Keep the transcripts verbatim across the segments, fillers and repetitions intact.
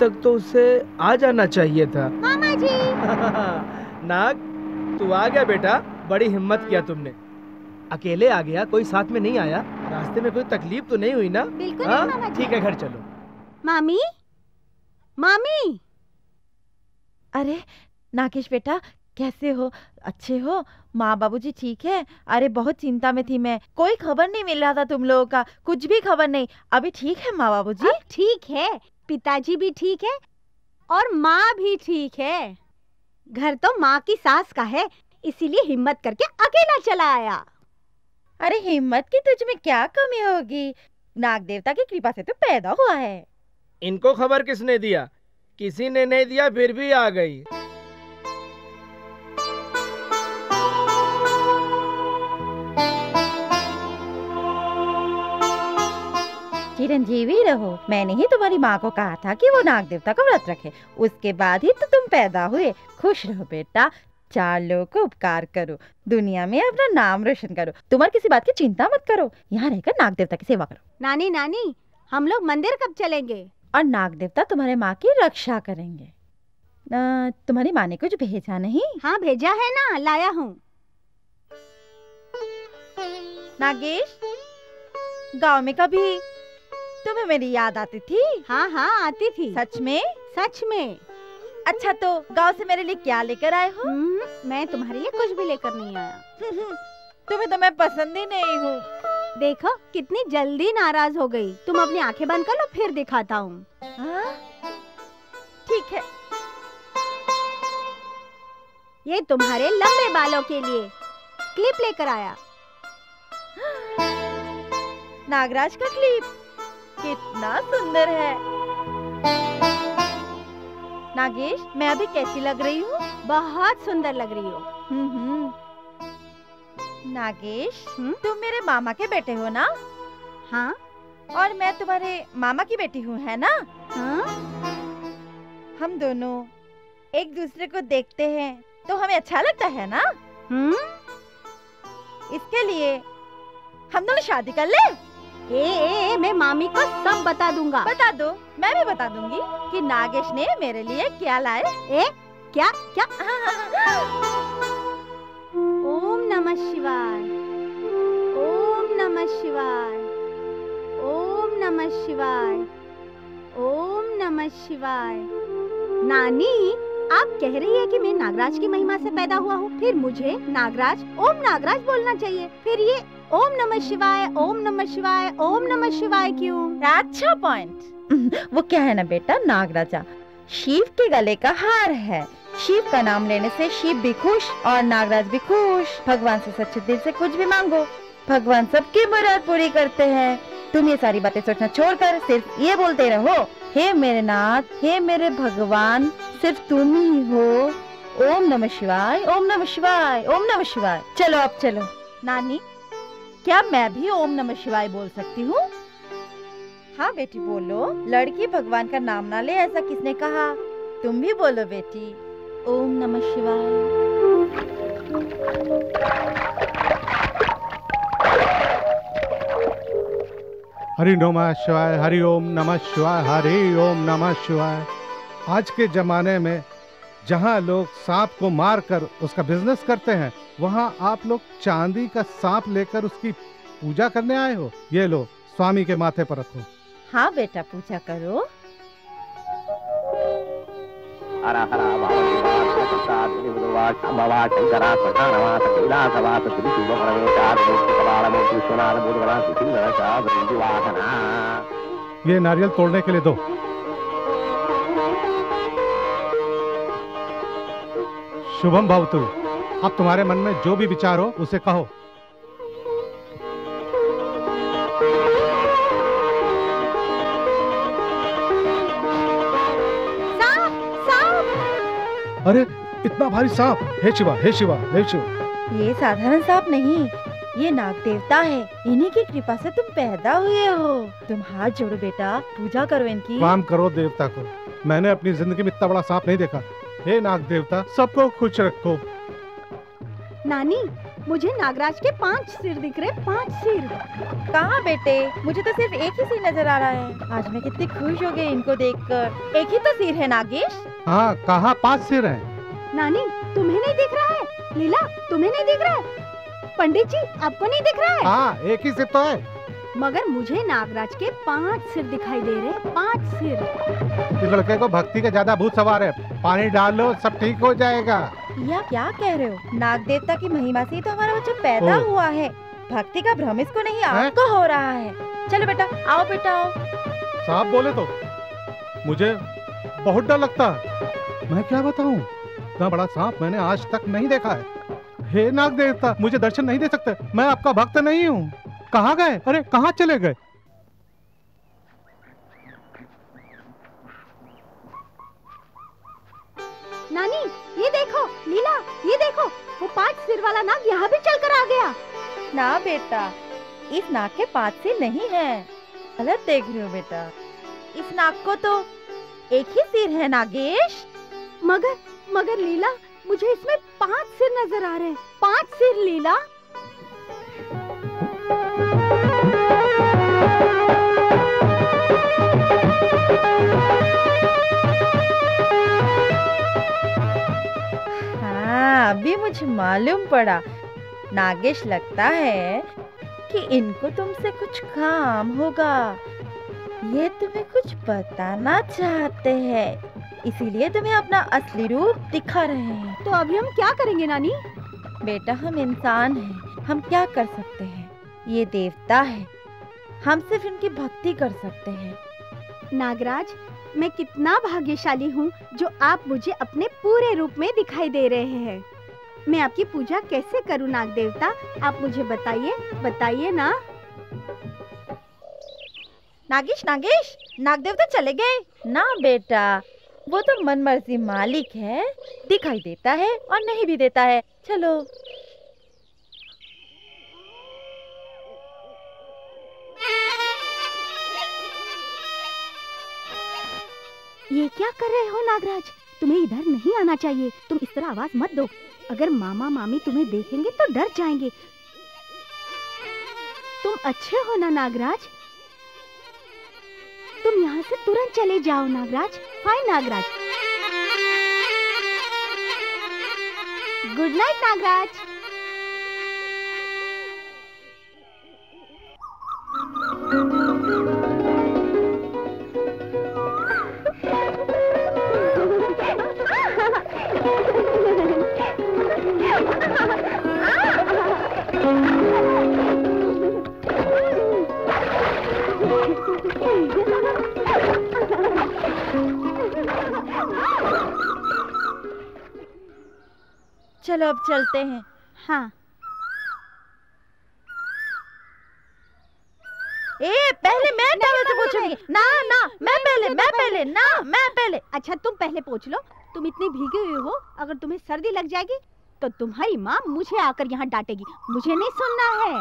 तक तो उसे आ जाना चाहिए था। मामा जी। नाग, तू आ गया बेटा, बड़ी हिम्मत किया तुमने। अकेले आ गया, कोई साथ में नहीं आया? रास्ते में कोई तकलीफ तो नहीं हुई ना? बिल्कुल नहीं मामा जी। ठीक है, घर चलो। मामी, मामी। अरे नागेश बेटा, कैसे हो? अच्छे हो? माँ बाबूजी ठीक है? अरे बहुत चिंता में थी मैं, कोई खबर नहीं मिल रहा था तुम लोगों का, कुछ भी खबर नहीं। अभी ठीक है माँ बाबूजी? अब ठीक है, पिताजी भी ठीक है और माँ भी ठीक है। घर तो माँ की सास का है, इसीलिए हिम्मत करके अकेला चला आया। अरे हिम्मत की तुझ में क्या कमी होगी, नाग देवता की कृपा से तो पैदा हुआ है। इनको खबर किसने दिया? किसी ने नहीं दिया, फिर भी आ गई। चिरंजीवी रहो। मैंने ही तुम्हारी माँ को कहा था कि वो नाग देवता का व्रत रखे, उसके बाद ही तो तुम पैदा हुए। खुश रहो बेटा, चार लोगों को उपकार करो, दुनिया में अपना नाम रोशन करो। तुम्हारी किसी बात की चिंता मत करो, यहाँ रहकर नाग देवता की सेवा करो। नानी नानी, हम लोग मंदिर कब चलेंगे? और नाग देवता तुम्हारे माँ की रक्षा करेंगे। आ, तुम्हारी माँ ने कुछ भेजा नहीं? हाँ भेजा है ना, लाया हूँ। नागेश, गांव में कभी तुम्हें मेरी याद आती थी? हाँ हाँ आती थी। सच में? सच में। अच्छा तो गांव से मेरे लिए क्या लेकर आए हो? मैं तुम्हारे लिए कुछ भी लेकर नहीं आया। तुम्हें तो मैं पसंद ही नहीं हूँ। देखो कितनी जल्दी नाराज हो गई। तुम अपनी आंखें बंद कर लो, फिर दिखाता हूँ। ठीक है। ये तुम्हारे लंबे बालों के लिए क्लिप लेकर आया। नागराज का क्लिप कितना सुंदर है। नागेश, मैं अभी कैसी लग रही हूँ? बहुत सुंदर लग रही हो। हम्म। नागेश, तुम मेरे मामा के बेटे हो ना? हाँ। और मैं तुम्हारे मामा की बेटी हूँ, है ना? हाँ। हम दोनों एक दूसरे को देखते हैं तो हमें अच्छा लगता है ना? हम्म। इसके लिए हम दोनों शादी कर ले? ए, ए, ए, मैं मामी को सब बता दूंगा। बता दो, मैं भी बता दूंगी कि नागेश ने मेरे लिए क्या लाए। ए, क्या क्या? ओम नमः शिवाय, ओम नमः शिवाय, ओम नमः शिवाय, ओम नमः शिवाय। नानी, आप कह रही है कि मैं नागराज की महिमा से पैदा हुआ हूँ, फिर मुझे नागराज ओम नागराज बोलना चाहिए। फिर ये ओम नमः शिवाय, ओम नमः शिवाय, ओम नमः शिवाय क्यों? अच्छा पॉइंट। वो क्या है ना बेटा, नागराजा शिव के गले का हार है। शिव का नाम लेने से शिव भी खुश और नागराज भी खुश। भगवान से सच्चे दिल से कुछ भी मांगो, भगवान सबकी मुराद पूरी करते हैं। तुम ये सारी बातें सोचना छोड़कर सिर्फ ये बोलते रहो, हे मेरे नाथ, हे मेरे भगवान, सिर्फ तुम ही हो। ओम नमः शिवाय, ओम नमः शिवाय, ओम नमः शिवाय। चलो अब चलो। नानी, क्या मैं भी ओम नमः शिवाय बोल सकती हूँ? हाँ बेटी बोलो। लड़की भगवान का नाम ना ले, ऐसा किसने कहा? तुम भी बोलो बेटी, ओम नमः शिवाय। हरि नमः शिवाय, हरि ओम नमः शिवाय, हरि ओम नमः शिवाय। आज के जमाने में जहाँ लोग सांप को मारकर उसका बिजनेस करते हैं, वहाँ आप लोग चांदी का सांप लेकर उसकी पूजा करने आए हो। ये लो, स्वामी के माथे पर रखो। हाँ बेटा, पूजा करो। ये नारियल तोड़ने के लिए दो। शुभम भवतु। अब तुम्हारे मन में जो भी विचार हो उसे कहो। सांप, सांप। अरे इतना भारी सांप! हे शिवा, हे शिवा, हे शिवा। ये साधारण सांप नहीं, ये नाग देवता है। इन्हीं की कृपा से तुम पैदा हुए हो। तुम हाथ जोड़ो बेटा, पूजा करो इनकी। काम करो देवता को। मैंने अपनी जिंदगी में इतना बड़ा सांप नहीं देखा। हे नाग देवता, सबको खुश रखो। नानी, मुझे नागराज के पांच सिर दिख रहे, पांच सिर। कहाँ बेटे, मुझे तो सिर्फ एक ही सिर नजर आ रहा है। आज मैं कितनी खुश हो गई इनको देखकर। एक ही तो सिर है नागेश। हाँ, कहाँ पांच सिर हैं? नानी, तुम्हें नहीं दिख रहा है? लीला, तुम्हें नहीं दिख रहा है? पंडित जी, आपको नहीं दिख रहा है? हाँ, एक ही सिर तो है। मगर मुझे नागराज के पांच सिर दिखाई दे रहे, पांच सिर। इस लड़के को भक्ति का ज्यादा भूत सवार है। पानी डाल लो, सब ठीक हो जाएगा। या क्या कह रहे हो? नाग देवता की महिमा से ही तो हमारा बच्चा पैदा ओ। हुआ है। भक्ति का भ्रम इसको नहीं, आपको हो रहा है। चलो बेटा, आओ बेटा आओ। साहब बोले तो मुझे बहुत डर लगता है। मैं क्या बताऊं, इतना बड़ा सांप मैंने आज तक नहीं देखा है। हे नाग देवता, मुझे दर्शन नहीं दे सकते? मैं आपका भक्त नहीं हूँ। कहाँ गए? अरे कहाँ चले गए? नानी, ये देखो, लीला, ये देखो, वो पांच सिर वाला नाग यहाँ भी चलकर आ गया। ना बेटा, इस नाग के पांच सिर नहीं है, गलत देख रहे हो बेटा। इस नाग को तो एक ही सिर है नागेश। मगर मगर लीला, मुझे इसमें पांच सिर नजर आ रहे हैं, पांच सिर लीला। हाँ, अभी मुझे मालूम पड़ा। नागेश, लगता है कि इनको तुमसे कुछ काम होगा। ये तुम्हें कुछ बताना चाहते हैं, इसीलिए तुम्हें अपना असली रूप दिखा रहे हैं। तो अभी हम क्या करेंगे नानी? बेटा, हम इंसान हैं, हम क्या कर सकते हैं? ये देवता है, हम सिर्फ इनकी भक्ति कर सकते हैं। नागराज, मैं कितना भाग्यशाली हूँ जो आप मुझे अपने पूरे रूप में दिखाई दे रहे हैं। मैं आपकी पूजा कैसे करूँ नाग देवता, आप मुझे बताइए, बताइए ना। नागेश, नागेश, नाग देवता चले गए ना बेटा। वो तो मनमर्जी मालिक है, दिखाई देता है और नहीं भी देता है। चलो। ये क्या कर रहे हो नागराज? तुम्हें इधर नहीं आना चाहिए। तुम इस तरह आवाज मत दो, अगर मामा मामी तुम्हें देखेंगे तो डर जाएंगे। तुम अच्छे हो ना नागराज? तुम यहाँ से तुरंत चले जाओ Nagraj. Fine Nagraj. Good night Nagraj. चलो अब चलते हैं। हाँ। ए, पहले मैं टॉवल से पूछूंगी। ना ना, मैं पहले, मैं पहले, ना मैं पहले। अच्छा, तुम पहले पूछ लो। तुम इतनी भीगी हुई हो, अगर तुम्हें सर्दी लग जाएगी तो तुम्हारी माँ मुझे आकर यहाँ डांटेगी। मुझे नहीं सुनना है।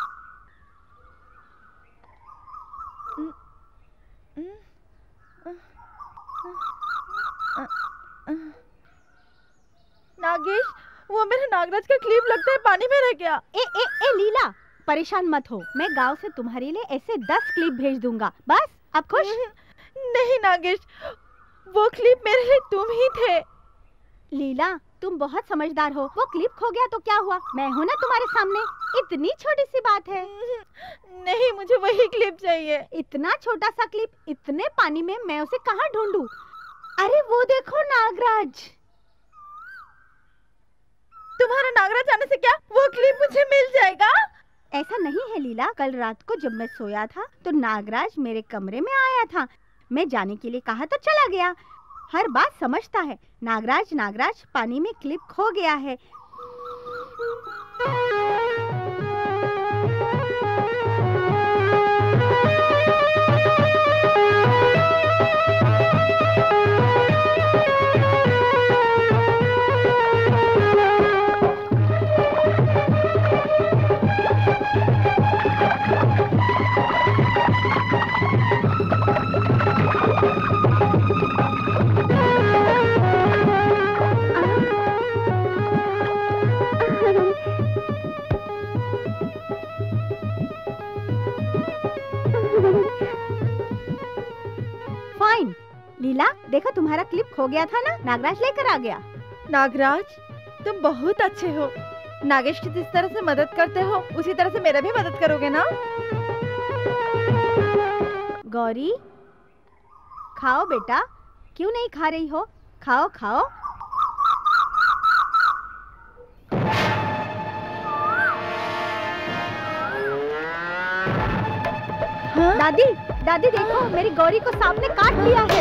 नागेश, वो मेरा नागराज का क्लिप लगता है पानी में रह गया। ए ए ए लीला, परेशान मत हो। मैं गांव से तुम्हारे लिए ऐसे दस क्लिप भेज दूंगा। बस अब खुश? नहीं नागेश, वो क्लिप मेरे लिए तुम ही थे। लीला, तुम बहुत समझदार हो। वो क्लिप खो गया तो क्या हुआ? मैं हूँ ना तुम्हारे सामने। इतनी छोटी सी बात है। नहीं, मुझे वही क्लिप चाहिए। इतना छोटा सा क्लिप इतने पानी में मैं उसे कहाँ ढूंढूं? अरे वो देखो नागराज। तुम्हारा नागराज आने से क्या वो क्लिप मुझे मिल जाएगा? ऐसा नहीं है लीला। कल रात को जब मैं सोया था तो नागराज मेरे कमरे में आया था। मैं जाने के लिए कहा तो चला गया। हर बात समझता है। नागराज नागराज पानी में क्लिप खो गया है। देखो तुम्हारा क्लिप खो गया था ना, नागराज लेकर आ गया। नागराज, तुम बहुत अच्छे हो। नागेश की जिस तरह से मदद करते हो उसी तरह से मेरा भी मदद करोगे ना? गौरी, खाओ बेटा, क्यों नहीं खा रही हो? खाओ खाओ। हाँ? दादी, दादी देखो, मेरी गौरी को सांप ने काट लिया है।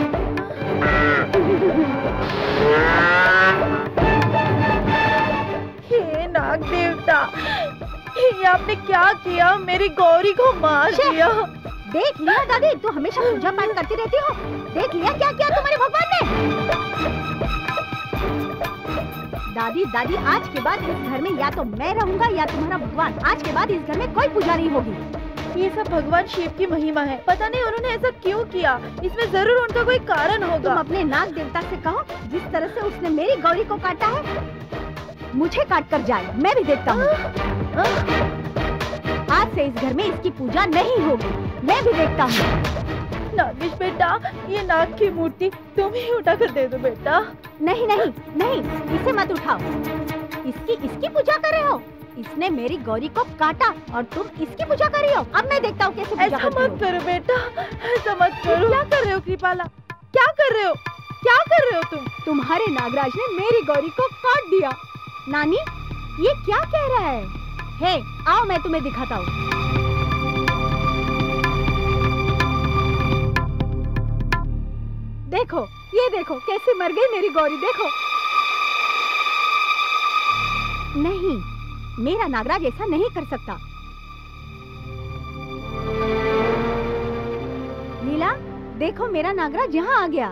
हे नाग देवता, ये आपने क्या किया? मेरी गौरी को मार दिया। देख लिया दादी, तू हमेशा पूजा पाठ करती रहती हो। देख लिया क्या किया तुम्हारे भगवान ने। दादी दादी, आज के बाद इस घर में या तो मैं रहूंगा या तुम्हारा भगवान। आज के बाद इस घर में कोई पूजा नहीं होगी। ये सब भगवान शिव की महिमा है। पता नहीं उन्होंने ऐसा क्यों किया, इसमें जरूर उनका कोई कारण होगा। तुम अपने नाग देवता से कहो, जिस तरह से उसने मेरी गौरी को काटा है, मुझे काट कर जाए, मैं भी देखता हूँ। आज से इस घर में इसकी पूजा नहीं होगी, मैं भी देखता हूँ। नागेश बेटा, ये नाग की मूर्ति तुम ही उठा कर दे दो बेटा। नहीं नहीं नहीं, इसे मत उठाओ। इसकी इसकी पूजा कर रहे हो। इसने मेरी गौरी को काटा और तुम इसकी पूजा कर रही हो। अब मैं देखता हूँ कैसे पूजा ऐसा करती हो। मत करो बेटा, ऐसा मत करो। क्या कर रहे हो कृपाला? क्या कर रहे हो? क्या कर रहे हो तुम? तुम्हारे नागराज ने मेरी गौरी को काट दिया। नानी, ये क्या कह रहा है? हे, आओ मैं तुम्हें दिखाता हूँ। देखो, ये देखो कैसे मर गई मेरी गौरी, देखो। नहीं, मेरा नागराज ऐसा नहीं कर सकता। लीला, देखो मेरा नागराज यहाँ आ गया।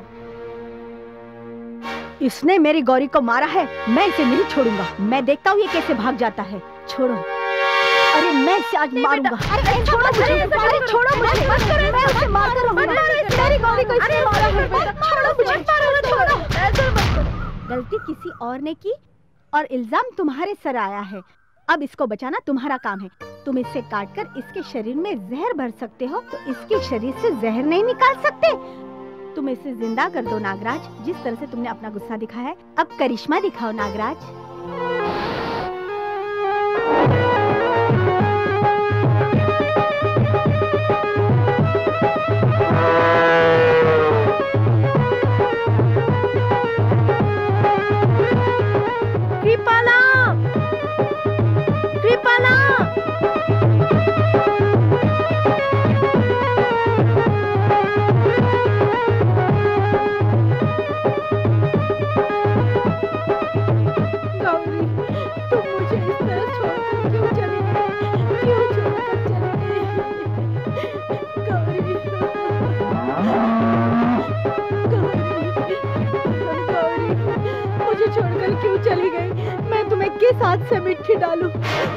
इसने मेरी गौरी को मारा है, मैं इसे नहीं छोड़ूंगा। मैं देखता हूँ ये कैसे भाग जाता है। छोड़ो, अरे मैं इसे आज मारूंगा। अरे छोड़ो मुझे, अरे छोड़ो मुझे, मैं उसे मार कर रहूंगा। मेरी गौरी को इसने मारा है, छोड़ो मुझे, छोड़ो। गलती किसी और ने की और इल्जाम तुम्हारे सर आया है। अब इसको बचाना तुम्हारा काम है। तुम इसे काटकर इसके शरीर में जहर भर सकते हो, तो इसके शरीर से जहर नहीं निकाल सकते। तुम इसे जिंदा कर दो नागराज, जिस तरह से तुमने अपना गुस्सा दिखाया है। अब करिश्मा दिखाओ नागराज। कृपाला, कृपाला, गौरी, तुम मुझे इस तरह छोड़कर क्यों चली गई? क्यों छोड़कर चली गई? गौरी, गौरी, गौरी, मुझे छोड़कर क्यों चली गई? मैं तुम्हें किस हाथ से मिट्टी डालूं?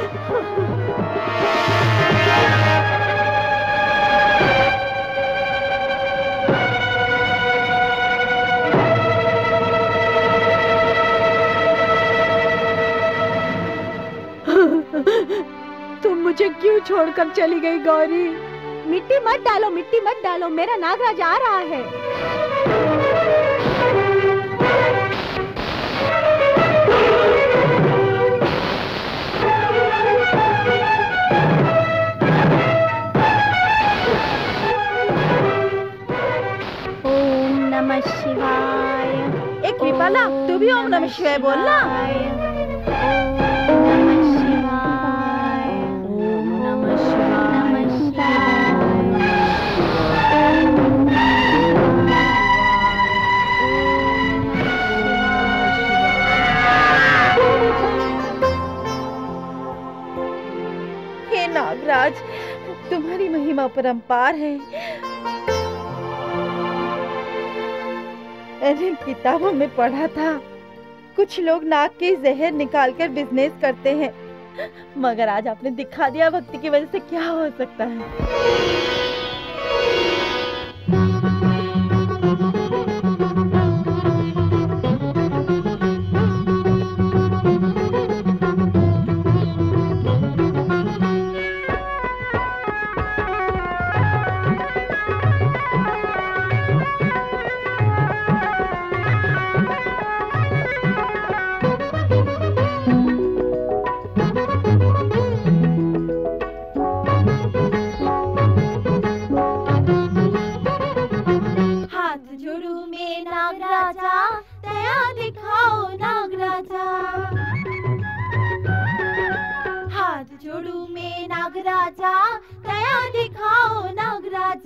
तुम मुझे क्यों छोड़कर चली गई गौरी? मिट्टी मत डालो, मिट्टी मत डालो, मेरा नागराज आ रहा है। ओम नमः शिवाय। एक कृपाला, तू भी ओम नमः शिवाय बोलना। ओम नमः शिवाय। ओम नमः शिवाय। हे नागराज, तुम्हारी महिमा परंपार है। मैंने किताबों में पढ़ा था, कुछ लोग नाग के जहर निकालकर बिजनेस करते हैं, मगर आज आपने दिखा दिया भक्ति की वजह से क्या हो सकता है।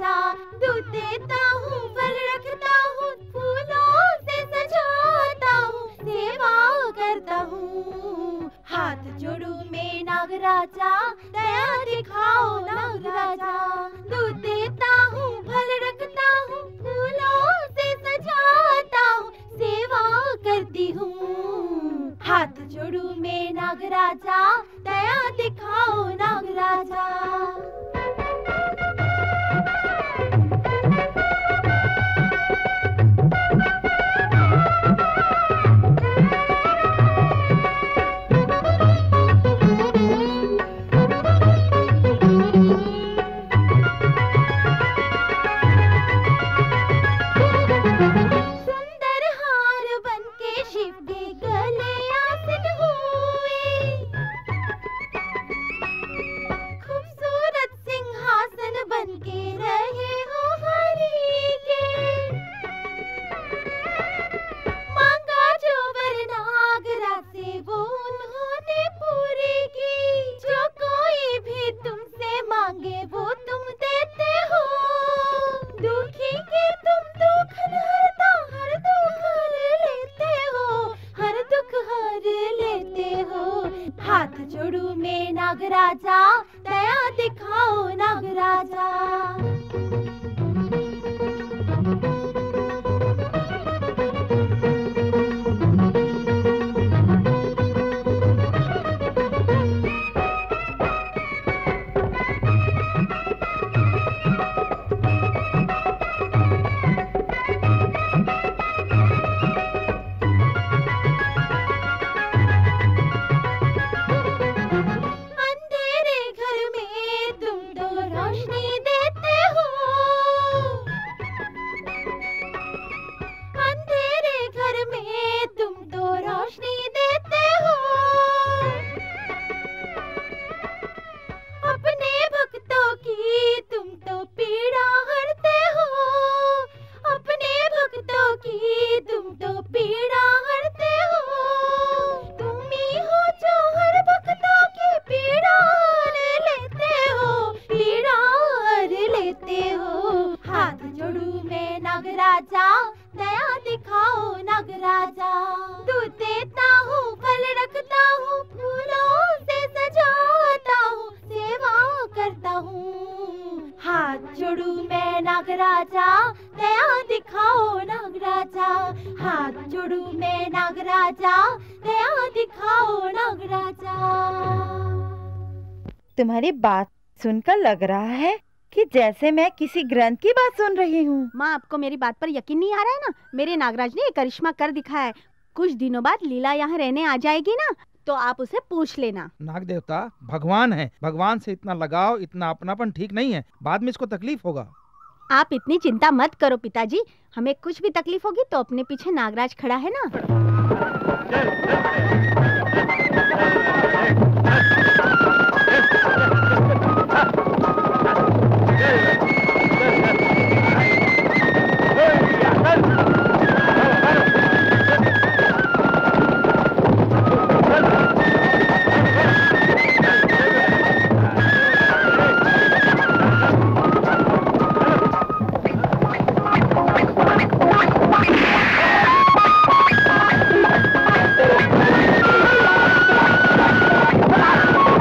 नागराजा, दूध देता हूँ, फल रखता हूँ, फूलों से सजाता हूँ, सेवा करता हूँ। हाथ जोड़ू मैं नागराजा, दया दिखाओ नागराजा। दूध देता हूँ, फल रखता हूँ, फूलों से सजाता हूँ, सेवा करती हूँ। हाथ जोड़ू मैं नागराजा, दया दिखाओ नागराजा। सुंदर हार बनके शिव के गले आसन हुए, खूबसूरत सिंहासन बनके रहे हो हरि के। मांगा जो वर नागराज से वो उन्होंने पूरी की। जो कोई भी तुमसे मांगे वो तुम देते हो। दुखी के तुम दुख हरता, हर दुख हर लेते हो, हर दुख हर लेते हो। हाथ जोड़ू मैं नागराजा, दया दिखाओ नागराजा। अंधेरे घर में तुम तो रोशनी देते हो। अंधेरे घर में तुम तो रोशनी देते हो। अपने भक्तों की तुम तो पीड़ा हरते हो। अपने भक्तों की तुम तो पीड़ा हरते हो। तुम ही हो जो हर भक्तों की पीड़ा हर लेते हो, पीड़ा हर लेते हो। हाथ जोड़ू मैं नागराजा, दया दिखाओ नागराजा। दूध देता हूँ, फल रखता हूँ, फूलों से सजाता हूँ, सेवा करता हूँ। हाथ जोड़ू मैं नागराजा, दया दिखाओ नागराजा। हाथ जोड़ू मैं नागराजा, दया दिखाओ नागराजा। तुम्हारी बात सुनकर लग रहा है कि जैसे मैं किसी ग्रंथ की बात सुन रही हूँ। माँ, आपको मेरी बात पर यकीन नहीं आ रहा है ना? मेरे नागराज ने एक करिश्मा कर दिखाया है। कुछ दिनों बाद लीला यहाँ रहने आ जाएगी ना, तो आप उसे पूछ लेना। नाग देवता भगवान है, भगवान से इतना लगाव, इतना अपनापन ठीक नहीं है, बाद में इसको तकलीफ होगा। आप इतनी चिंता मत करो पिताजी, हमें कुछ भी तकलीफ होगी तो अपने पीछे नागराज खड़ा है ना। Hey!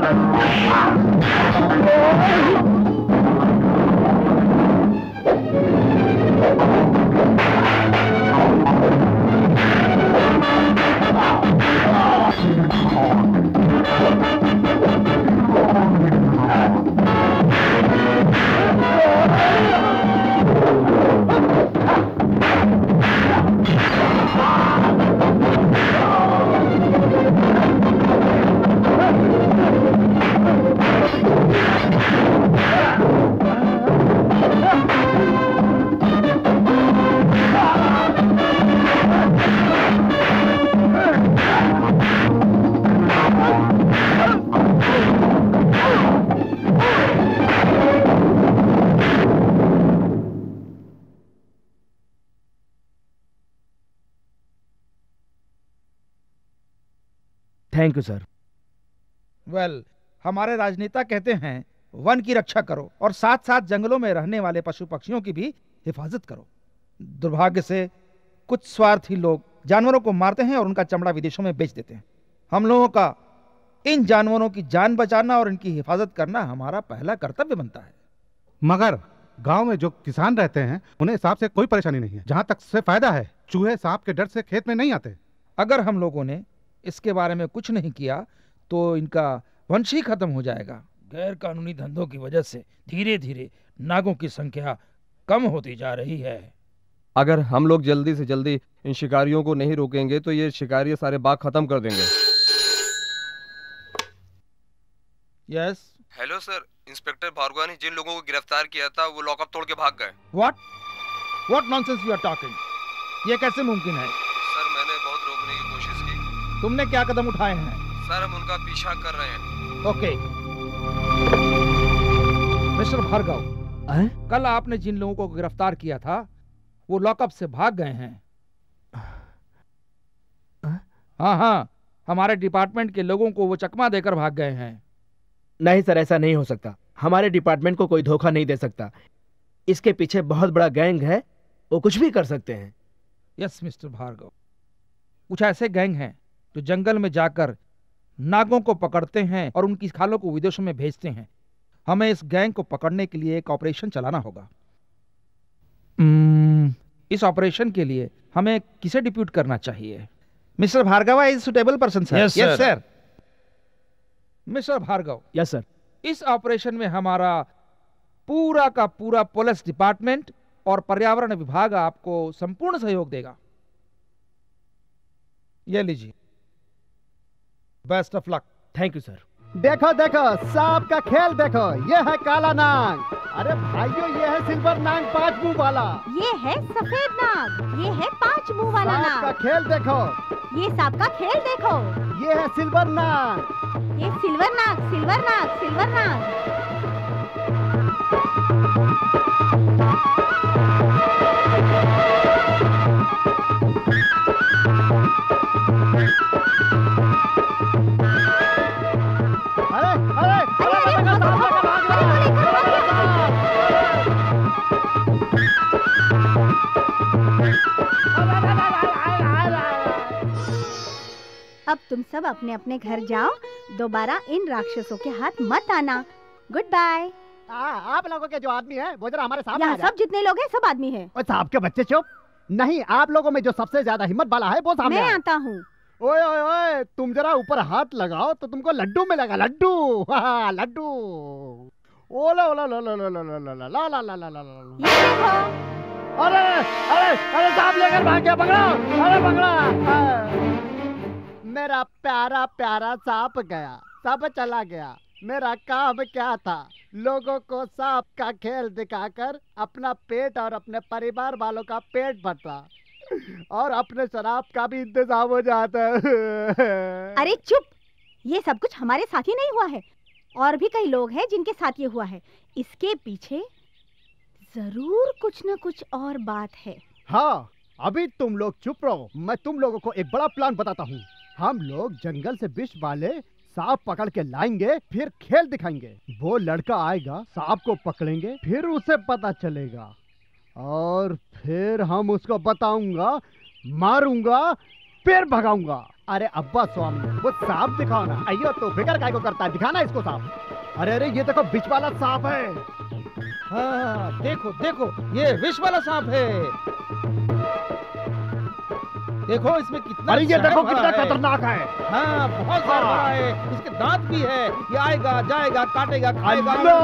Thank you sir. Well well, हमारे राजनेता कहते हैं वन की रक्षा करो और साथ साथ जंगलों में रहने वाले पशु पक्षियों की भी हिफाजत करो। दुर्भाग्य से कुछ स्वार्थी लोग जानवरों को मारते हैं और उनका चमड़ा विदेशों में बेच देते हैं। हम लोगों का इन जानवरों की जान बचाना और इनकी हिफाजत करना हमारा पहला कर्तव्य बनता है। मगर गांव में जो किसान रहते हैं उन्हें सांप से कोई परेशानी नहीं है। जहां तक से फायदा है, चूहे सांप के डर से खेत में नहीं आते। अगर हम लोगों ने इसके बारे में कुछ नहीं किया तो इनका वंश ही खत्म हो जाएगा। गैर कानूनी धंधों की वजह से धीरे धीरे नागों की संख्या कम होती जा रही है। अगर हम लोग जल्दी से जल्दी इन शिकारियों को नहीं रोकेंगे तो ये शिकारी सारे बाग खत्म कर देंगे। Yes. Hello sir, inspector Bhargav ने जिन लोगों को गिरफ्तार किया था वो लॉकअप तोड़ के भाग गए। What what nonsense you are talking? ये कैसे मुमकिन है? सर मैंने बहुत रोकने की कोशिश की। तुमने क्या कदम उठाए हैं? सर हम उनका पीछा कर रहे हैं। ओके मिस्टर भार्गव, कल आपने जिन लोगों को गिरफ्तार किया था वो लॉकअप से भाग गए हैं। हाँ हाँ, हमारे डिपार्टमेंट के लोगों को वो चकमा देकर भाग गए हैं। नहीं सर, ऐसा नहीं हो सकता। हमारे डिपार्टमेंट को कोई धोखा नहीं दे सकता। इसके पीछे बहुत बड़ा गैंग है, वो कुछ भी कर सकते हैं। यस मिस्टर भार्गव, कुछ ऐसे गैंग हैं जो जंगल में जाकर नागों को पकड़ते हैं और उनकी खालों को विदेशों में भेजते हैं। हमें इस गैंग को पकड़ने के लिए एक ऑपरेशन चलाना होगा। hmm, इस ऑपरेशन के लिए हमें किसे डिप्यूट करना चाहिए? Mister Bhargav is suitable person sir. Yes sir. Mister Bhargav, yes sir. इस ऑपरेशन में हमारा पूरा का पूरा पुलिस डिपार्टमेंट और पर्यावरण विभाग आपको संपूर्ण सहयोग देगा। ये लीजिए, best of luck. Thank you sir. देखो देखो सांप का खेल देखो, ये है काला नाग। अरे भाइयों, ये है सिल्वर नाग पांच मुंह वाला। ये है सफेद नाग, ये है पांच मुंह वाला सांप का नाग। खेल देखो, ये सांप का खेल देखो। ये है सिल्वर नाग। ये सिल्वर नाग, सिल्वर नाग, सिल्वर नाग। अरे अरे अरे देखो, सांप का भाग रहा है। अब तुम सब अपने अपने घर जाओ, दोबारा इन राक्षसों के हाथ मत आना। Goodbye. आप लोगों के जो आदमी है वो जरा हमारे सामने यहाँ आ जाए। सब जितने लोग हैं सब आदमी हैं। और सांप के बच्चे चुप। नहीं, आप लोगों में जो सबसे ज्यादा हिम्मत वाला है वो सामने मैं आए। आता हूँ। ओए ओए ओए, तुम जरा ऊपर हाथ लगाओ तो तुमको लड्डू मिलेगा। लड्डू, हाँ लड्डू। ओला ओला ला ला ला ला ला ला ला ला ला ला ला ला। ये देखो। अरे अरे अरे सांप लेकर भाग गया, पकड़ो। अरे पकड़ा। मेरा प्यारा प्यारा सांप गया, सब चला गया। मेरा काम क्या था? लोगों को सांप का खेल दिखाकर अपना पेट और अपने परिवार वालों का पेट भरता और अपने शराब का भी इंतजाम हो जाता है। अरे चुप, ये सब कुछ हमारे साथ ही नहीं हुआ है, और भी कई लोग हैं जिनके साथ ये हुआ है। इसके पीछे जरूर कुछ न कुछ और बात है। हाँ, अभी तुम लोग चुप रहो, मैं तुम लोगों को एक बड़ा प्लान बताता हूँ। हम लोग जंगल से विष वाले सांप पकड़ के लाएंगे, फिर खेल दिखाएंगे। वो लड़का आएगा, सांप को पकड़ेंगे, फिर उसे पता चलेगा और फिर हम उसको बताऊंगा, मारूंगा, फिर भगाऊंगा। अरे अब्बा स्वामी, वो सांप दिखाओ ना। अयो तो फिकर काय को करता है, दिखाना इसको सांप। अरे अरे ये देखो बीच वाला सांप है। हाँ देखो देखो, ये विष वाला सांप है। देखो इसमें कितना, अरे ये जहर देखो भरा कितना है। खतरनाक है। हाँ बहुत जहर भरा है, इसके दांत भी है। ये आएगा जाएगा, काटेगा खाएगा, अल्लाह!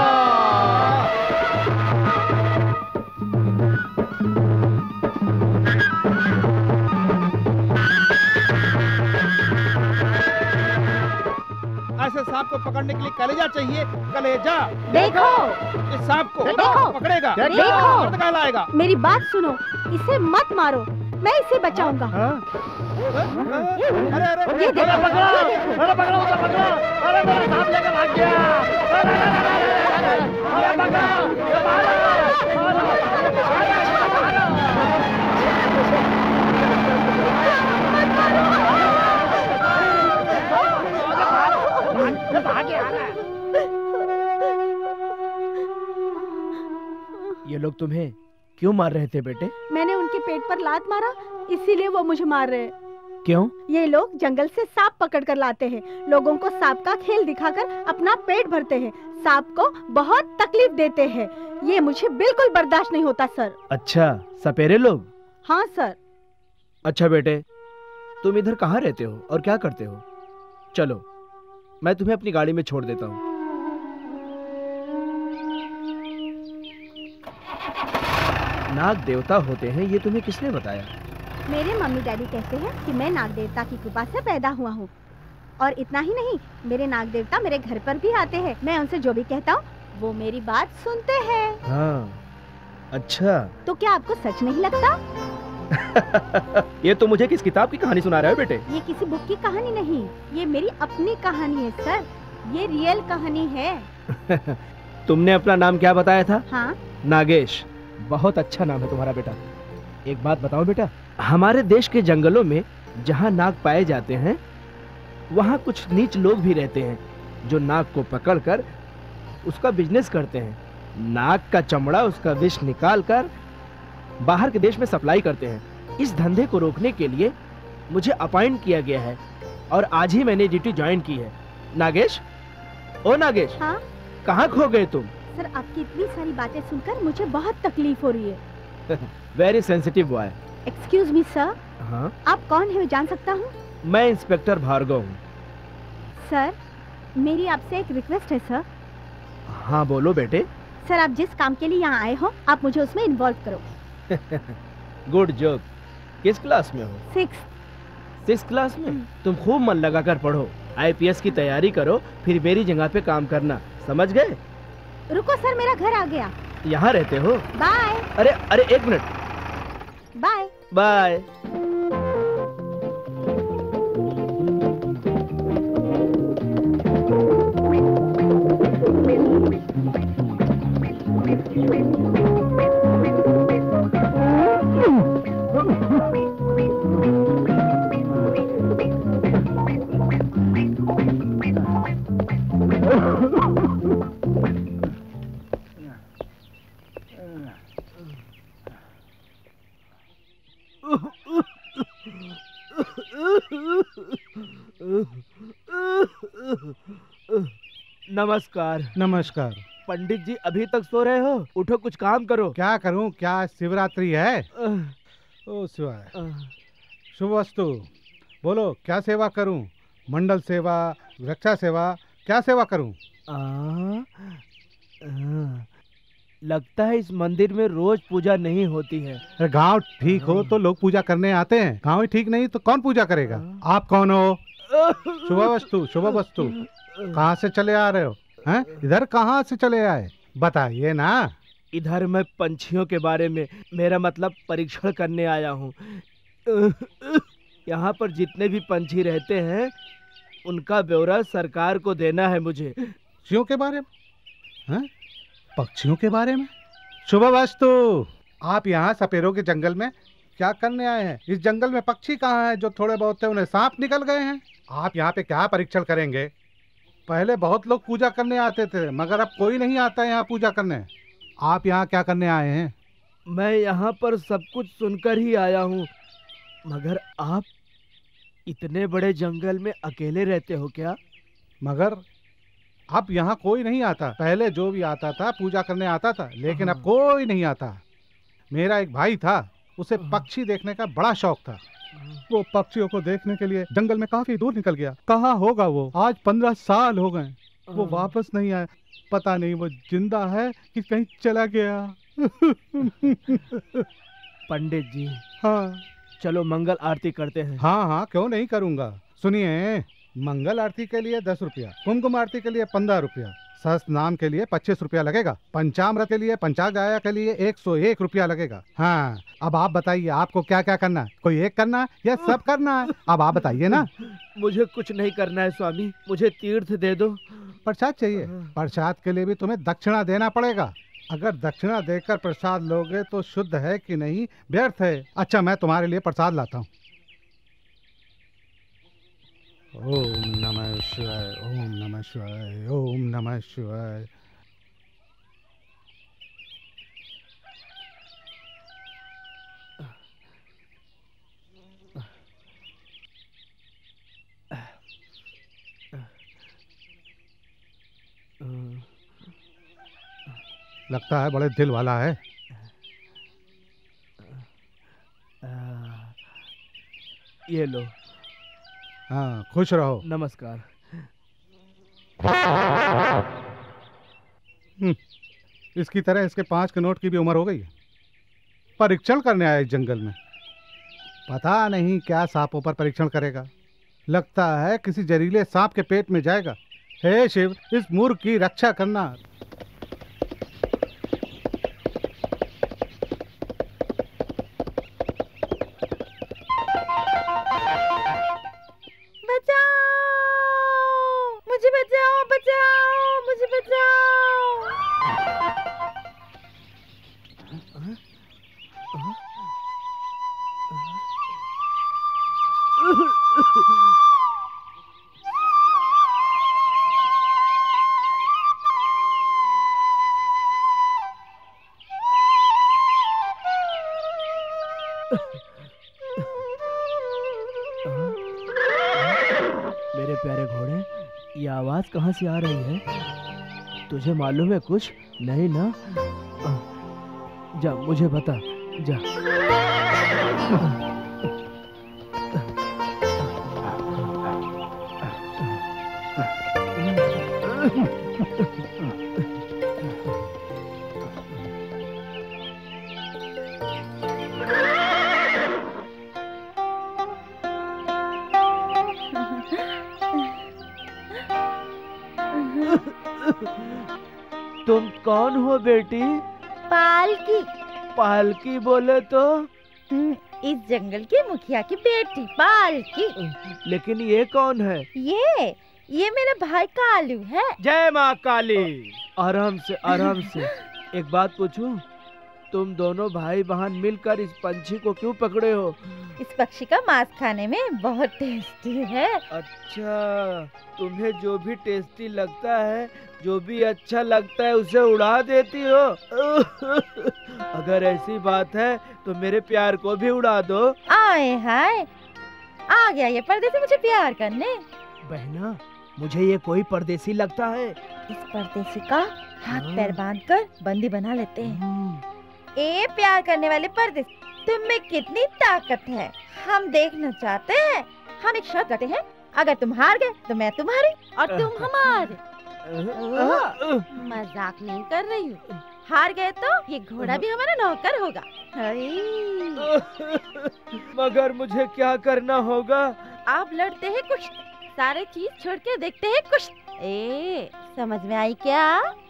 ऐसे सांप को पकड़ने के लिए कलेजा चाहिए, कलेजा। देखो इस सांप को देखो, पकड़ेगा, देखो। दर्द कहलाएगा। मेरी बात सुनो, इसे मत मारो, मैं इसे बचाऊंगा। हाँ? अरे अरे ये देखो, अरे पकड़ो, ये देखो। अरे पकड़ो उसे पकड़ो। अरे मेरा सांप लेकर भाग गया। अरे अरे अरे अरे अरे अरे पकड़ो, ये मारो, मारो। ये भागे आ रहा है। ये लोग तुम्हें क्यों मार रहे थे बेटे? मैंने उनके पेट पर लात मारा, इसीलिए वो मुझे मार रहे हैं। क्यों? ये लोग जंगल से सांप पकड़ कर लाते हैं, लोगों को सांप का खेल दिखाकर अपना पेट भरते हैं, सांप को बहुत तकलीफ देते हैं। ये मुझे बिल्कुल बर्दाश्त नहीं होता सर। अच्छा, सपेरे लोग। हाँ सर। अच्छा बेटे, तुम इधर कहाँ रहते हो और क्या करते हो? चलो, मैं तुम्हें अपनी गाड़ी में छोड़ देता हूँ। नाग देवता होते हैं, ये तुम्हें किसने बताया? मेरे मम्मी डैडी कहते हैं कि मैं नाग देवता की कृपा से पैदा हुआ हूँ। और इतना ही नहीं, मेरे नाग देवता मेरे घर पर भी आते हैं। मैं उनसे जो भी कहता हूँ वो मेरी बात सुनते हैं। हाँ, अच्छा। तो क्या आपको सच नहीं लगता? ये तो मुझे किस किताब की कहानी सुना रहा है बेटे? ये किसी बुक की कहानी नहीं, ये मेरी अपनी कहानी है सर। ये रियल कहानी है। तुमने अपना नाम क्या बताया था? हाँ। नागेश। बहुत अच्छा नाम है तुम्हारा बेटा। एक बात बताओ बेटा, हमारे देश के जंगलों में जहाँ नाग पाए जाते हैं, वहाँ कुछ नीच लोग भी रहते हैं जो नाग को पकड़कर उसका बिजनेस करते हैं। नाग का चमड़ा, उसका विष निकाल कर बाहर के देश में सप्लाई करते हैं। इस धंधे को रोकने के लिए मुझे अपॉइंट किया गया है और आज ही मैंने ड्यूटी ज्वाइन की है। नागेश, ओ नागेश। हाँ? कहाँ खो गए तुम? सर, आपकी इतनी सारी बातें सुनकर मुझे बहुत तकलीफ हो रही है। Very sensitive boy. Excuse me sir. हाँ? आप कौन है, मैं जान सकता हूँ? मैं इंस्पेक्टर भार्गव हूँ। सर, मेरी आपसे एक रिक्वेस्ट है सर। हाँ बोलो बेटे। सर, आप जिस काम के लिए यहाँ आए हो, आप मुझे उसमें इन्वॉल्व करो। Good joke. किस क्लास में हो? सिक्स। सिक्स क्लास में? तुम खूब मन लगाकर पढ़ो, आई पी एस की तैयारी करो, फिर मेरी जगह पे काम करना, समझ गए? रुको सर, मेरा घर आ गया। यहाँ रहते हो? बाय। अरे अरे एक मिनट। Bye bye. नमस्कार। नमस्कार। पंडित जी अभी तक सो रहे हो? उठो, कुछ काम करो। क्या करूं? क्या शिवरात्रि है? ओ शिवाय। शुभस्तु। बोलो क्या सेवा करूं? मंडल सेवा, रक्षा सेवा, क्या सेवा करूं? आ, आ, लगता है इस मंदिर में रोज पूजा नहीं होती है। अरे गांव ठीक हो तो लोग पूजा करने आते हैं, गांव ही ठीक नहीं तो कौन पूजा करेगा? आप कौन हो? शुभ वस्तु, शुभ वस्तु। कहाँ से चले आ रहे हो? हैं? इधर कहाँ से चले आए, बताइए ना। इधर मैं पंछियों के बारे में, मेरा मतलब परीक्षण करने आया हूँ। यहाँ पर जितने भी पंछी रहते हैं उनका ब्यौरा सरकार को देना है मुझे। पक्षियों के बारे में? हैं? पक्षियों के बारे में? शुभ वस्तु। आप यहाँ सपेरों के जंगल में क्या करने आए हैं? इस जंगल में पक्षी कहाँ हैं? जो थोड़े बहुत थे उन्हें सांप निकल गए हैं। आप यहाँ पे क्या परीक्षण करेंगे? पहले बहुत लोग पूजा करने आते थे, मगर अब कोई नहीं आता यहाँ पूजा करने। आप यहाँ क्या करने आए हैं? मैं यहाँ पर सब कुछ सुनकर ही आया हूँ, मगर आप इतने बड़े जंगल में अकेले रहते हो क्या? मगर अब यहाँ कोई नहीं आता। पहले जो भी आता था पूजा करने आता था, लेकिन अब कोई नहीं आता। मेरा एक भाई था, उसे पक्षी देखने का बड़ा शौक था। वो पक्षियों को देखने के लिए जंगल में काफी दूर निकल गया। कहाँ होगा वो? आज पंद्रह साल हो गए, वो वापस नहीं आया। पता नहीं वो जिंदा है कि कहीं चला गया। पंडित जी, हाँ चलो मंगल आरती करते हैं। हाँ हाँ, क्यों नहीं करूँगा। सुनिए, मंगल आरती के लिए दस रुपया, कुमकुम आरती के लिए पंद्रह रुपया, सहस्त्र नाम के लिए पच्चीस रुपया लगेगा, पंचामृत के लिए, पंचागाया के लिए एक सौ एक रुपया लगेगा। हाँ, अब आप बताइए आपको क्या क्या करना है? कोई एक करना है या सब करना है? अब आप बताइए ना। मुझे कुछ नहीं करना है स्वामी, मुझे तीर्थ दे दो। प्रसाद चाहिए? प्रसाद के लिए भी तुम्हें दक्षिणा देना पड़ेगा। अगर दक्षिणा देकर प्रसाद लोगे तो शुद्ध है कि नहीं, व्यर्थ है। अच्छा, मैं तुम्हारे लिए प्रसाद लाता हूँ। ओम नमः शिवाय, ओम नमः शिवाय, ओम नमः शिवाय। लगता है बड़े दिल वाला है। ये लो। हाँ, खुश रहो। नमस्कार। इसकी तरह इसके पाँच के नोट की भी उम्र हो गई है। परीक्षण करने आया इस जंगल में। पता नहीं क्या सांपों पर परीक्षण करेगा। लगता है किसी जहरीले सांप के पेट में जाएगा। हे शिव, इस मूर्ख की रक्षा करना। मुझे बचाओ, बचाओ, मुझे बचाओ। मेरे प्यारे घोड़े, ये आवाज कहाँ से आ रही है? तुझे मालूम है कुछ? नहीं ना? जा, मुझे बता, जा। तुम कौन हो बेटी? पालकी। पालकी बोले तो? इस जंगल की मुखिया की बेटी पालकी। लेकिन ये कौन है? ये ये मेरा भाई कालू है। जय माँ काली। आराम से, आराम से। एक बात पूछूं? तुम दोनों भाई बहन मिलकर इस पंछी को क्यों पकड़े हो? इस पक्षी का मांस खाने में बहुत टेस्टी है। अच्छा, तुम्हें जो भी टेस्टी लगता है, जो भी अच्छा लगता है, उसे उड़ा देती हो। अगर ऐसी बात है तो मेरे प्यार को भी उड़ा दो। आए हाय, आ गया ये परदेसी मुझे प्यार करने। बहना, मुझे ये कोई परदेसी लगता है। इस परदेसी का हाथ पैर बांधकर बंदी बना लेते हैं। ए प्यार करने वाले परदेसी, तुम में कितनी ताकत है, हम देखना चाहते हैं। हम एक शर्त रखते हैं, अगर तुम हार गए तो मैं तुम्हारी और तुम हमारे। मजाक नहीं कर रही हूँ। हार गए तो ये घोड़ा भी हमारा नौकर होगा। मगर मुझे क्या करना होगा? आप लड़ते हैं कुछ, सारे चीज छोड़ के देखते हैं कुछ। ए, समझ में आई क्या?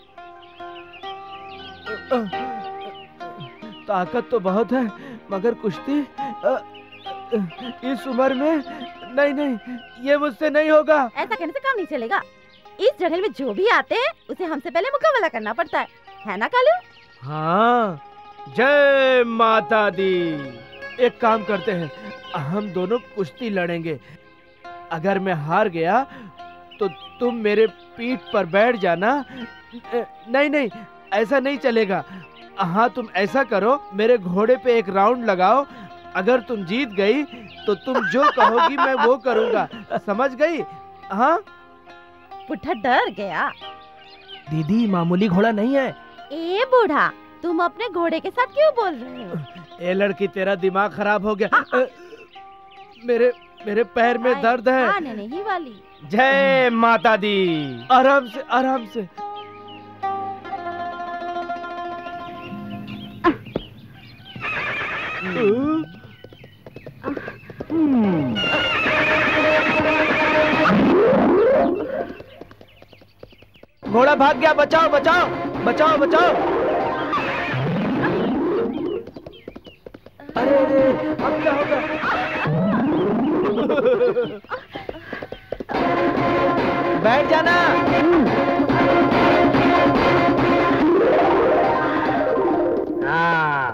ताकत तो बहुत है, मगर कुश्ती इस उम्र में नहीं नहीं, ये मुझसे नहीं होगा। ऐसा कहने से काम नहीं चलेगा। इस जंगल में जो भी आते हैं उसे हमसे पहले मुकाबला करना पड़ता है, है ना कालू? हाँ, जय माता दी। एक काम करते हैं, हम दोनों कुश्ती लड़ेंगे। अगर मैं हार गया तो तुम मेरे पीठ पर बैठ जाना। नहीं नहीं, ऐसा नहीं चलेगा। हाँ, तुम ऐसा करो, मेरे घोड़े पे एक राउंड लगाओ अगर तुम जीत गई तो तुम जो कहोगी मैं वो करूँगा, समझ गई? हाँ बुढ़ा डर गया। दीदी मामूली घोड़ा नहीं है। ए बूढ़ा, तुम अपने घोड़े के साथ क्यों बोल रहे हो? ए लड़की, तेरा दिमाग खराब हो गया। अ, मेरे मेरे पैर में दर्द है। आने नहीं वाली। जय माता दी। आराम से आराम से। घोड़ा भाग गया, बचाओ बचाओ बचाओ बचाओ। अरे अरे अब क्या होगा? बैठ जाना। हाँ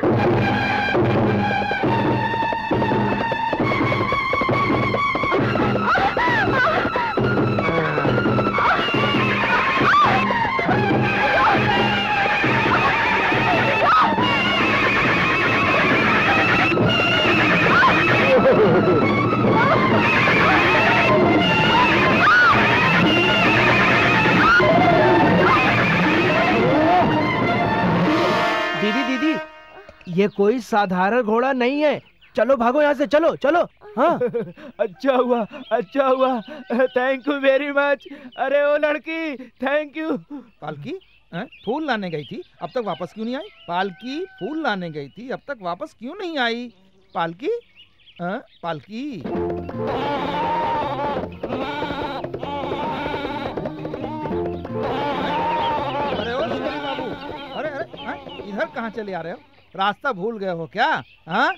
दीदी दीदी, ये कोई साधारण घोड़ा नहीं है। चलो भागो यहाँ से, चलो चलो। हाँ अच्छा हुआ अच्छा हुआ, थैंक यू वेरी मच। अरे ओ लड़की, थैंक यू। पालकी हैं? फूल लाने गई थी, अब तक वापस क्यों नहीं आई? पालकी फूल लाने गई थी, अब तक वापस क्यों नहीं आई? पालकी हैं? पालकी अरे ओ शिकारी बाबू, अरे अरे हैं? इधर कहाँ चले आ रहे हो? रास्ता भूल गए हो क्या? हाँ?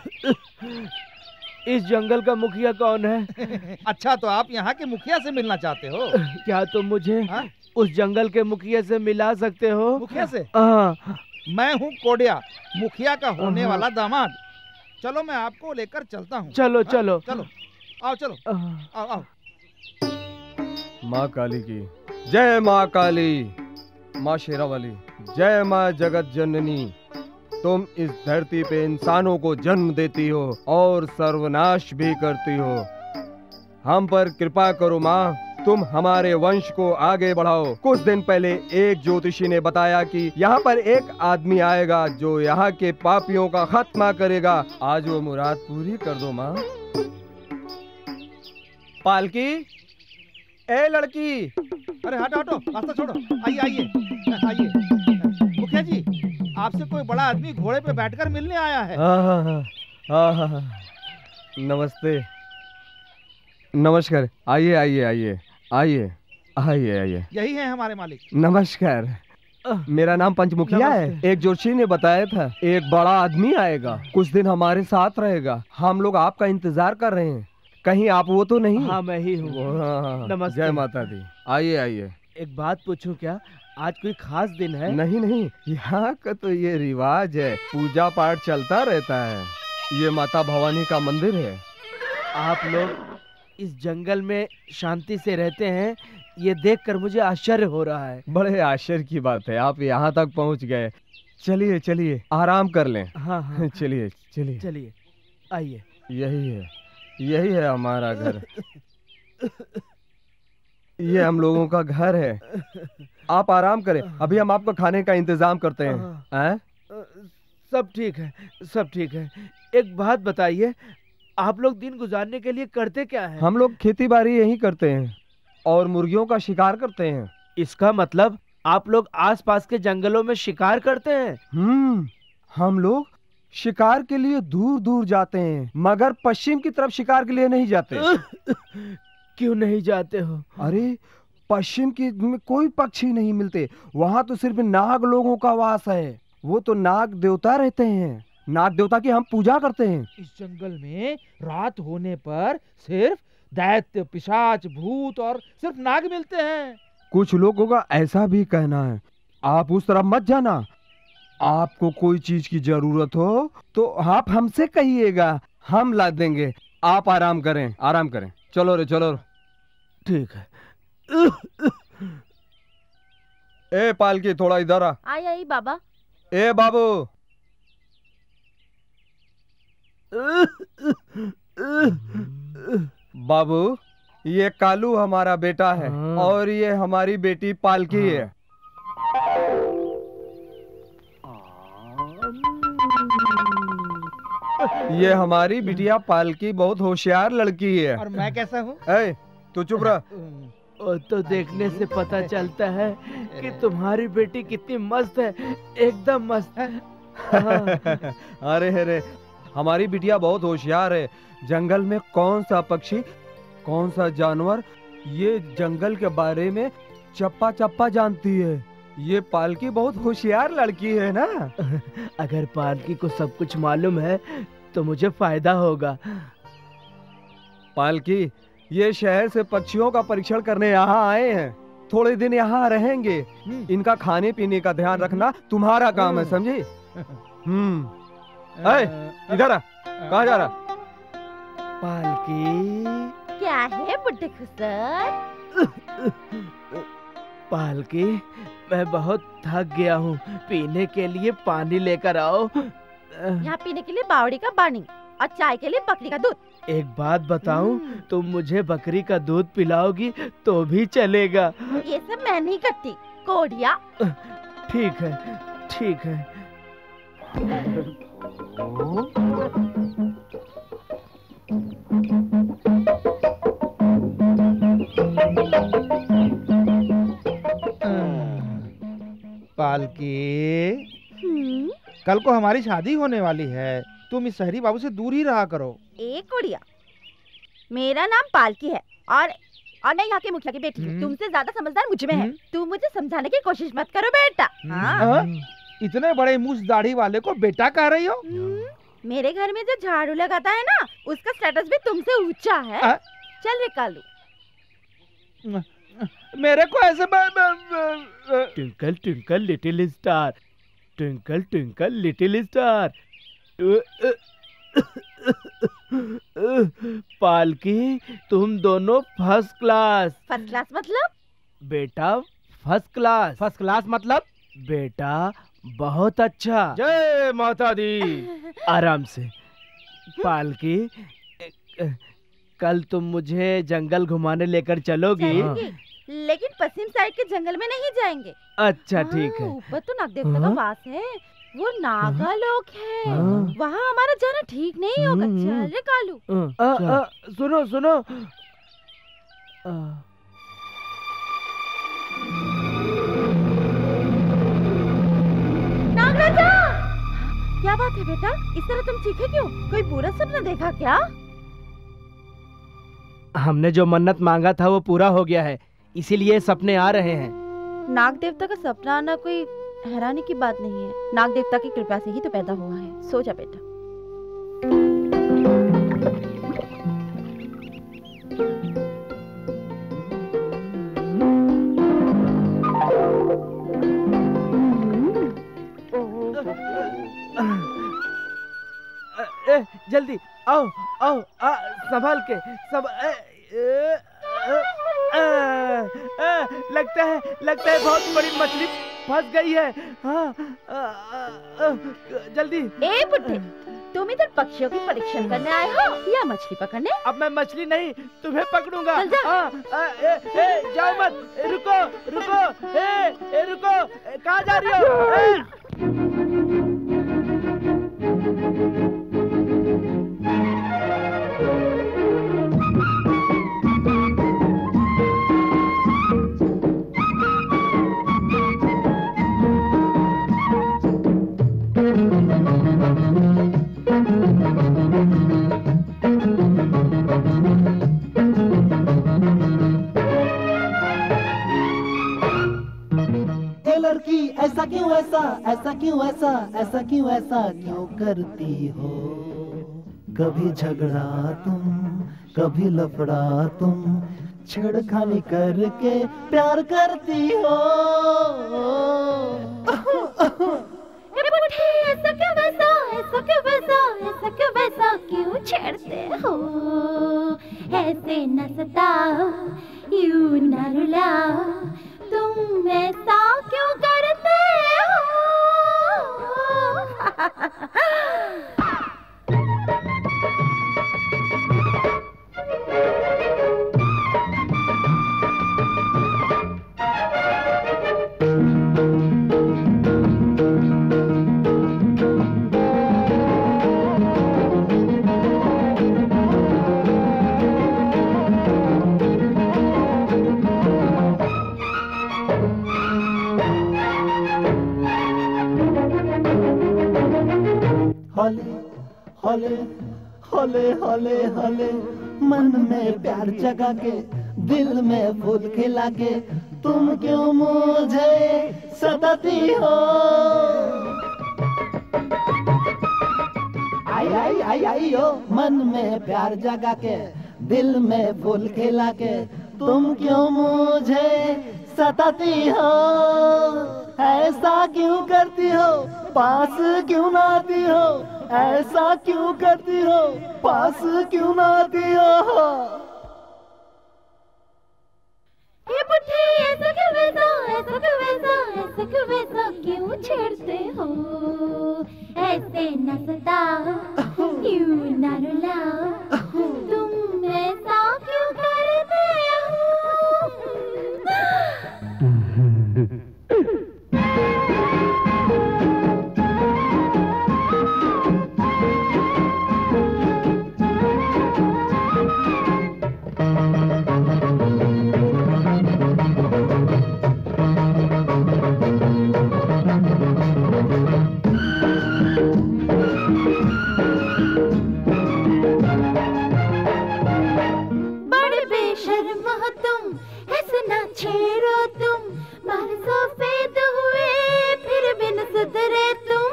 इस जंगल का मुखिया कौन है? अच्छा, तो आप यहाँ के मुखिया से मिलना चाहते हो? क्या तुम मुझे हाँ? उस जंगल के मुखिया से मिला सकते हो? मुखिया से? हाँ। मैं हूँ कोडिया, मुखिया का होने हाँ। वाला दामाद। चलो मैं आपको लेकर चलता हूँ। चलो हाँ? चलो चलो आओ, चलो हाँ। आओ आओ। माँ काली की जय। माँ काली, माँ शेरावाली, जय माँ जगत जननी। तुम इस धरती पे इंसानों को जन्म देती हो और सर्वनाश भी करती हो। हम पर कृपा करो माँ, तुम हमारे वंश को आगे बढ़ाओ। कुछ दिन पहले एक ज्योतिषी ने बताया कि यहाँ पर एक आदमी आएगा जो यहाँ के पापियों का खात्मा करेगा। आज वो मुराद पूरी कर दो माँ। पालकी, ए लड़की। अरे हटो हटो, रास्ता छोड़ो। आइए आइए आइए। मुखिया जी, आपसे कोई बड़ा आदमी घोड़े पे बैठकर मिलने आया है। हाँ हाँ हाँ हाँ हाँ हाँ। नमस्ते, नमस्कार। आइए आइए आइए आइए आइए आइए। यही है हमारे मालिक। नमस्कार, मेरा नाम पंचमुखिया है। एक ज्योतिषी ने बताया था एक बड़ा आदमी आएगा, कुछ दिन हमारे साथ रहेगा। हम लोग आपका इंतजार कर रहे हैं, कहीं आप वो तो नहीं? हाँ मैं ही हूँ। नमस्ते। जय माता दी। आइए आइए। एक बात पूछूं क्या, आज कोई खास दिन है? नहीं नहीं, यहाँ का तो ये रिवाज है, पूजा पाठ चलता रहता है। ये माता भवानी का मंदिर है। आप लोग इस जंगल में शांति से रहते हैं, ये देखकर मुझे आश्चर्य हो रहा है। बड़े आश्चर्य की बात है, आप यहाँ तक पहुँच गए। चलिए चलिए आराम कर लें। हाँ हाँ चलिए चलिए चलिए आइए। यही है, यही है हमारा घर। ये हम लोगों का घर है। आप आराम करें, अभी हम आपको खाने का इंतजाम करते हैं। हैं? सब ठीक है, सब ठीक है। एक बात बताइए, आप लोग दिन गुजारने के लिए करते क्या हैं? हम लोग खेती बाड़ी यही करते हैं और मुर्गियों का शिकार करते हैं। इसका मतलब आप लोग आसपास के जंगलों में शिकार करते हैं? हम्म, हम लोग शिकार के लिए दूर दूर जाते हैं, मगर पश्चिम की तरफ शिकार के लिए नहीं जाते। क्यों नहीं जाते हो? अरे पश्चिम की में कोई पक्षी नहीं मिलते, वहाँ तो सिर्फ नाग लोगों का वास है। वो तो नाग देवता रहते हैं, नाग देवता की हम पूजा करते हैं। इस जंगल में रात होने पर सिर्फ दैत्य, पिशाच, भूत और सिर्फ नाग मिलते हैं। कुछ लोगों का ऐसा भी कहना है। आप उस तरफ मत जाना। आपको कोई चीज की जरूरत हो तो आप हमसे कहिएगा, हम ला देंगे। आप आराम करें, आराम करें। चलो रे चलो। ठीक है। ए पालकी, थोड़ा इधर आ। आई आई बाबा। ए बाबू, बाबू, ये कालू हमारा बेटा है हाँ। और ये हमारी बेटी पालकी है। ये हमारी बिटिया पालकी बहुत होशियार लड़की है। और मैं कैसा हूँ? ए, तू चुप रह। और तो देखने से पता चलता है कि तुम्हारी बेटी कितनी मस्त है, एकदम मस्त। हाँ। अरे अरे, हमारी बिटिया बहुत होशियार है। जंगल में कौन सा पक्षी, कौन सा जानवर, ये जंगल के बारे में चप्पा चप्पा जानती है। ये पालकी बहुत होशियार लड़की है ना। अगर पालकी को सब कुछ मालूम है तो मुझे फायदा होगा। पालकी, ये शहर से पक्षियों का परीक्षण करने यहाँ आए हैं। थोड़े दिन यहाँ रहेंगे। इनका खाने पीने का ध्यान रखना तुम्हारा काम है, समझी? हम्म। ए, इधर आ। कहाँ जा रहा? पालकी, क्या है बुड्ढे खुसर? पालकी, मैं बहुत थक गया हूँ, पीने के लिए पानी लेकर आओ। यहाँ पीने के लिए बावड़ी का पानी और चाय के लिए बकरी का दूध। एक बात बताऊं, तुम मुझे बकरी का दूध पिलाओगी तो भी चलेगा। ये सब मैं नहीं करती, कोढ़िया। ठीक है, ठीक है। पालकी, हम्म, कल को हमारी शादी होने वाली है, तुम इस शहरी बाबू से दूर ही रहा करो। ए कोढ़िया, मेरा नाम पालकी है और और मैं यहाँ के मुखिया की बेटी हूँ। हम्म। तुमसे ज्यादा समझदार मुझ में है। हम्म। तुम मुझे समझाने की कोशिश मत करो बेटा। हाँ? हाँ? इतने बड़े मूछ दाढ़ी वाले को बेटा कह रही हो? हम्म, मेरे घर में जो झाड़ू लगाता है ना, उसका स्टेटस भी तुमसे ऊंचा है। आ? चल रे कालू। मेरे को ऐसे ब- ब- ब- twinkle twinkle little star, twinkle twinkle little star. Palki, तुम दोनों फर्स्ट क्लास। फर्स्ट क्लास मतलब? बेटा फर्स्ट क्लास। फर्स्ट क्लास मतलब? बेटा बहुत अच्छा। जय माता दी। आराम से। पालकी, कल तुम मुझे जंगल घुमाने लेकर चलोगी? चलेंगे, लेकिन पश्चिम साइड के जंगल में नहीं जाएंगे। अच्छा ठीक हाँ, है। ऊपर तो नाग देवता का हाँ? वास है, वो नागा लोग है। हाँ। वहाँ हमारा जाना ठीक नहीं होगा। हम्म। चल रे कालू। अ, अ, अ, सुनो सुनो। अ, नागराजा! क्या बात है बेटा, इस तरह तुम चीखे क्यों? कोई बुरा सपना देखा क्या? हमने जो मन्नत मांगा था वो पूरा हो गया है, इसीलिए सपने आ रहे हैं। नाग देवता का सपना आना कोई हैरानी की बात नहीं है। नाग देवता की कृपा से ही तो पैदा हुआ है। सो जा बेटा। ए, जल्दी आओ आओ, आ, संभाल के सब। ए, ए, ए, ए, ए, लगता है लगता है बहुत बड़ी मछली फंस गई है। हाँ, आ, आ, आ, जल्दी। ए बुड्ढे, तुम इधर पक्षियों की परीक्षण करने आए हो या मछली पकड़ने? अब मैं मछली नहीं, तुम्हें पकड़ूंगा। चल जा। हाँ, आ, ए, ए, जाओ मत, ए, रुको रुको, ए, ए, रुको, ए, कहाँ जा रही हो? ए, ए लड़की, ऐसा क्यों ऐसा ऐसा क्यों ऐसा ऐसा क्यों ऐसा क्यों करती हो? कभी झगड़ा तुम, कभी लफड़ा तुम, छेड़खानी करके प्यार करती हो। ए बुड्ढे, ऐसा क्यों वैसा, ऐसा क्यों वैसा, ऐसा क्यों वैसा क्यों छेड़ते हो? ऐसे न सताओ, यूं न रुलाओ, तुम ऐसा क्यों करते हो? हौले हौले हौले हौले हौले मन में प्यार जगा के दिल में फूल खिला के तुम क्यों मुझे सताती हो। आई आई आई आई हो मन में प्यार जगा के दिल में फूल खिला के तुम क्यों मुझे सताती हो। ऐसा क्यों करती हो पास क्यों ना आती हो। ऐसा क्यों करती हो पास क्यों ना आती हो। ये बुढ़े ऐसा क्यों वैसा ऐसा क्यों वैसा ऐसा क्यों वैसा क्यों छेड़ते हो। ऐसे न सताओ यूं न रुलाओ तुम ऐसा क्यों करते हो। बड़े बेशर्म हो तुम ऐसे ना छेड़ो तुम बाल सफेद हुए फिर भी न सुधरे तुम।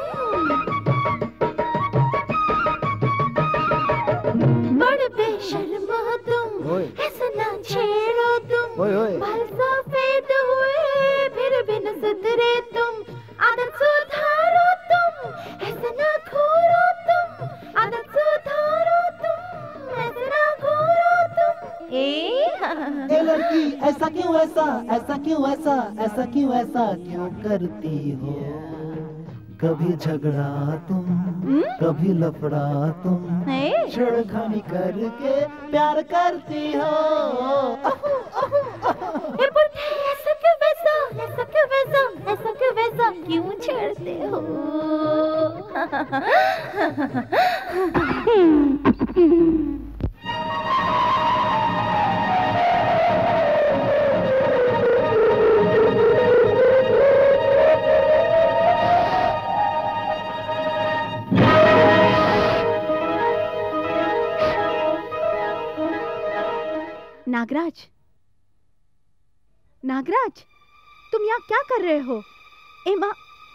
बड़े बेशर्म हो तुम ऐसे ना छेड़ो तुम बाल सफेद हुए फिर भी न सुधरे तुम। आदत सुधारो तुम ऐसे ना घूरो तुम। आदत सुधारो तुम ऐसे ना घूरो तुम। ए लड़की ऐसा क्यों ऐसा ऐसा क्यों ऐसा ऐसा क्यों ऐसा क्यों करती हो। कभी झगड़ा तुम कभी लफड़ा तुम छेड़खानी करके प्यार करती हो। ये बुढ़े ऐसा क्यों वैसा ऐसा क्यों वैसा ऐसा क्यों वैसा क्यों छेड़ते हो। नागराज नागराज तुम यहाँ क्या कर रहे हो। एमा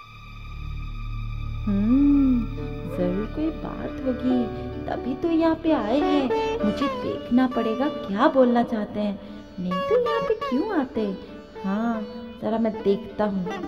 हम्म, जरूर कोई बात होगी तभी तो यहाँ पे आए हैं। मुझे देखना पड़ेगा क्या बोलना चाहते हैं, नहीं तो यहाँ पे क्यों आते। हाँ जरा मैं देखता हूँ।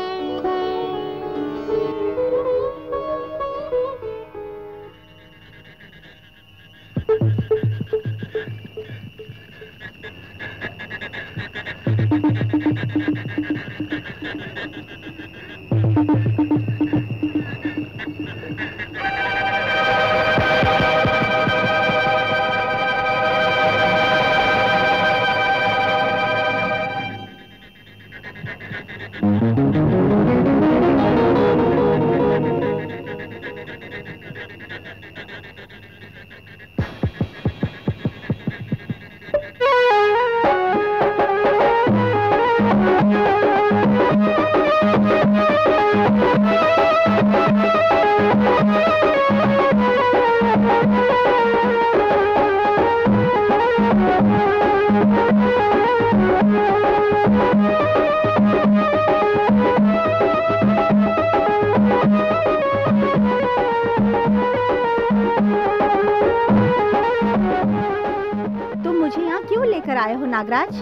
तुम मुझे यहाँ क्यों लेकर आए हो नागराज।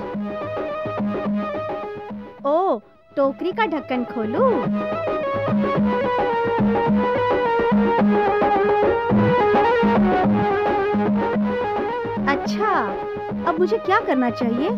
ओ टोकरी का ढक्कन खोलूं। अच्छा अब मुझे क्या करना चाहिए।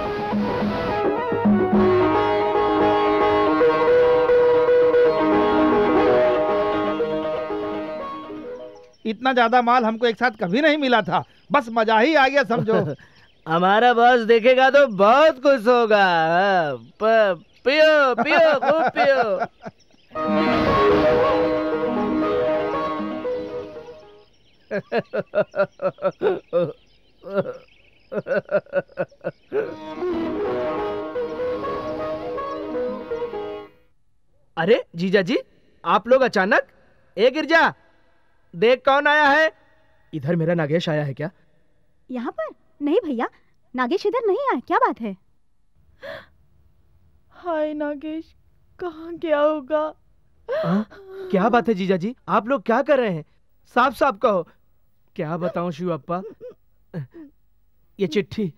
इतना ज्यादा माल हमको एक साथ कभी नहीं मिला था। बस मजा ही आ गया समझो। हमारा बॉस देखेगा तो बहुत खुश होगा। प- पियो पियो खूब पियो। अरे जीजा जी, आप लोग अचानक? ए गिरजा, देख कौन आया है। इधर मेरा नागेश आया है क्या? यहाँ पर? नहीं भैया, नागेश इधर नहीं आया। क्या बात है? हाय नागेश, कहाँ गया होगा? आ? क्या बात है जीजा जी, आप लोग क्या कर रहे हैं? साफ साफ कहो। क्या बताऊं शिवप्पा, ये चिट्ठी।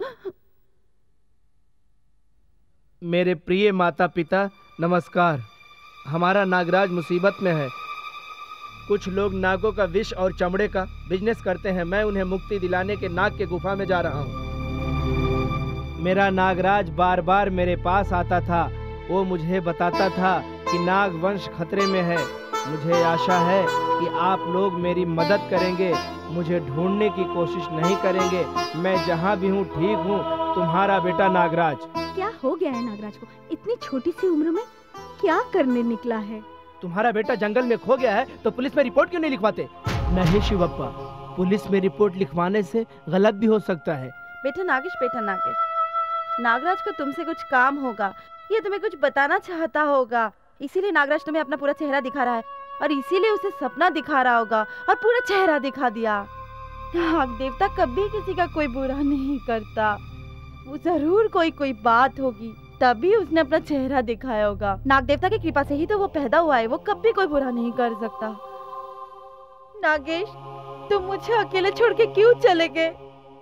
मेरे प्रिय माता पिता नमस्कार। हमारा नागराज मुसीबत में है। कुछ लोग नागों का विष और चमड़े का बिजनेस करते हैं। मैं उन्हें मुक्ति दिलाने के नाग के गुफा में जा रहा हूँ। मेरा नागराज बार बार मेरे पास आता था। वो मुझे बताता था कि नाग वंश खतरे में है। मुझे आशा है कि आप लोग मेरी मदद करेंगे, मुझे ढूंढने की कोशिश नहीं करेंगे। मैं जहाँ भी हूँ ठीक हूँ। तुम्हारा बेटा नागराज। क्या हो गया है नागराज को? इतनी छोटी सी उम्र में क्या करने निकला है? तुम्हारा बेटा जंगल में खो गया है तो पुलिस में रिपोर्ट क्यों नहीं लिखवाते? नहीं शिवप्पा, पुलिस में रिपोर्ट लिखवाने से गलत भी हो सकता है। बेटा नागेश, बेटा नागेश, नागराज को तुमसे कुछ काम होगा, ये तुम्हें कुछ बताना चाहता होगा, इसीलिए नागराज तुम्हें अपना पूरा चेहरा दिखा रहा है और इसीलिए उसे सपना दिखा रहा होगा और पूरा चेहरा दिखा दिया। नाग देवता कभी किसी का कोई बुरा नहीं करता। वो जरूर कोई कोई बात होगी तभी उसने अपना चेहरा दिखाया होगा। नाग देवता की कृपा से ही तो वो पैदा हुआ है। वो कभी कोई बुरा नहीं कर सकता। नागेश, तुम मुझे अकेले छोड़ के क्यों चले गए?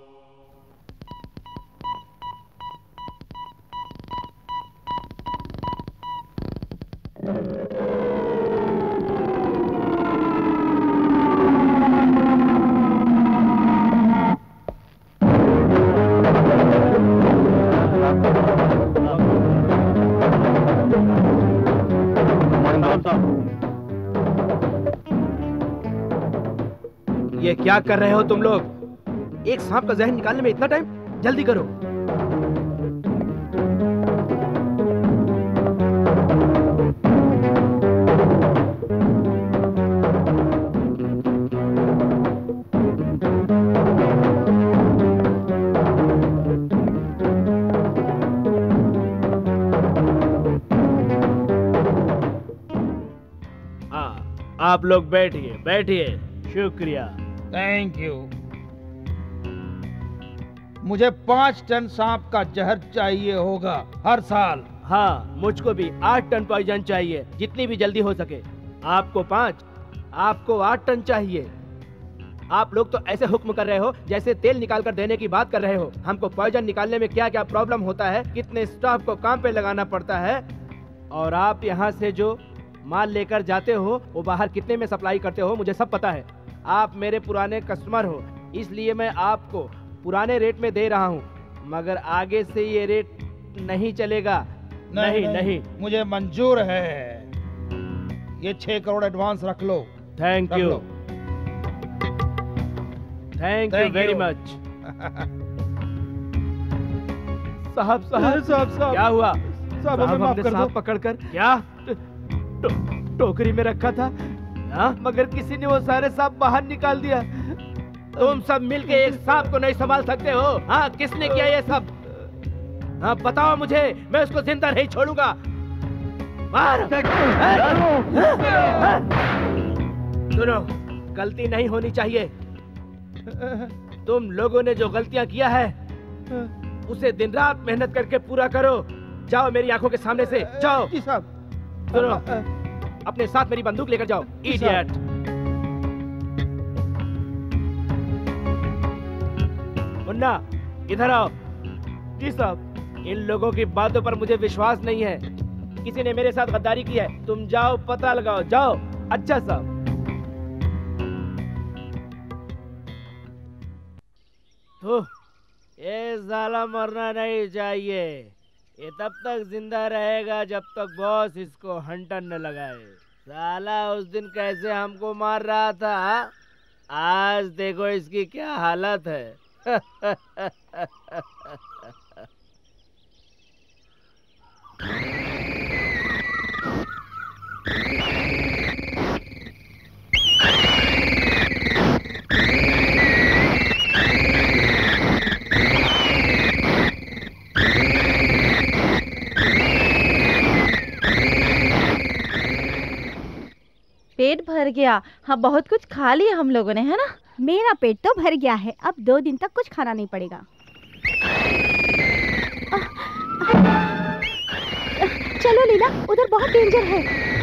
ये क्या कर रहे हो तुम लोग? एक सांप का जहर निकालने में इतना टाइम? जल्दी करो। आप लोग बैठिए बैठिए। शुक्रिया। Thank you. मुझे पाँच टन सांप का जहर चाहिए होगा हर साल। हाँ, मुझको भी आठ टन पॉइजन चाहिए, जितनी भी जल्दी हो सके। आपको पाँच, आपको आठ टन चाहिए। आप लोग तो ऐसे हुक्म कर रहे हो जैसे तेल निकाल कर देने की बात कर रहे हो। हमको पॉइजन निकालने में क्या क्या प्रॉब्लम होता है, कितने स्टाफ को काम पे लगाना पड़ता है, और आप यहाँ से जो माल लेकर जाते हो वो बाहर कितने में सप्लाई करते हो, मुझे सब पता है। आप मेरे पुराने कस्टमर हो, इसलिए मैं आपको पुराने रेट में दे रहा हूँ, मगर आगे से ये रेट नहीं चलेगा। नहीं नहीं, नहीं। मुझे मंजूर है। ये छह करोड़ एडवांस रख लो। Thank you, thank you very much. साहब साहब साहब साहब क्या हुआ? साहब हमें माफ कर दो। पकड़कर क्या टो, टोकरी में रखा था, हाँ? मगर किसी ने वो सारे सांप बाहर निकाल दिया। तुम सब मिलके एक सांप को नहीं संभाल सकते हो? हाँ, किसने किया ये सब? हाँ बताओ मुझे, मैं उसको जिंदा नहीं छोड़ूंगा। मार। सुनो, गलती नहीं होनी चाहिए। तुम लोगों ने जो गलतियां किया है उसे दिन रात मेहनत करके पूरा करो। जाओ मेरी आंखों के सामने से, जाओ। जी साहब। सुनो, अपने साथ मेरी बंदूक लेकर जाओ। इडियट। मुन्ना, इधर आओ। जी साहब। इन लोगों की बातों पर मुझे विश्वास नहीं है। किसी ने मेरे साथ गद्दारी की है। तुम जाओ, पता लगाओ, जाओ। अच्छा साहब। तो ये साला मरना नहीं चाहिए। ये तब तक जिंदा रहेगा जब तक बॉस इसको हंटर न लगाए। साला उस दिन कैसे हमको मार रहा था, आज देखो इसकी क्या हालत है। पेट भर गया। हाँ, बहुत कुछ खा लिया हम लोगों ने, है ना? मेरा पेट तो भर गया है, अब दो दिन तक कुछ खाना नहीं पड़ेगा। चलो लीला, उधर बहुत डेंजर है।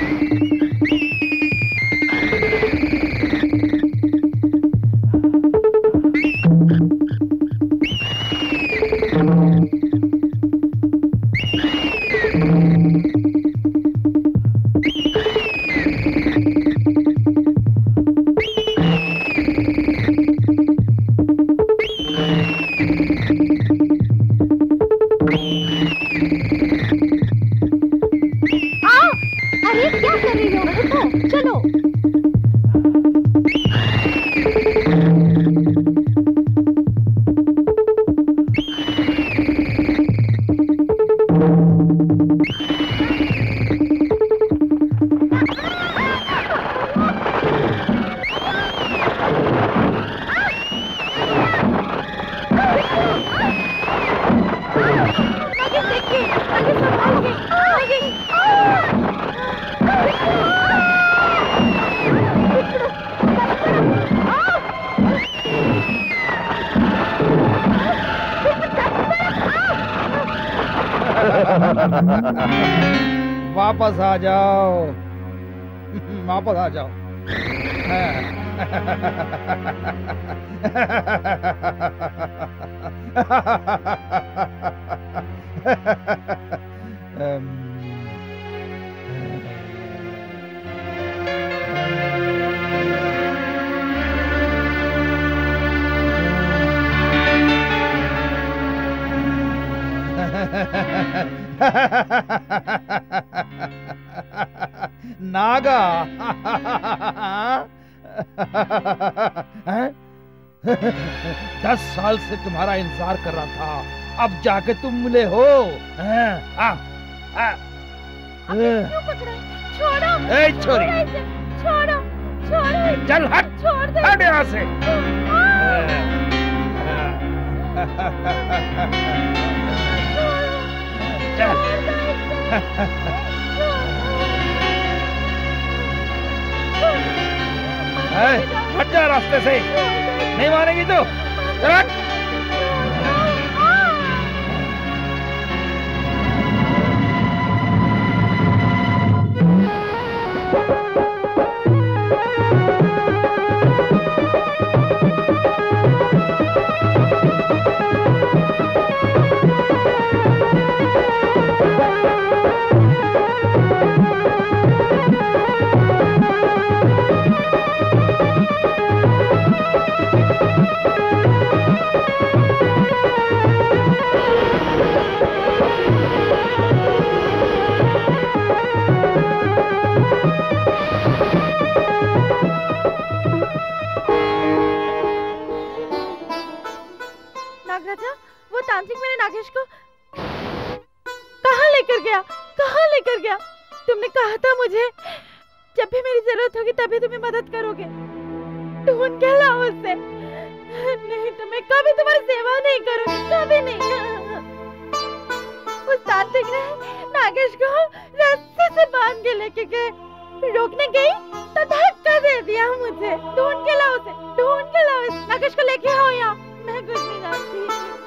वापस आ जाओ, वापस आ जाओ। नागा दस साल से तुम्हारा इंतजार कर रहा था, अब जाके तुम मिले हो। आ, आ, क्यों पकड़ा? छोड़ो, ए छोरी, छोड़ो, छोड़ो, चल हट, छोड़ दे, हट यहाँ से। हट जा रास्ते से, नहीं मानेगी तो चल। नागराजा, वो तांत्रिक मेरे नागेश को कहाँ लेकर गया? कहाँ लेकर गया? तुमने कहा था मुझे जब भी मेरी जरूरत होगी तभी तुम्हें मदद करोगे। ढूंढ के लाओ उसे, नहीं तो मैं कभी तुम्हारी सेवा नहीं करूंगी, कभी नहीं। उस तांत्रिक ने नागेश को रस्से से बांध के लेके गए, रोकने गई तो धक्का दे दिया मुझे। ढूंढ के लाओ उसे, ढूंढ के लाओ उसे। नागेश को लेके आओ यहाँ, मैं कुछ नहीं जानती।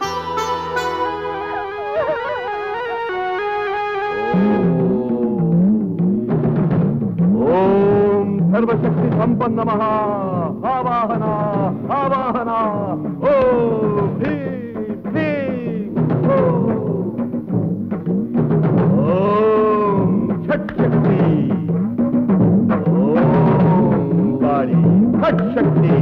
ओम सर्वशक्ति संपन्न महा आवाहना आवाहना। ओम भीम भीम। ओम छठ शक्ति। ओम काली छठ शक्ति।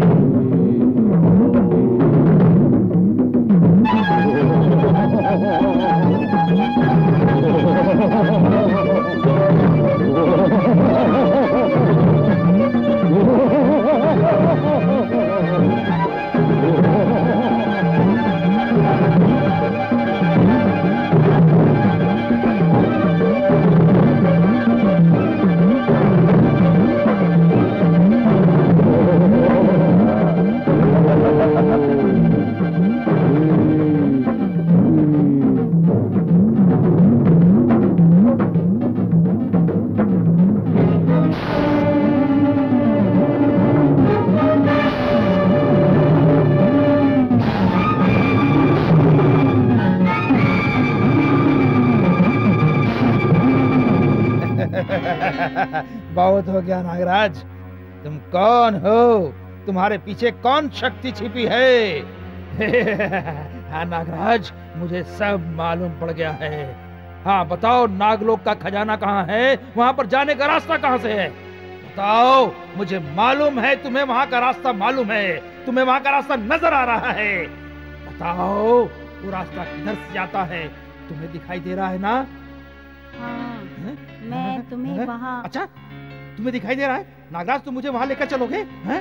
बहुत हो गया नागराज। तुम कौन हो? तुम्हारे पीछे कौन शक्ति छिपी है? हाँ नागराज, मुझे सब मालूम पड़ गया है। हाँ बताओ, नागलोक का खजाना कहाँ है? वहाँ पर जाने का रास्ता कहाँ से है? बताओ, मुझे मालूम है तुम्हें वहाँ का रास्ता मालूम है, तुम्हें वहाँ का रास्ता नजर आ रहा है। बताओ वो रास्ता किधर से जाता है? तुम्हें दिखाई दे रहा है ना? हाँ, है? मैं तुम्हें है? वहाँ अच्छा, तुम्हें दिखाई दे रहा है? नागराज, तुम मुझे वहाँ लेकर चलोगे? हैं?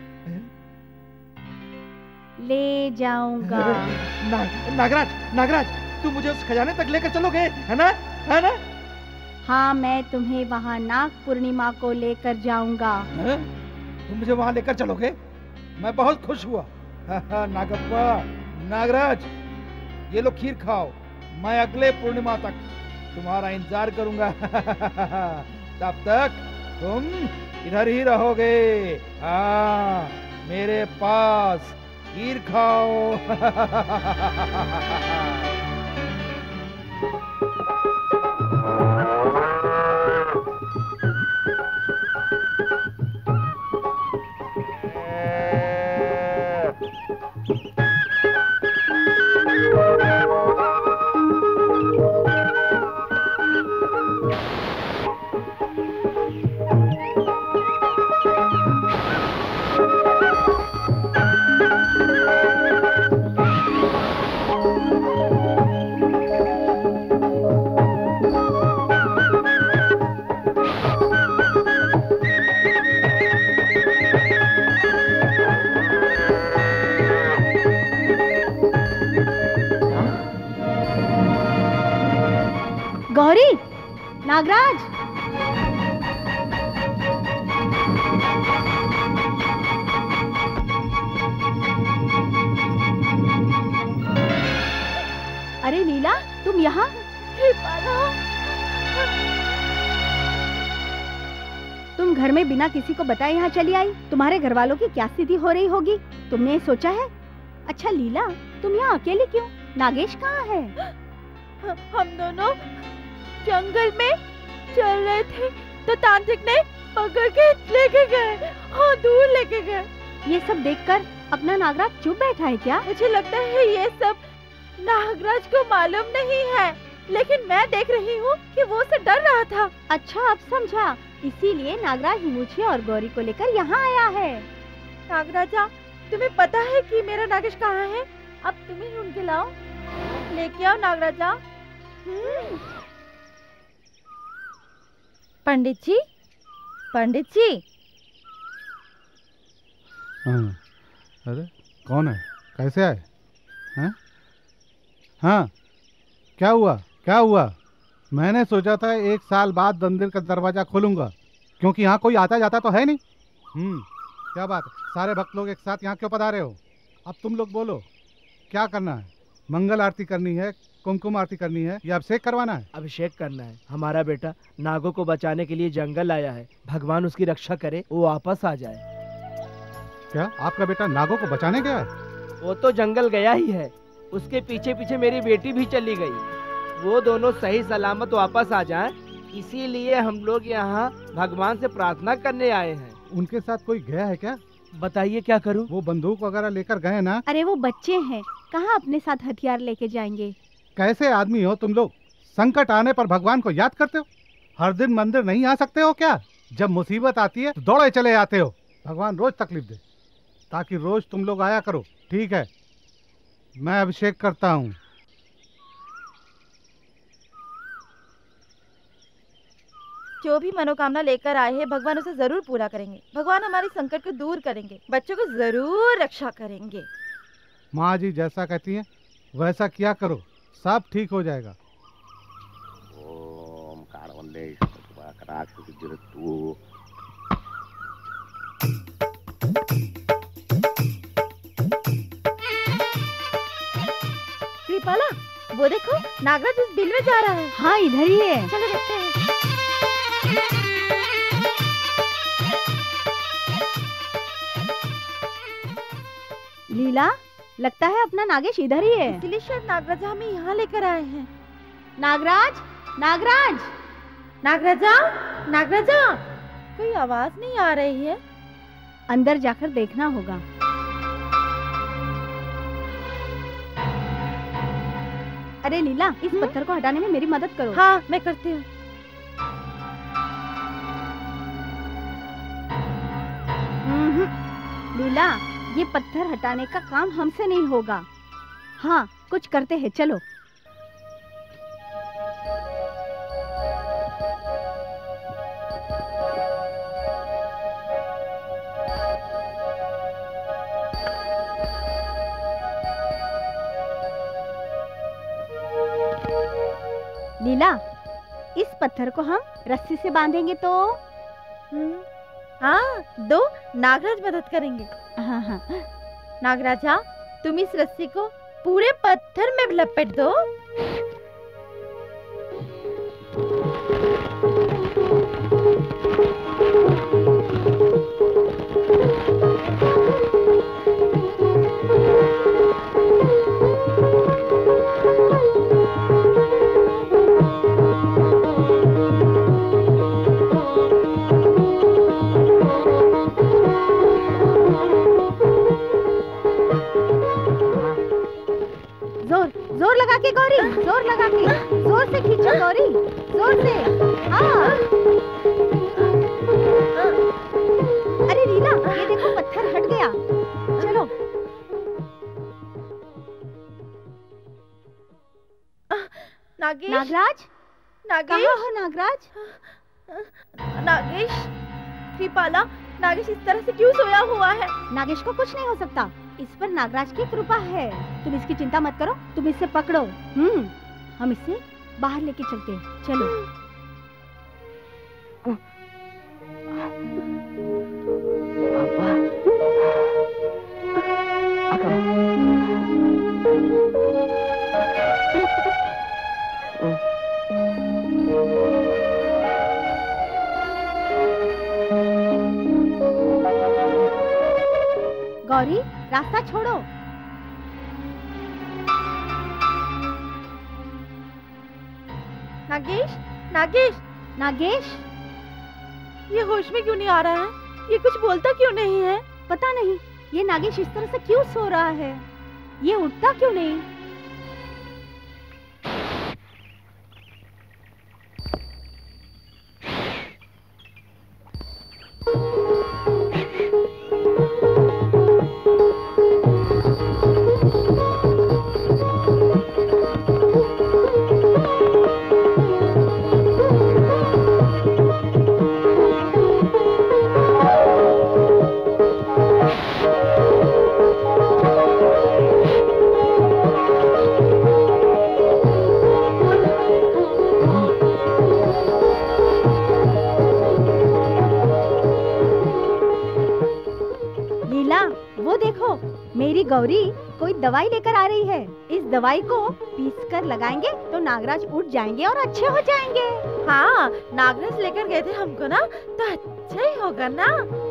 ले जाऊंगा। ना, नागराज, नागराज, तुम मुझे उस खजाने तक लेकर चलोगे, है ना? है ना? हाँ, मैं तुम्हें वहाँ नाग पूर्णिमा को लेकर जाऊंगा। है? तुम मुझे वहाँ लेकर चलोगे? मैं बहुत खुश हुआ। नागप्पा, नागराज, ये लो खीर खाओ। मैं अगले पूर्णिमा तक तुम्हारा इंतजार करूंगा। तब तक तुम इधर ही रहोगे। हाँ, मेरे पास खीर खाओ। गौरी, नागराज, अरे लीला, तुम यहाँ? तुम घर में बिना किसी को बताए यहाँ चली आई। तुम्हारे घर वालों की क्या स्थिति हो रही होगी, तुमने सोचा है? अच्छा लीला, तुम यहाँ अकेले क्यों? नागेश कहाँ है? हम दोनों जंगल में चल रहे थे तो तांत्रिक ने पकड़ के लेके गए। हाँ, दूर लेके गए। ये सब देखकर अपना नागराज चुप बैठा है क्या? मुझे लगता है ये सब नागराज को मालूम नहीं है, लेकिन मैं देख रही हूँ कि वो उसे डर रहा था। अच्छा, अब समझा। इसीलिए नागराज मुझे और गौरी को लेकर यहाँ आया है। नागराजा, तुम्हें पता है कि मेरा नागेश कहाँ है? अब तुम ही ढूंढ के लाओ। लेके आओ नागराजा। पंडित जी, पंडित जी। हाँ, अरे कौन है? कैसे आए? हैं? हाँ, क्या हुआ? क्या हुआ? मैंने सोचा था एक साल बाद मंदिर का दरवाजा खोलूंगा, क्योंकि यहाँ कोई आता जाता तो है नहीं। हम्म, क्या बात? सारे भक्त लोग एक साथ यहाँ क्यों पधारे हो? अब तुम लोग बोलो, क्या करना है? मंगल आरती करनी है, कुमकुम आरती करनी है या अभिषेक करवाना है? अभिषेक करना है। हमारा बेटा नागों को बचाने के लिए जंगल आया है। भगवान उसकी रक्षा करे, वो वापस आ जाए। क्या आपका बेटा नागों को बचाने गया है? वो तो जंगल गया ही है, उसके पीछे पीछे मेरी बेटी भी चली गई। वो दोनों सही सलामत वापस आ जाएं, इसीलिए हम लोग यहाँ भगवान से प्रार्थना करने आए हैं। उनके साथ कोई गया है क्या? बताइए क्या करूं? वो बंदूक वगैरह लेकर गए ना? अरे वो बच्चे हैं, कहाँ अपने साथ हथियार लेके जाएंगे। कैसे आदमी हो तुम लोग? संकट आने पर भगवान को याद करते हो? हर दिन मंदिर नहीं आ सकते हो क्या? जब मुसीबत आती है तो दौड़े चले आते हो। भगवान रोज तकलीफ दे, ताकि रोज तुम लोग आया करो। ठीक है, मैं अभिषेक करता हूँ। जो भी मनोकामना लेकर आए हैं, भगवान उसे जरूर पूरा करेंगे। भगवान हमारे संकट को दूर करेंगे, बच्चों को जरूर रक्षा करेंगे। माँ जी जैसा कहती हैं वैसा किया करो, सब ठीक हो जाएगा। ओम कारवंदे कृपाला, वो देखो, नागराज इस बिल में जा रहा है। हाँ, इधर ही है। चलो देखते हैं। लीला, लगता है अपना नागेश इधर ही है। इसलिए शायद नागराज हमें यहाँ लेकर आए हैं। नागराज, नागराज, नागराजा, नागराजा, कोई आवाज नहीं आ रही है। अंदर जाकर देखना होगा। अरे लीला, इस पत्थर को हटाने में मेरी मदद करो। हाँ, मैं करती हूँ। हम्म, लीला, ये पत्थर हटाने का काम हमसे नहीं होगा। हाँ, कुछ करते हैं, चलो। लीला, इस पत्थर को हम रस्सी से बांधेंगे तो? हाँ, दो नागराज मदद करेंगे। हाँ हाँ। नागराजा, तुम इस रस्सी को पूरे पत्थर में लपेट दो। जोर लगा के गौरी, जोर लगा के, जोर से खींचो गौरी, जोर से। हाँ। अरे लीला, ये देखो पत्थर हट गया। चलो। नागेश, नागराज, नागेश, कहाँ हो नागराज? नागेश, कृपाला, नागेश इस तरह से क्यों सोया हुआ है? नागेश को कुछ नहीं हो सकता, इस पर नागराज की कृपा है। तुम इसकी चिंता मत करो, तुम इसे पकड़ो। हम्म, हम इसे बाहर लेके चलते हैं, चलो। गौरी, रास्ता छोड़ो। नागेश, नागेश, नागेश, ये होश में क्यों नहीं आ रहा है? ये कुछ बोलता क्यों नहीं है? पता नहीं, ये नागेश इस तरह से क्यों सो रहा है? ये उठता क्यों नहीं? गौरी कोई दवाई लेकर आ रही है। इस दवाई को पीस कर लगाएंगे तो नागराज उठ जाएंगे और अच्छे हो जाएंगे। हाँ, नागराज लेकर गए थे हमको ना, तो अच्छा ही होगा ना।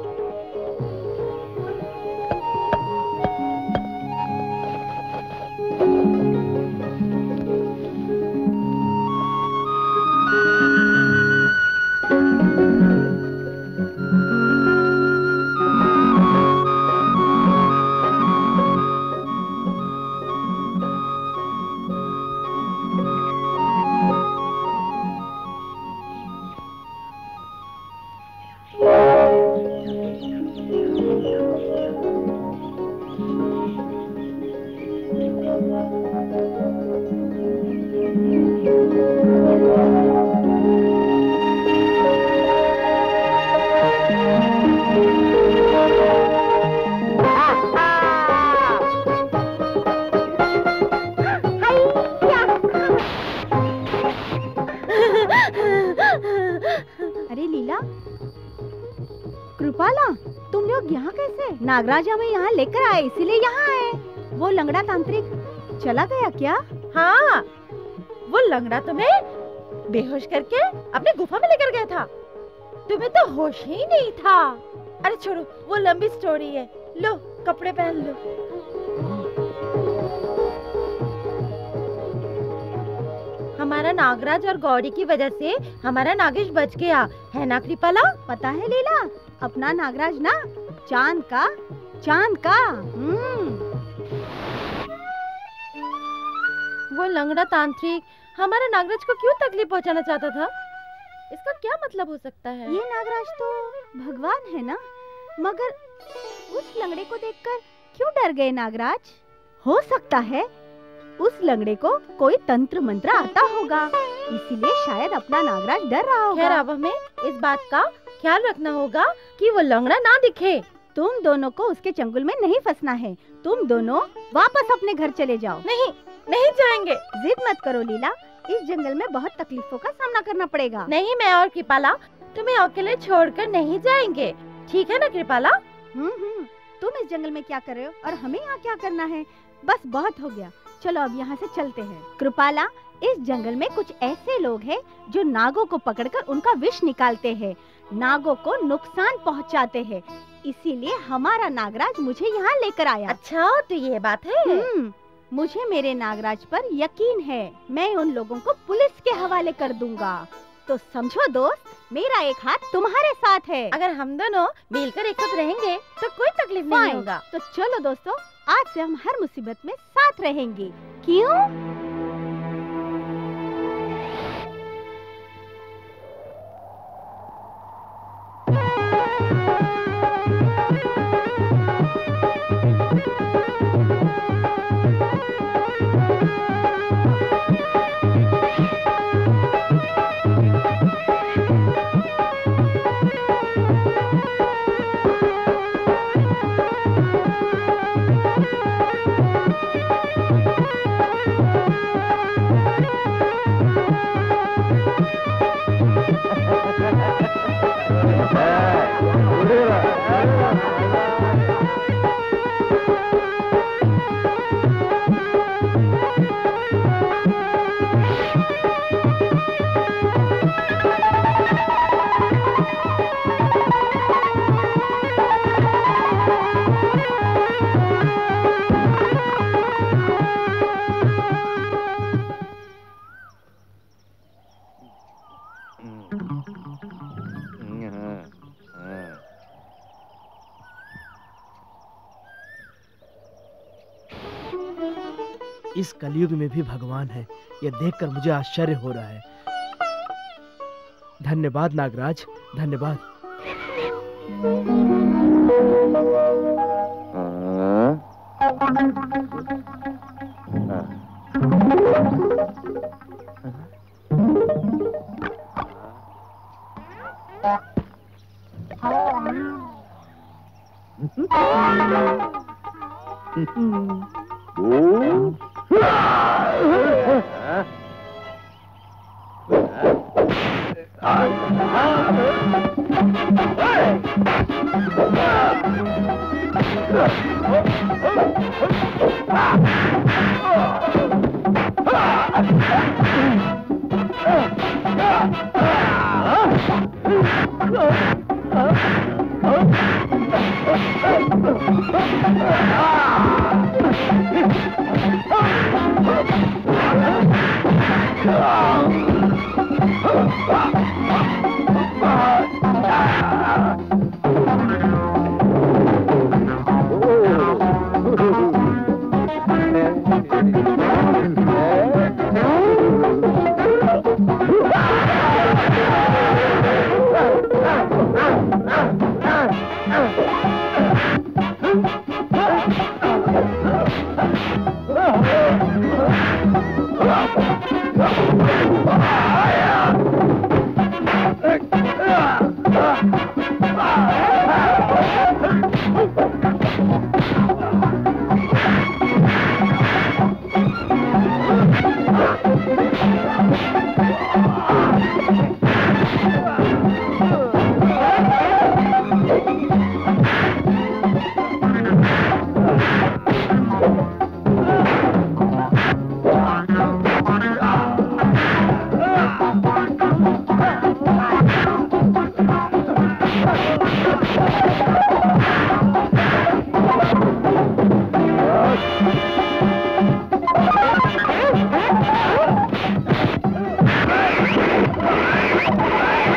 नागराज हमें यहाँ लेकर आए, इसीलिए यहाँ आए। वो लंगड़ा तांत्रिक चला गया क्या? हाँ, वो लंगड़ा तुम्हें बेहोश करके अपने गुफा में लेकर गया था। तुम्हें तो होश ही नहीं था। अरे छोड़ो, वो लंबी स्टोरी है। लो, कपड़े पहन लो। हम हमारा नागराज और गौरी की वजह से हमारा नागेश बच गया है ना कृपाला? पता है लीला, अपना नागराज ना चांद का चांद का हम्म। वो लंगड़ा तांत्रिक हमारा नागराज को क्यों तकलीफ पहुंचाना चाहता था? इसका क्या मतलब हो सकता है? ये नागराज तो भगवान है ना, मगर उस लंगड़े को देखकर क्यों डर गए नागराज? हो सकता है उस लंगड़े को कोई तंत्र मंत्र आता होगा, इसीलिए शायद अपना नागराज डर रहा होगा। खैर अब हमें इस बात का ख्याल रखना होगा कि वो लंगड़ा ना दिखे। तुम दोनों को उसके चंगुल में नहीं फंसना है। तुम दोनों वापस अपने घर चले जाओ। नहीं नहीं जाएंगे। जिद मत करो लीला, इस जंगल में बहुत तकलीफों का सामना करना पड़ेगा। नहीं, मैं और कृपाला तुम्हें अकेले छोड़कर नहीं जाएंगे, ठीक है ना कृपाला? हम्म हम्म। तुम इस जंगल में क्या कर रहे हो और हमें यहाँ क्या करना है? बस बहुत हो गया, चलो अब यहाँ से चलते हैं। कृपाला, इस जंगल में कुछ ऐसे लोग हैं जो नागों को पकड़कर उनका विष निकालते हैं, नागों को नुकसान पहुँचाते हैं, इसीलिए हमारा नागराज मुझे यहाँ लेकर आया। अच्छा, तो ये बात है। हम्म, मुझे मेरे नागराज पर यकीन है। मैं उन लोगों को पुलिस के हवाले कर दूंगा। तो समझो दोस्त, मेरा एक हाथ तुम्हारे साथ है। अगर हम दोनों मिलकर एक साथ रहेंगे तो कोई तकलीफ नहीं Fine. होगा। तो चलो दोस्तों, आज से हम हर मुसीबत में साथ रहेंगे। क्यों? इस कलयुग में भी भगवान है, यह देखकर मुझे आश्चर्य हो रहा है। धन्यवाद नागराज, धन्यवाद। Ah!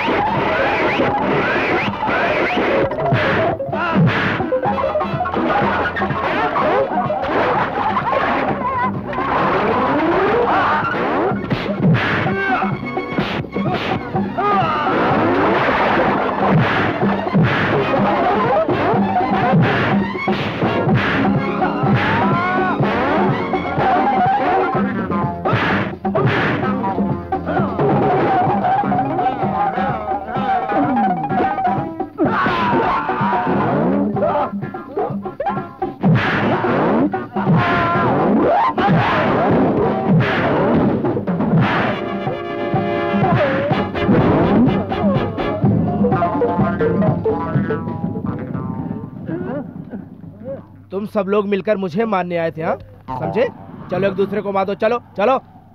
तुम सब लोग मिलकर मुझे मारने आए थे, हाँ? समझे? चलो एक दूसरे को मार दो, चलो चलो।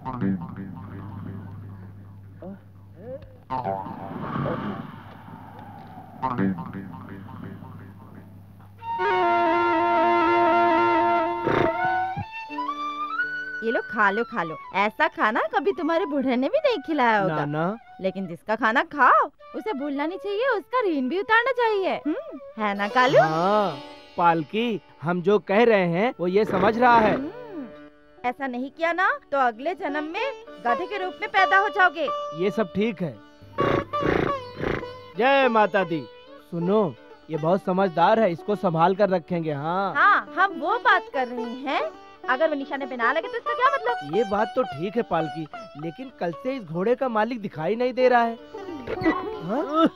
ये लो खा लो खा लो। ऐसा खाना कभी तुम्हारे बूढ़े ने भी नहीं खिलाया होगा। नाना, लेकिन जिसका खाना खाओ उसे भूलना नहीं चाहिए, उसका ऋण भी उतारना चाहिए। हम्म, है ना कालू? हाँ, पालकी, हम जो कह रहे हैं वो ये समझ रहा है। हम्म, ऐसा नहीं किया ना तो अगले जन्म में गधे के रूप में पैदा हो जाओगे। ये सब ठीक है। जय माता दी। सुनो, ये बहुत समझदार है, इसको संभाल कर रखेंगे। हाँ हाँ, हम वो बात कर रहे हैं। अगर वो निशाने पे ना लगे तो इसका क्या मतलब? ये बात तो ठीक है पालकी, लेकिन कल से इस घोड़े का मालिक दिखाई नहीं दे रहा है। हाँ?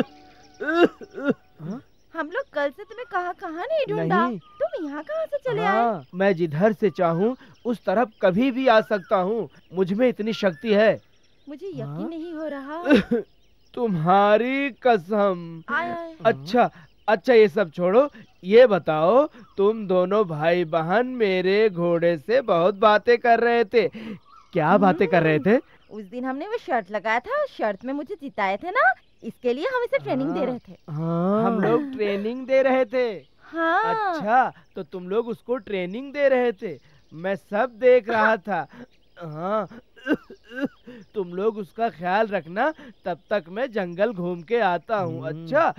हाँ? हम लोग कल से तुम्हें कहाँ कहाँ नहीं ढूंढा। नहीं। तुम यहाँ कहाँ से चले आए? हाँ, मैं जिधर से चाहूँ उस तरफ कभी भी आ सकता हूँ। मुझ में इतनी शक्ति है। मुझे यकीन हाँ? नहीं हो रहा। तुम्हारी कसम। आय, आय। अच्छा अच्छा, ये सब छोड़ो, ये बताओ, तुम दोनों भाई बहन मेरे घोड़े से बहुत बातें कर रहे थे। क्या बातें कर रहे थे? उस दिन हमने वो शर्त लगाया था, शर्त में मुझे जिताए थे ना, इसके लिए हम इसे ट्रेनिंग दे रहे थे। हाँ, हम लोग ट्रेनिंग दे रहे थे। हाँ। अच्छा, तो तुम लोग उसको ट्रेनिंग दे रहे थे, मैं सब देख रहा था। हाँ, तुम लोग उसका ख्याल रखना, तब तक मैं जंगल घूम के आता हूँ। अच्छा,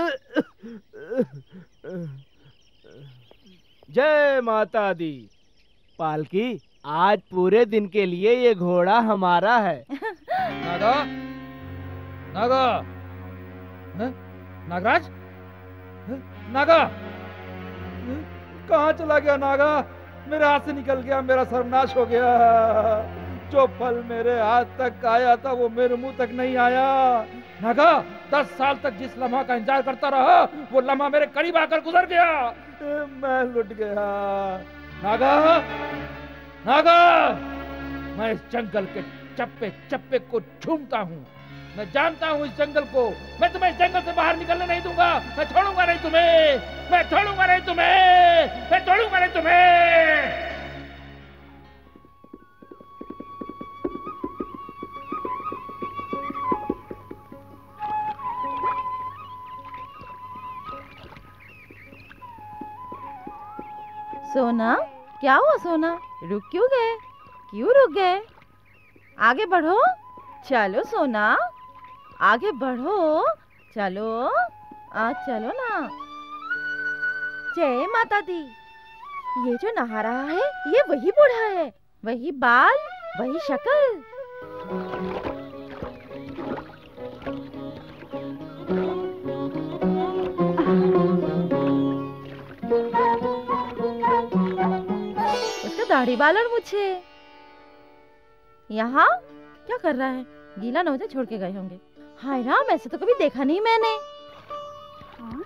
जय माता दी। पालकी, आज पूरे दिन के लिए ये घोड़ा हमारा है। नागा, नागा, हैं? नागराज, हैं? नागा, हैं? कहाँ चला गया नागा? मेरे हाथ से निकल गया, मेरा सर्वनाश हो गया। जो फल मेरे हाथ तक आया था वो मेरे मुंह तक नहीं आया। नागा, दस साल तक जिस लम्हा का इंतजार करता रहा वो लम्हा मेरे करीब आकर गुजर गया। मैं लुट गया। नागा, नागा, मैं इस जंगल के चप्पे चप्पे को झूमता हूँ। मैं जानता हूँ इस जंगल को। मैं तुम्हें इस जंगल से बाहर निकलने नहीं दूंगा। मैं छोड़ूंगा नहीं तुम्हें। मैं छोड़ूंगा नहीं तुम्हें। मैं छोड़ूंगा नहीं तुम्हें। सोना, क्या हुआ सोना? रुक क्यों गए? क्यों रुक गए? आगे बढ़ो। चलो सोना, आगे बढ़ो। चलो, आ चलो ना। जय माता दी। ये जो नहा रहा है ये वही बूढ़ा है, वही बाल, वही शक्ल। दाढ़ी बाल और मुझे यहाँ क्या कर रहा है? गीला नौजे छोड़ के गए होंगे। हाय राम, ऐसे तो कभी देखा नहीं मैंने। हाँ?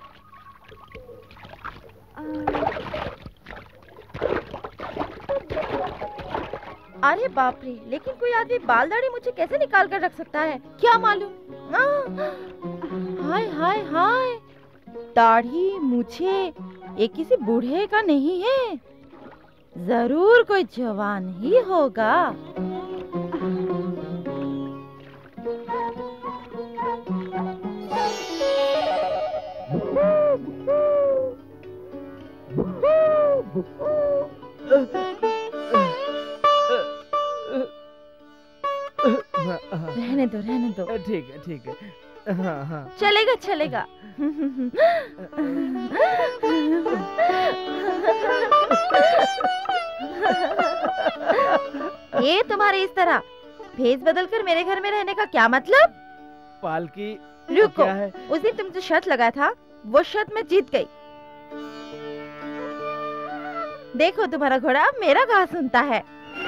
अरे बाप रे, लेकिन कोई आदमी बाल दाढ़ी मुझे कैसे निकाल कर रख सकता है? क्या मालूम। हाय हाय हाय, दाढ़ी मुझे ये किसी बूढ़े का नहीं है, जरूर कोई जवान ही होगा। रहने दो रहने दो। ठीक है ठीक है। हाँ हाँ चलेगा चलेगा। ये तुम्हारे इस तरह भेस बदल कर मेरे घर में रहने का क्या मतलब? पालकी रुको, क्या है? उस दिन तुम जो शर्त लगाया था वो शर्त मैं जीत गई। देखो तुम्हारा घोड़ा मेरा कहा सुनता है।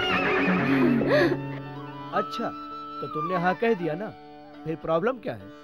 अच्छा तो तुमने हाँ कह दिया ना, फिर प्रॉब्लम क्या है?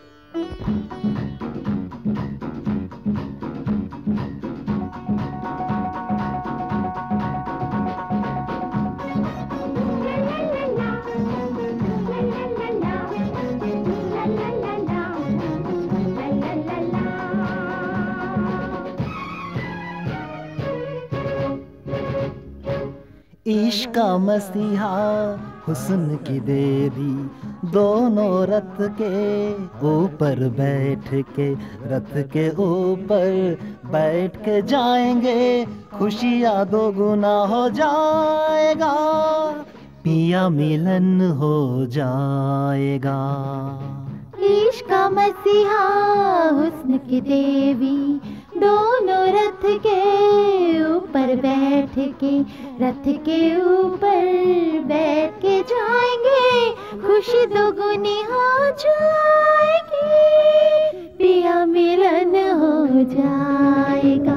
इश्क का मसीहा हुस्न की देवी दोनों रथ के ऊपर बैठ के, रथ के ऊपर बैठ के जाएंगे, खुशियाँ दो गुना हो जाएगा, पिया मिलन हो जाएगा। इश्क का मसीहा हुस्न की देवी दोनों रथ के ऊपर बैठ के, रथ के ऊपर बैठ के जाएंगे, खुशी दोगुनी हो जाएगी, पिया मिलन हो जाएगा।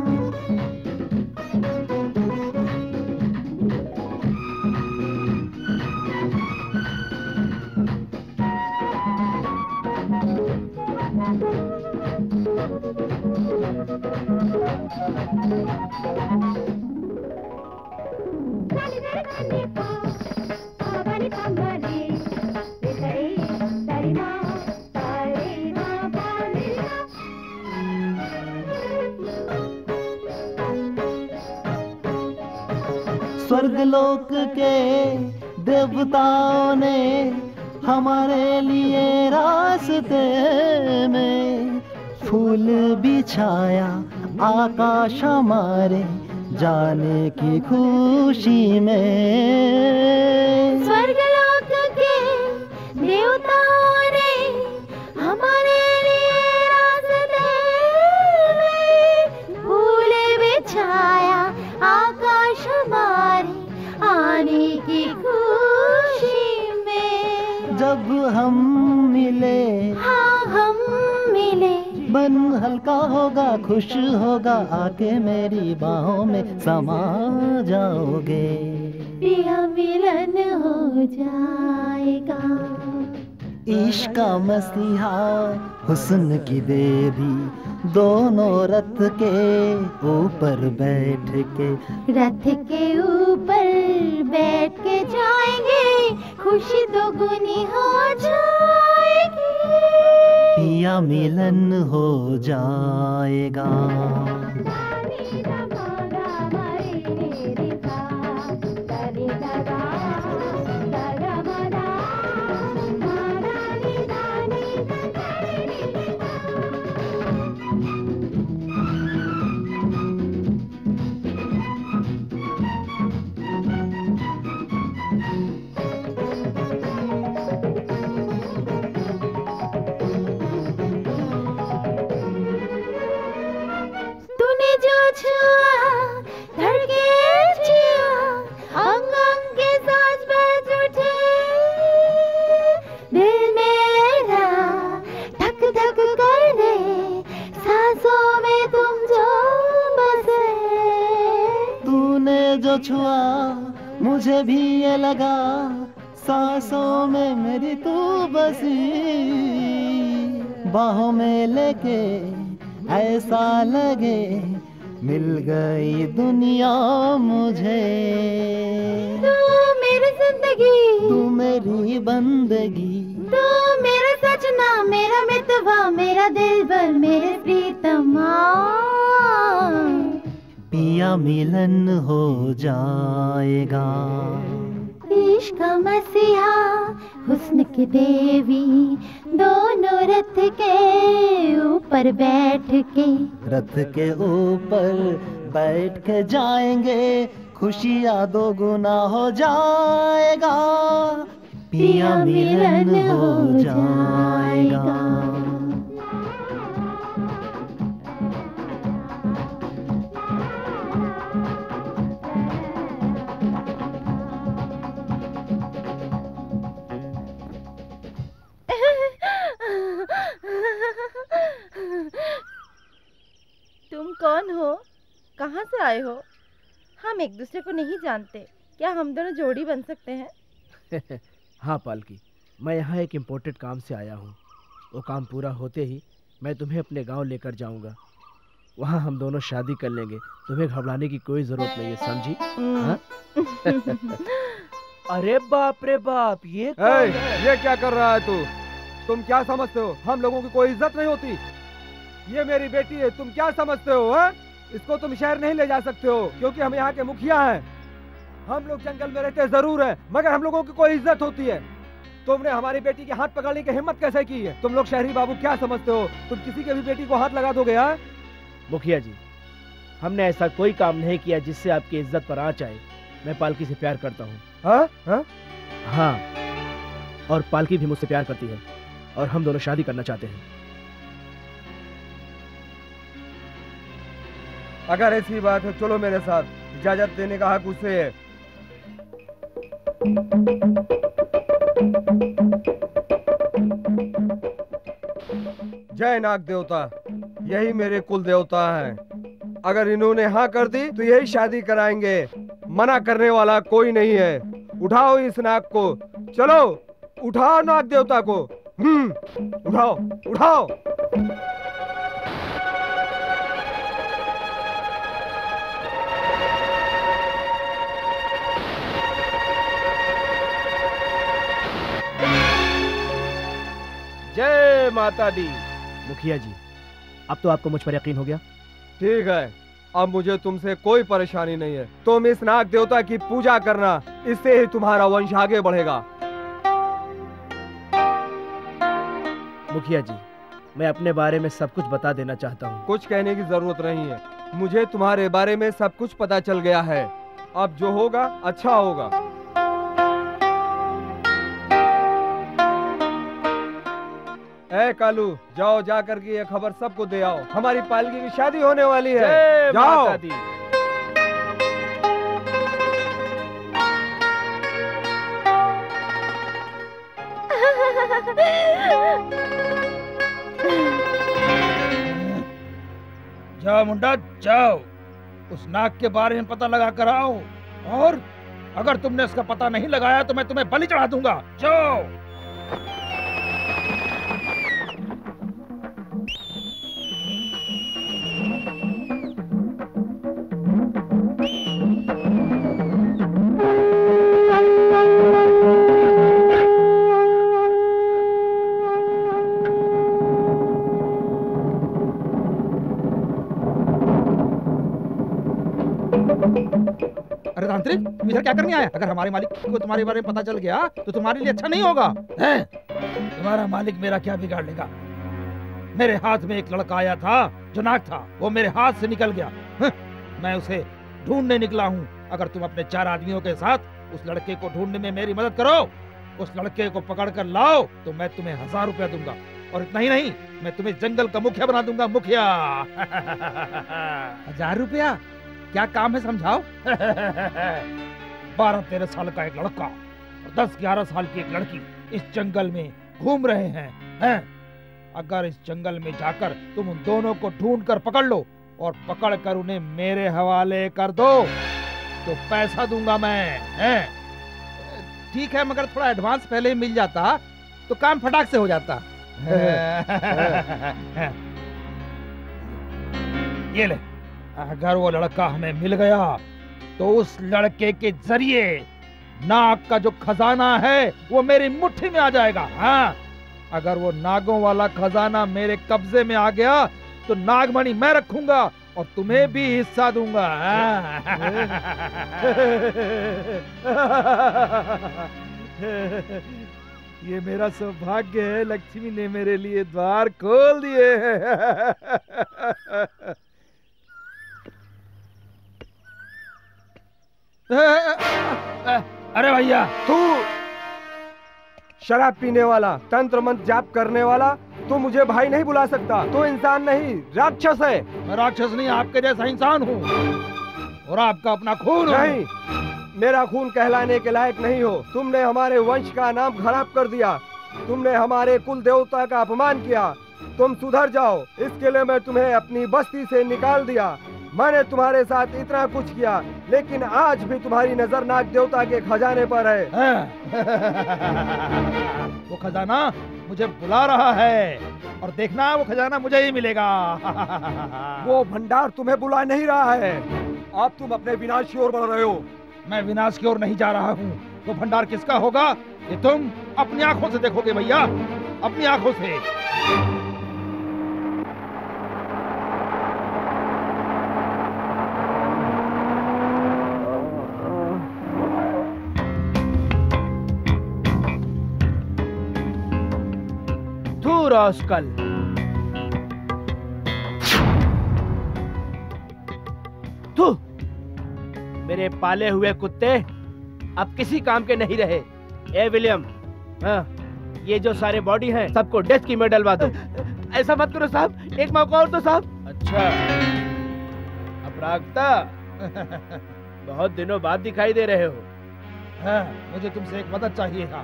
स्वर्गलोक के देवताओं ने हमारे लिए रास्ते में फूल बिछाया, आकाश हमारे जाने की खुशी में। स्वर्गलोक के देवताओं ने हमारे लिए रास्ते में फूल बिछाया, आकाश हमारे आने की खुशी में। जब हम मिले, हाँ हम मिले, मन हल्का होगा, खुश होगा, आके मेरी बाहों में समा जाओगे, पिया मिलन हो जाएगा। इश्क का मसीहा हुस्न की देवी दोनों रथ के ऊपर बैठ के, रथ के ऊपर बैठ के जाएंगे, खुशी दोगुनी हो जाएगी, पिया मिलन हो जाएगा। छुआ मुझे भी ये लगा, सांसों में मेरी तू बसी, बाहों में लेके ऐसा लगे मिल गई दुनिया मुझे। तू मेरी जिंदगी, तू मेरी बंदगी, तू मेरा सजना, मेरा मितवा, मेरा दिलबर, मेरे प्रीतमा, पिया मिलन हो जाएगा। इश्क का मसीहा हुस्न की देवी दोनों रथ के ऊपर बैठ के, रथ के ऊपर बैठ के जाएंगे, खुशियाँ दो गुना हो जाएगा, पिया मिलन हो जाएगा। तुम कौन हो? कहाँ से आए हो? हम एक दूसरे को नहीं जानते, क्या हम दोनों जोड़ी बन सकते हैं? हाँ पालकी, मैं यहाँ एक इम्पोर्टेंट काम से आया हूँ। वो काम पूरा होते ही मैं तुम्हें अपने गांव लेकर जाऊँगा। वहाँ हम दोनों शादी कर लेंगे। तुम्हें घबराने की कोई जरूरत नहीं है, समझी? हाँ? अरे बाप रे बाप, ये कौन है? ये क्या कर रहा है तू? तुम क्या समझते हो हम लोगों की कोई इज्जत नहीं होती? ये मेरी बेटी है, तुम क्या समझते हो? है? इसको तुम शहर नहीं ले जा सकते हो क्योंकि हम यहाँ के मुखिया हैं। हम लोग जंगल में रहते जरूर हैं, मगर हम लोगों की कोई इज्जत होती है। तुमने हमारी बेटी के हाथ पकड़ने की हिम्मत कैसे की है? तुम लोग शहरी बाबू क्या समझते हो? तुम किसी के भी बेटी को हाथ लगा दोगे? हाँ मुखिया जी, हमने ऐसा कोई काम नहीं किया जिससे आपकी इज्जत पर आँच आए। मैं पालकी से प्यार करता हूँ। हाँ? हाँ? हाँ, और पालकी भी मुझसे प्यार करती है और हम दोनों शादी करना चाहते हैं। अगर ऐसी बात है चलो मेरे साथ, इजाजत देने का हक उससे है। जय नाग देवता, यही मेरे कुल देवता हैं। अगर इन्होंने हाँ कर दी तो यही शादी कराएंगे। मना करने वाला कोई नहीं है। उठाओ इस नाग को, चलो उठाओ नाग देवता को। हम्म, उठाओ उठाओ। जय माता दी। मुखिया जी, अब तो आपको मुझ पर यकीन हो गया? ठीक है, अब मुझे तुमसे कोई परेशानी नहीं है। तुम इस नाग देवता की पूजा करना, इससे ही तुम्हारा वंश आगे बढ़ेगा। मुखिया जी, मैं अपने बारे में सब कुछ बता देना चाहता हूँ। कुछ कहने की जरूरत नहीं है, मुझे तुम्हारे बारे में सब कुछ पता चल गया है। अब जो होगा अच्छा होगा। ए कालू, जाओ जा करके ये खबर सबको दे आओ, हमारी पालकी की शादी होने वाली है। जाओ। माता दी। जाओ मुंडा जाओ, उस नाग के बारे में पता लगा कर आओ, और अगर तुमने इसका पता नहीं लगाया तो मैं तुम्हें बलि चढ़ा दूंगा। जाओ। अरे तांत्रिक, तुम इधर क्या करने आया? अगर हमारे मालिक को तुम्हारे बारे में पता चल गया तो तुम्हारे लिए अच्छा नहीं होगा। है? तुम्हारा मालिक मेरा क्या बिगाड़ लेगा? मेरे हाथ में एक लड़का आया था जो नाग था, वो मेरे हाथ से निकल गया। मैं उसे ढूंढने निकला हूँ। अगर तुम अपने चार आदमियों के साथ उस लड़के को ढूंढने में मेरी मदद करो, उस लड़के को पकड़ कर लाओ, तो मैं तुम्हें हजार रुपया दूंगा। और इतना ही नहीं, मैं तुम्हें जंगल का मुखिया बना दूंगा। मुखिया। हजार रुपया? क्या काम है समझाओ। बारह तेरह साल का एक लड़का और दस ग्यारह साल की एक लड़की इस जंगल में घूम रहे हैं, हैं? अगर इस जंगल में जाकर तुम उन दोनों को ढूंढ कर पकड़ लो और पकड़ कर उन्हें मेरे हवाले कर दो तो पैसा दूंगा मैं। हैं? ठीक है, मगर थोड़ा एडवांस पहले ही मिल जाता तो काम फटाक से हो जाता। ये ले, अगर वो लड़का हमें मिल गया तो उस लड़के के जरिए नाग का जो खजाना है वो मेरी मुट्ठी में आ जाएगा। हाँ, अगर वो नागों वाला खजाना मेरे कब्जे में आ गया तो नागमणि मैं रखूंगा और तुम्हें भी हिस्सा दूंगा। ये मेरा सौभाग्य है, लक्ष्मी ने मेरे लिए द्वार खोल दिए हैं। अरे भैया, तू शराब पीने वाला, तंत्र मंत्र जाप करने वाला, तू मुझे भाई नहीं बुला सकता। तू इंसान नहीं, राक्षस है। मैं राक्षस नहीं, आपके जैसा इंसान हूँ और आपका अपना खून नहीं, मेरा खून कहलाने के लायक नहीं हो। तुमने हमारे वंश का नाम खराब कर दिया, तुमने हमारे कुल देवता का अपमान किया। तुम सुधर जाओ, इसके लिए मैं तुम्हें अपनी बस्ती से निकाल दिया। मैंने तुम्हारे साथ इतना कुछ किया, लेकिन आज भी तुम्हारी नजर नाग देवता के खजाने पर है। वो खजाना मुझे बुला रहा है और देखना वो खजाना मुझे ही मिलेगा। वो भंडार तुम्हें बुला नहीं रहा है। अब तुम अपने विनाश की ओर बढ़ रहे हो। मैं विनाश की ओर नहीं जा रहा हूँ। वो भंडार किसका होगा ये तुम अपनी आंखों से देखोगे भैया, अपनी आंखों से। रास्कल, तू मेरे पाले हुए कुत्ते अब किसी काम के नहीं रहे। ए विलियम, हाँ, ये जो सारे बॉडी हैं सबको डेथ की में डलवा दो। ऐसा मत करो साहब, एक मौका और तो साहब। अच्छा, अपरागता, बहुत दिनों बाद दिखाई दे रहे हो। हाँ, मुझे तुमसे एक मदद चाहिए था।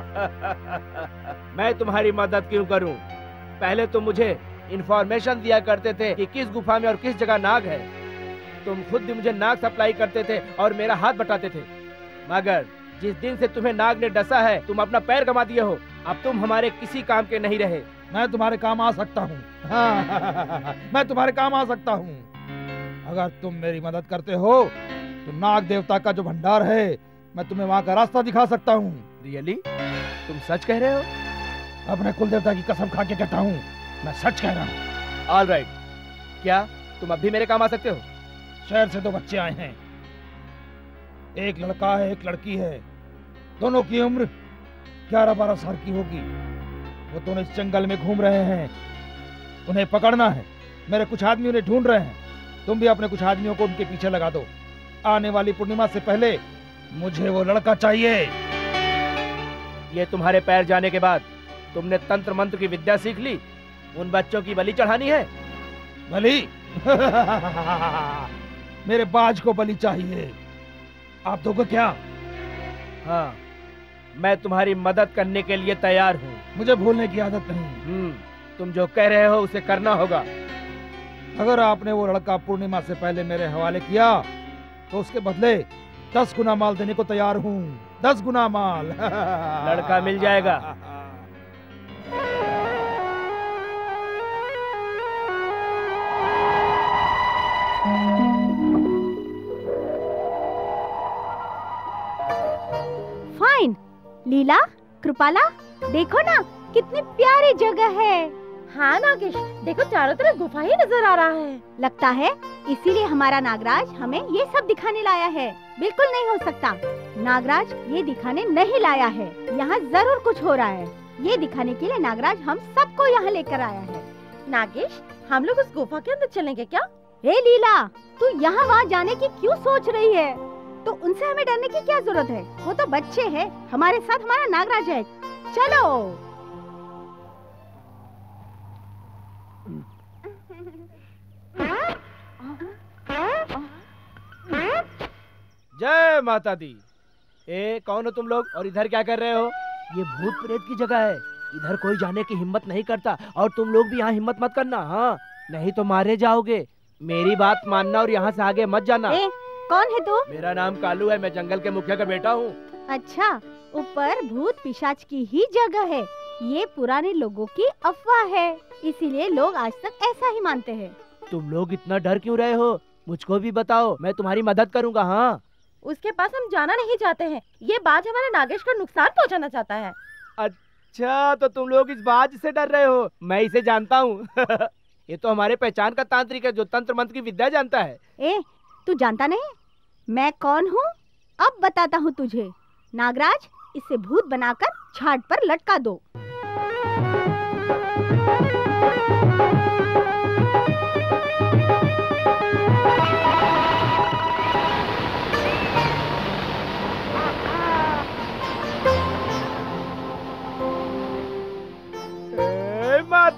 मैं तुम्हारी मदद क्यों करूं? पहले तुम मुझे इंफॉर्मेशन दिया करते थे कि किस गुफा में और किस जगह नाग है। तुम खुद भी मुझे नाग सप्लाई करते थे और मेरा हाथ बटाते थे, मगर जिस दिन से तुम्हें नाग ने डसा है तुम अपना पैर गंवा दिए हो। अब तुम हमारे किसी काम के नहीं रहे। मैं तुम्हारे काम आ सकता हूँ। हाँ, मैं तुम्हारे काम आ सकता हूँ। अगर तुम मेरी मदद करते हो तो नाग देवता का जो भंडार है मैं तुम्हें वहाँ का रास्ता दिखा सकता हूँ। रियली? तुम सच कह रहे हो? अपने कुल देवता की कसम खा के कहता हूँ, मैं सच कह रहा हूँ। ऑल राइट, क्या तुम अब भी मेरे काम आ सकते हो? शहर से दो बच्चे आए हैं, एक लड़का है एक लड़की है। दोनों की उम्र ग्यारह बारह साल की होगी। वो दोनों इस जंगल में घूम रहे हैं, उन्हें पकड़ना है। मेरे कुछ आदमी उन्हें ढूंढ रहे हैं। तुम भी अपने कुछ आदमियों को उनके पीछे लगा दो। आने वाली पूर्णिमा से पहले मुझे वो लड़का चाहिए। ये तुम्हारे पैर जाने के बाद तुमने तंत्र मंत्र की विद्या सीख ली, उन बच्चों की बलि चढ़ानी है। बलि? मेरे बाज को बलि चाहिए। आप दोगे क्या? हाँ, मैं तुम्हारी मदद करने के लिए तैयार हूँ। मुझे भूलने की आदत नहीं। हम्म, तुम जो कह रहे हो उसे करना होगा। अगर आपने वो लड़का पूर्णिमा से पहले मेरे हवाले किया तो उसके बदले दस गुना माल देने को तैयार हूँ। दस गुना माल। लड़का मिल जाएगा। फाइन। लीला, कृपाला, देखो ना कितनी प्यारी जगह है। हाँ नागेश, देखो चारों तरफ गुफा ही नजर आ रहा है। लगता है इसीलिए हमारा नागराज हमें ये सब दिखाने लाया है। बिल्कुल नहीं हो सकता, नागराज ये दिखाने नहीं लाया है। यहाँ जरूर कुछ हो रहा है। ये दिखाने के लिए नागराज हम सबको यहाँ लेकर आया है। नागेश, हम लोग उस गुफा के अंदर चलेंगे क्या? हे लीला, तू यहाँ वहाँ जाने की क्यों सोच रही है? तो उनसे हमें डरने की क्या जरूरत है? वो तो बच्चे हैं, हमारे साथ हमारा नागराज है। चलो। जय माता दी। ए, कौन हो तुम लोग और इधर क्या कर रहे हो? ये भूत प्रेत की जगह है, इधर कोई जाने की हिम्मत नहीं करता। और तुम लोग भी यहाँ हिम्मत मत करना, हाँ, नहीं तो मारे जाओगे। मेरी बात मानना और यहाँ से आगे मत जाना। ए, कौन है तू? मेरा नाम कालू है, मैं जंगल के मुखिया का बेटा हूँ। अच्छा, ऊपर भूत पिशाच की ही जगह है। ये पुराने लोगों की अफवाह है, इसीलिए लोग आज तक ऐसा ही मानते हैं। तुम लोग इतना डर क्यों रहे हो? मुझको भी बताओ, मैं तुम्हारी मदद करूँगा। हाँ, उसके पास हम जाना नहीं चाहते हैं। ये बाज हमारे नागेश को नुकसान पहुंचाना चाहता है। अच्छा, तो तुम लोग इस बाज से डर रहे हो? मैं इसे जानता हूँ। ये तो हमारे पहचान का तांत्रिक है जो तंत्र मंत्र की विद्या जानता है। ए, तू जानता नहीं मैं कौन हूँ? अब बताता हूँ तुझे। नागराज, इसे भूत बनाकर झाड़ पर लटका दो।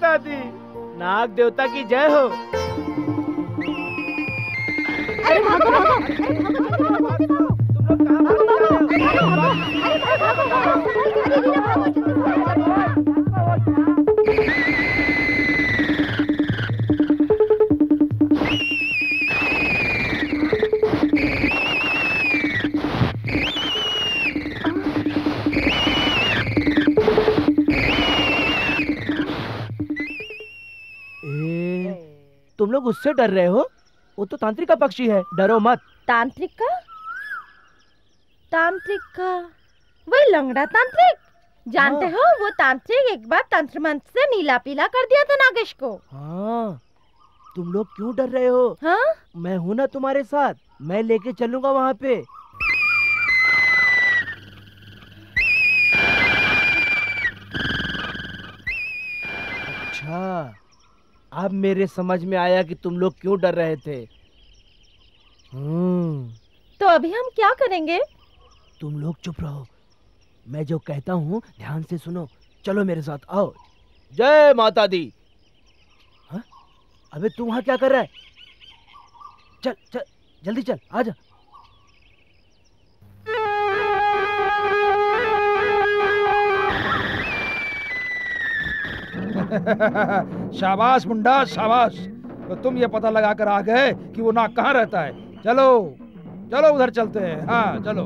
माता दी, नाग देवता की जय हो। अरे भागो भागो, अरे भागो भागो, तुम लोग कहाँ भाग रहे हो? अरे भागो भागो, अरे वीरा भागो, ए, तुम लोग उससे डर रहे हो? वो तो तांत्रिक का पक्षी है, डरो मत। तांत्रिक का? तांत्रिक का? वही लंगड़ा तांत्रिक? जानते हाँ। हो वो तांत्रिक एक बार तंत्र मंत्र से नीला पीला कर दिया था नागेश को। हाँ, तुम लोग क्यों डर रहे हो? हाँ? मैं हूं ना तुम्हारे साथ, मैं लेके चलूंगा वहां पे। अच्छा, अब मेरे समझ में आया कि तुम लोग क्यों डर रहे थे। हम्म, तो अभी हम क्या करेंगे? तुम लोग चुप रहो, मैं जो कहता हूँ ध्यान से सुनो। चलो मेरे साथ आओ। जय माता दी। हाँ? अबे तू वहाँ क्या कर रहा है? चल चल जल्दी चल, आजा। शाबाश मुंडा शाबाश। तो तुम ये पता लगा कर आ गए कि वो नाग कहाँ रहता है। चलो चलो उधर चलते हैं। हाँ चलो।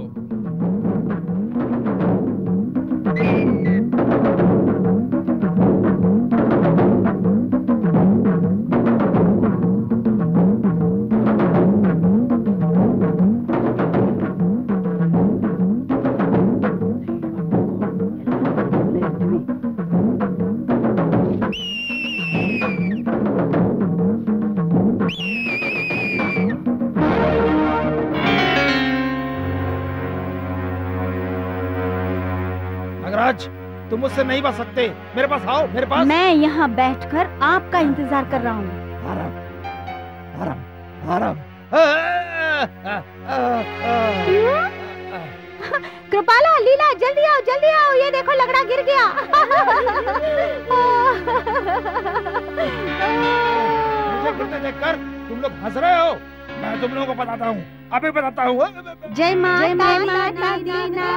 नागराज, तुम मुझसे नहीं बच सकते। मेरे पास आओ, मेरे पास। मैं यहाँ बैठकर आपका इंतजार कर रहा हूँ। आराम आराम आराम। आ, आ, आ, आ, आ, कृपाला, लीला, जल्दी आओ, जल्दी आओ, ये देखो लगड़ा गिर गया। मुझे गिरते देखकर तुम लोग हंस रहे हो। मैं तुम लोगों को बताता हूँ, अभी बताता हूँ। जय माता दी,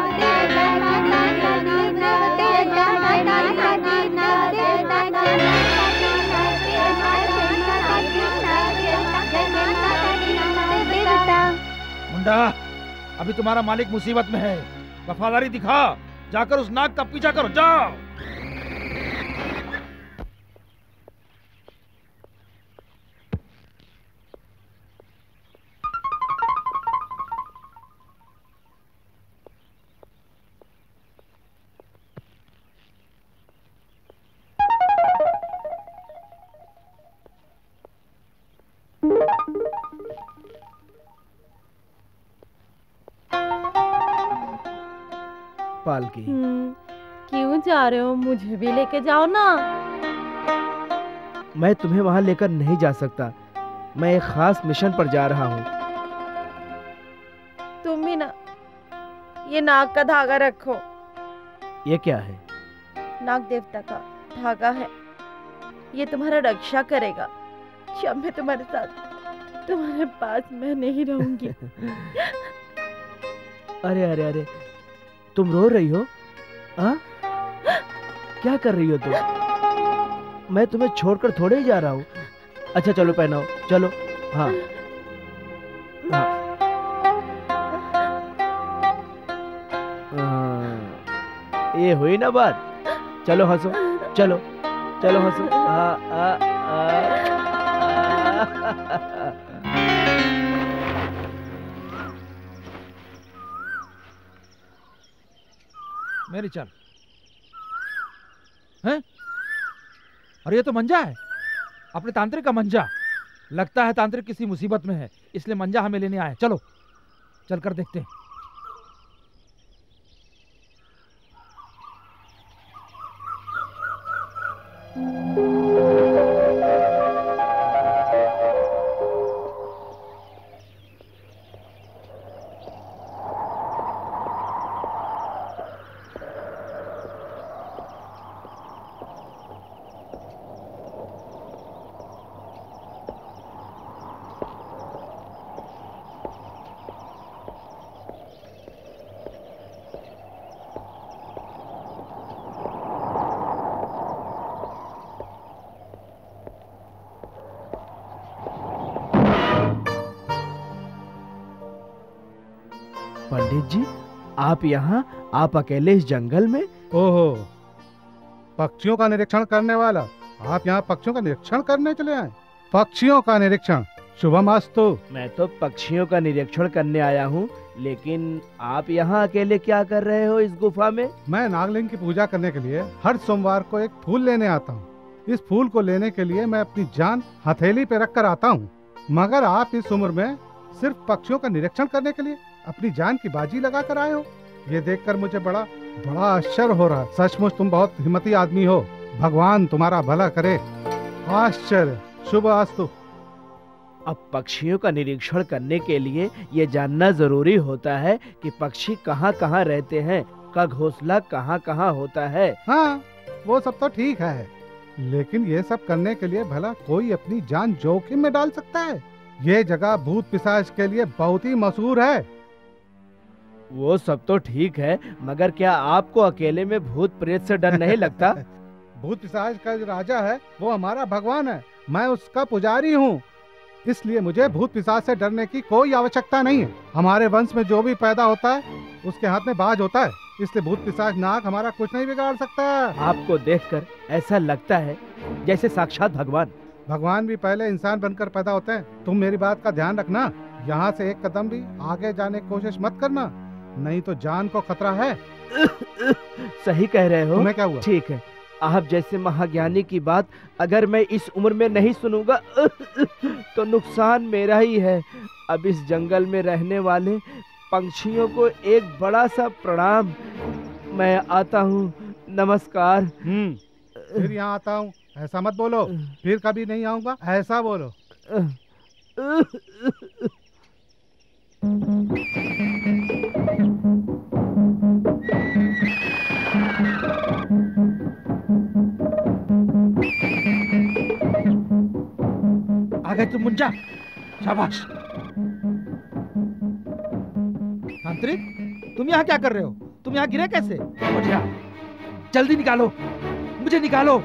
मुंडा, अभी तुम्हारा मालिक मुसीबत में है। वफादारी दिखा, जाकर उस नाग का पीछा करो, जाओ। पालकी, हम्म, क्यों जा रहे हो? मुझे भी लेके जाओ ना। मैं तुम्हें वहां लेकर नहीं जा सकता। मैं एक खास मिशन पर जा रहा हूँ। तुम भी ना ये नाग का धागा रखो। ये क्या है? नाग देवता का धागा है, ये तुम्हारा रक्षा करेगा। जब मैं तुम्हारे साथ तुम्हारे पास मैं नहीं रहूंगी। अरे अरे अरे, तुम रो रही हो? आ? क्या कर रही हो तुम? मैं तुम्हें छोड़कर थोड़े ही जा रहा हूँ। अच्छा चलो पहनाओ, चलो। हाँ हाँ, हाँ। ये हुई ना बात। चलो हंसो, चलो चलो हंसो। आ, आ, आ, आ, मेरी चल। हैं? अरे ये तो मंजा है, अपने तांत्रिक का मंजा। लगता है तांत्रिक किसी मुसीबत में है, इसलिए मंजा हमें लेने आए। चलो चलकर देखते हैं। पंडित जी, आप यहाँ, आप अकेले इस जंगल में? ओहो, पक्षियों का निरीक्षण करने वाला, आप यहाँ पक्षियों का निरीक्षण करने चले आए? पक्षियों का निरीक्षण, शुभमस्तु। मैं तो पक्षियों का निरीक्षण करने आया हूँ, लेकिन आप यहाँ अकेले क्या कर रहे हो इस गुफा में? मैं नागलिंग की पूजा करने के लिए हर सोमवार को एक फूल लेने आता हूँ। इस फूल को लेने के लिए मैं अपनी जान हथेली पे रख कर आता हूँ, मगर आप इस उम्र में सिर्फ पक्षियों का निरीक्षण करने के लिए अपनी जान की बाजी लगा कर आए हो। ये देखकर मुझे बड़ा बड़ा आश्चर्य हो रहा है। सचमुच तुम बहुत हिम्मती आदमी हो, भगवान तुम्हारा भला करे। आश्चर्य, शुभ अस्तु। अब पक्षियों का निरीक्षण करने के लिए ये जानना जरूरी होता है कि पक्षी कहाँ कहाँ रहते हैं, का घोंसला कहाँ कहाँ होता है। हाँ, वो सब तो ठीक है, लेकिन ये सब करने के लिए भला कोई अपनी जान जोखिम में डाल सकता है? ये जगह भूत पिशाच के लिए बहुत ही मशहूर है। वो सब तो ठीक है, मगर क्या आपको अकेले में भूत प्रेत से डर नहीं लगता? भूत पिशाच का जो राजा है वो हमारा भगवान है, मैं उसका पुजारी हूँ, इसलिए मुझे भूत पिशाच से डरने की कोई आवश्यकता नहीं है। हमारे वंश में जो भी पैदा होता है उसके हाथ में बाज होता है, इसलिए भूत पिशाच नाग हमारा कुछ नहीं बिगाड़ सकता। आपको देखकर ऐसा लगता है जैसे साक्षात भगवान। भगवान भी पहले इंसान बनकर पैदा होते हैं। तुम मेरी बात का ध्यान रखना, यहाँ से एक कदम भी आगे जाने की कोशिश मत करना, नहीं तो जान को खतरा है। सही कह रहे हो। तुम्हें क्या हुआ? ठीक है, आप जैसे महाज्ञानी की बात अगर मैं इस उम्र में नहीं सुनूंगा तो नुकसान मेरा ही है। अब इस जंगल में रहने वाले पंछियों को एक बड़ा सा प्रणाम। मैं आता हूँ, नमस्कार। हम्म, फिर यहाँ आता हूँ ऐसा मत बोलो, फिर कभी नहीं आऊंगा ऐसा बोलो। आ गए तुम मुंजा, शाबाश। तांत्रिक, तुम यहाँ क्या कर रहे हो? तुम यहाँ गिरे कैसे? बढ़िया, जल्दी निकालो, मुझे निकालो।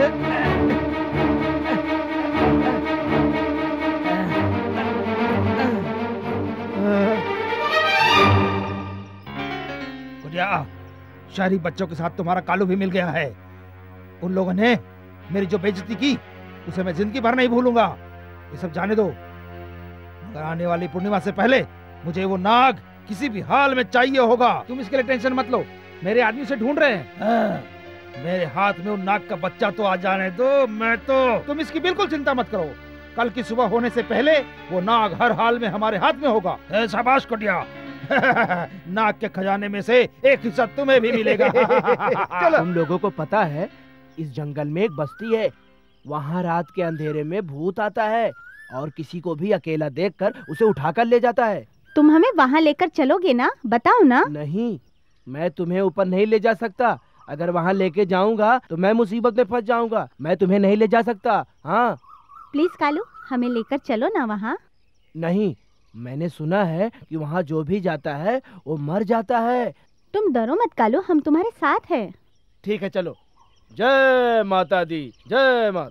बढ़िया, शहरी बच्चों के साथ तुम्हारा कालू भी मिल गया है। उन लोगों ने मेरी जो बेइज्जती की उसे मैं जिंदगी भर नहीं भूलूंगा। ये सब जाने दो, मगर आने वाली पूर्णिमा से पहले मुझे वो नाग किसी भी हाल में चाहिए होगा। तुम इसके लिए टेंशन मत लो, मेरे आदमी से ढूंढ रहे हैं। हाँ, मेरे हाथ में उन नाग का बच्चा तो आ जाने दो, मैं तो तुम इसकी बिल्कुल चिंता मत करो। कल की सुबह होने से पहले वो नाग हर हाल में हमारे हाथ में होगा। शाबाश कुटिया। नाग के खजाने में से एक हिस्सा तुम्हें भी मिलेगा। चलो। तुम लोगों को पता है इस जंगल में एक बस्ती है, वहाँ रात के अंधेरे में भूत आता है और किसी को भी अकेला देखकर उसे उठाकर ले जाता है। तुम हमें वहाँ लेकर चलोगे ना? बताओ ना। नहीं, मैं तुम्हें ऊपर नहीं ले जा सकता। अगर वहाँ लेके जाऊंगा तो मैं मुसीबत में फंस जाऊंगा। मैं तुम्हें नहीं ले जा सकता। हाँ, प्लीज कालू, हमें लेकर चलो ना वहाँ। नहीं, मैंने सुना है कि वहाँ जो भी जाता है वो मर जाता है। तुम डरो मत कालू, हम तुम्हारे साथ हैं। ठीक है, चलो। जय माता दी, जय माता।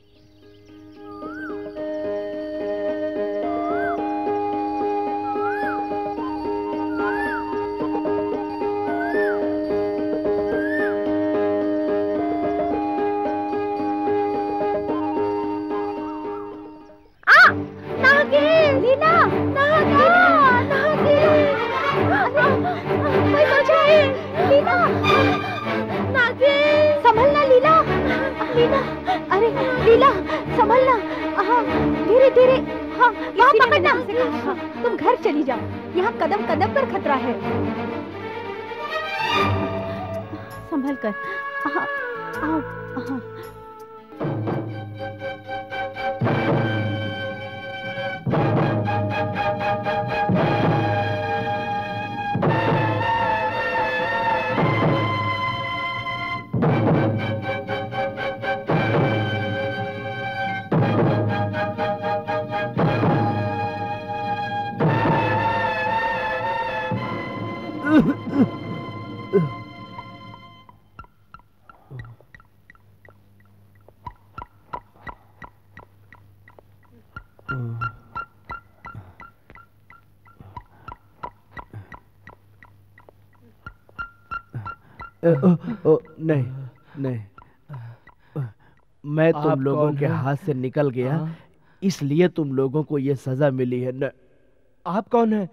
संभलना लीला, लीला, अरे लीला संभलना। हाँ, धीरे धीरे। हाँ, वहाँ पकड़ना। हाँ, तुम घर चली जाओ, यहाँ कदम कदम पर खतरा है। संभल कर। हाँ, आओ। हाँ। ओ, ओ, नहीं नहीं, मैं तुम आप लोगों कौन के हैं? हाथ से निकल गया, हाँ? इसलिए तुम लोगों को ये सजा मिली है न। आप कौन हैं?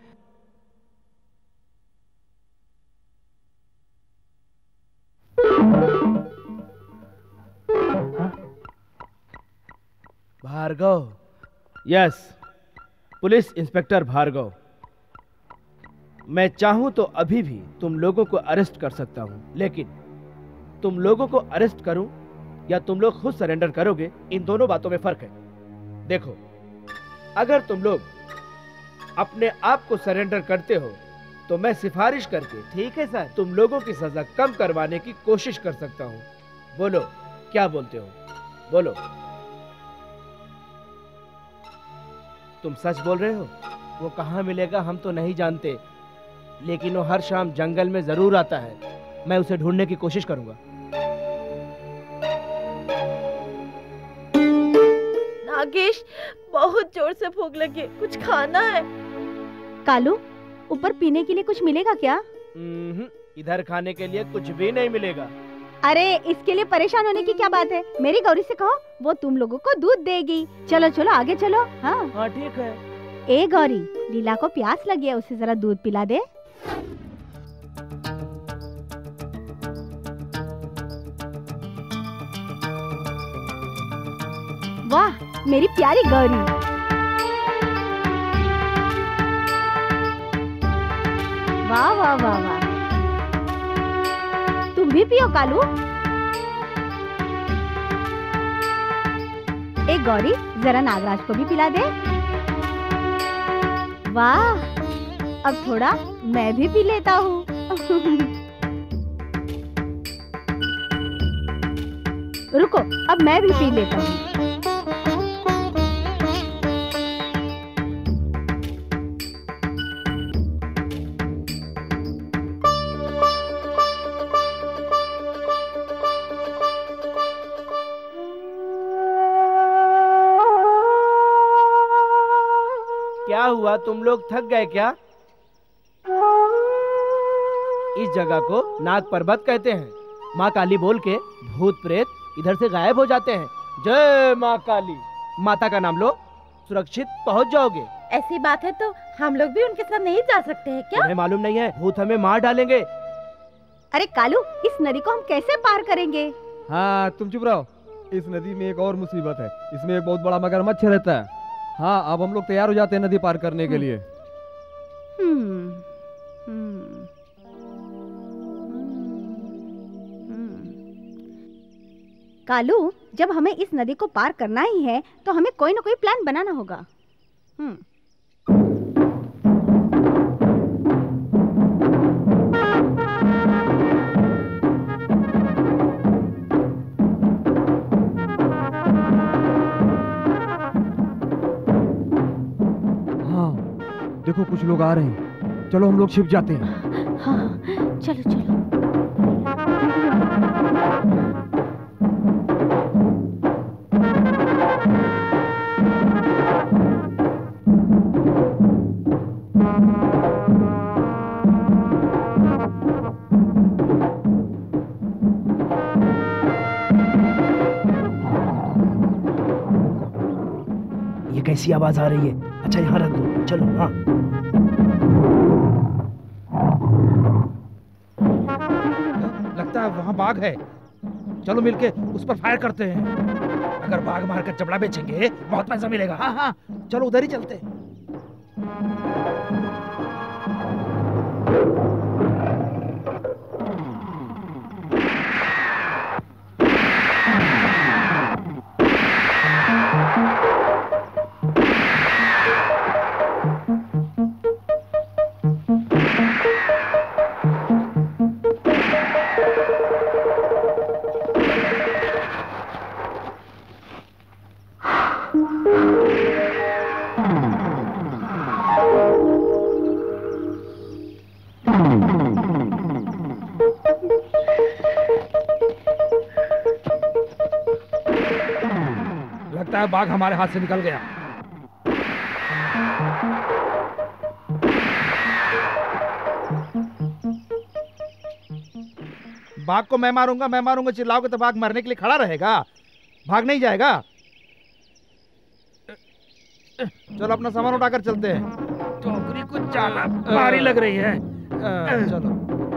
Bhargav. Yes, police inspector Bhargav. मैं चाहूं तो अभी भी तुम लोगों को अरेस्ट कर सकता हूं, लेकिन तुम लोगों को अरेस्ट करूं या तुम लोग खुद सरेंडर करोगे, इन दोनों बातों में फर्क है। देखो, अगर तुम लोग अपने आप को सरेंडर करते हो तो मैं सिफारिश करके, ठीक है सर, तुम लोगों की सजा कम करवाने की कोशिश कर सकता हूं। बोलो, क्या बोलते हो? बोलो, तुम सच बोल रहे हो? वो कहाँ मिलेगा हम तो नहीं जानते, लेकिन वो हर शाम जंगल में जरूर आता है। मैं उसे ढूंढने की कोशिश करूंगा। नागेश, बहुत जोर से भूख लगी है, कुछ खाना है। कालू, ऊपर पीने के लिए कुछ मिलेगा क्या? हम्म, इधर खाने के लिए कुछ भी नहीं मिलेगा। अरे इसके लिए परेशान होने की क्या बात है? मेरी गौरी से कहो, वो तुम लोगों को दूध देगी। चलो चलो आगे चलो। हाँ हाँ ठीक है। ए गौरी, लीला को प्यास लगी है, उसे जरा दूध पिला दे। वाह मेरी प्यारी गौरी। वाह वाह वाह वाह। तुम भी पियो कालू। एक गौरी, जरा नागराज को भी पिला दे। वाह, अब थोड़ा मैं भी पी लेता हूँ। रुको, अब मैं भी पी लेता हूँ। क्या हुआ, तुम लोग थक गए क्या? इस जगह को नाग पर्वत कहते हैं। माँ काली बोल के भूत प्रेत इधर से गायब हो जाते हैं। जय माँ काली। माता का नाम लो, सुरक्षित पहुँच जाओगे। ऐसी बात है तो हम लोग भी उनके साथ नहीं जा सकते हैं क्या? तुम्हें मालूम नहीं है, भूत हमें मार डालेंगे। अरे कालू, इस नदी को हम कैसे पार करेंगे? हाँ तुम चुप रहो। इस नदी में एक और मुसीबत है, इसमें एक बहुत बड़ा मगरमच्छ रहता है। हाँ, अब हम लोग तैयार हो जाते हैं नदी पार करने के लिए। हम्म, हम्म, हम्म। कालू, जब हमें इस नदी को पार करना ही है तो हमें कोई ना कोई प्लान बनाना होगा। हम्म। देखो कुछ लोग आ रहे हैं, चलो हम लोग छिप जाते हैं। हाँ, चलो चलो। ये कैसी आवाज आ रही है? अच्छा यहाँ रख दो, चलो। हाँ, लगता है वहाँ बाघ है। चलो मिलके उस पर फायर करते हैं। अगर बाघ मारकर चमड़ा बेचेंगे बहुत पैसा मिलेगा। हाँ हाँ, चलो उधर ही चलते हैं। लगता है बाघ हमारे हाथ से निकल गया। बाघ को मैं मारूंगा मैं मारूंगा चिल्लाओगे तो बाघ मरने के लिए खड़ा रहेगा, भाग नहीं जाएगा। चलो अपना सामान उठाकर चलते हैं। टोकरी कुछ ज्यादा भारी लग रही है। अ, चलो।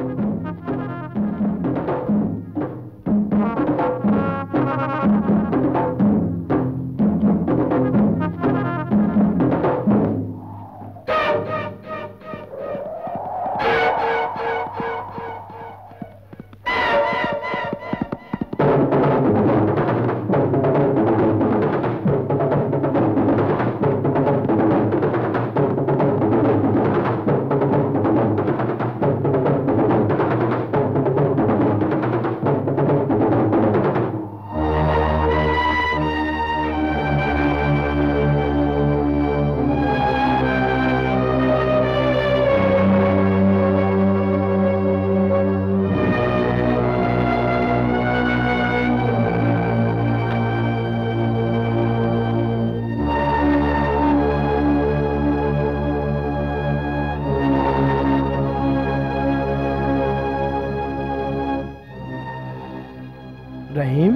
रहीम,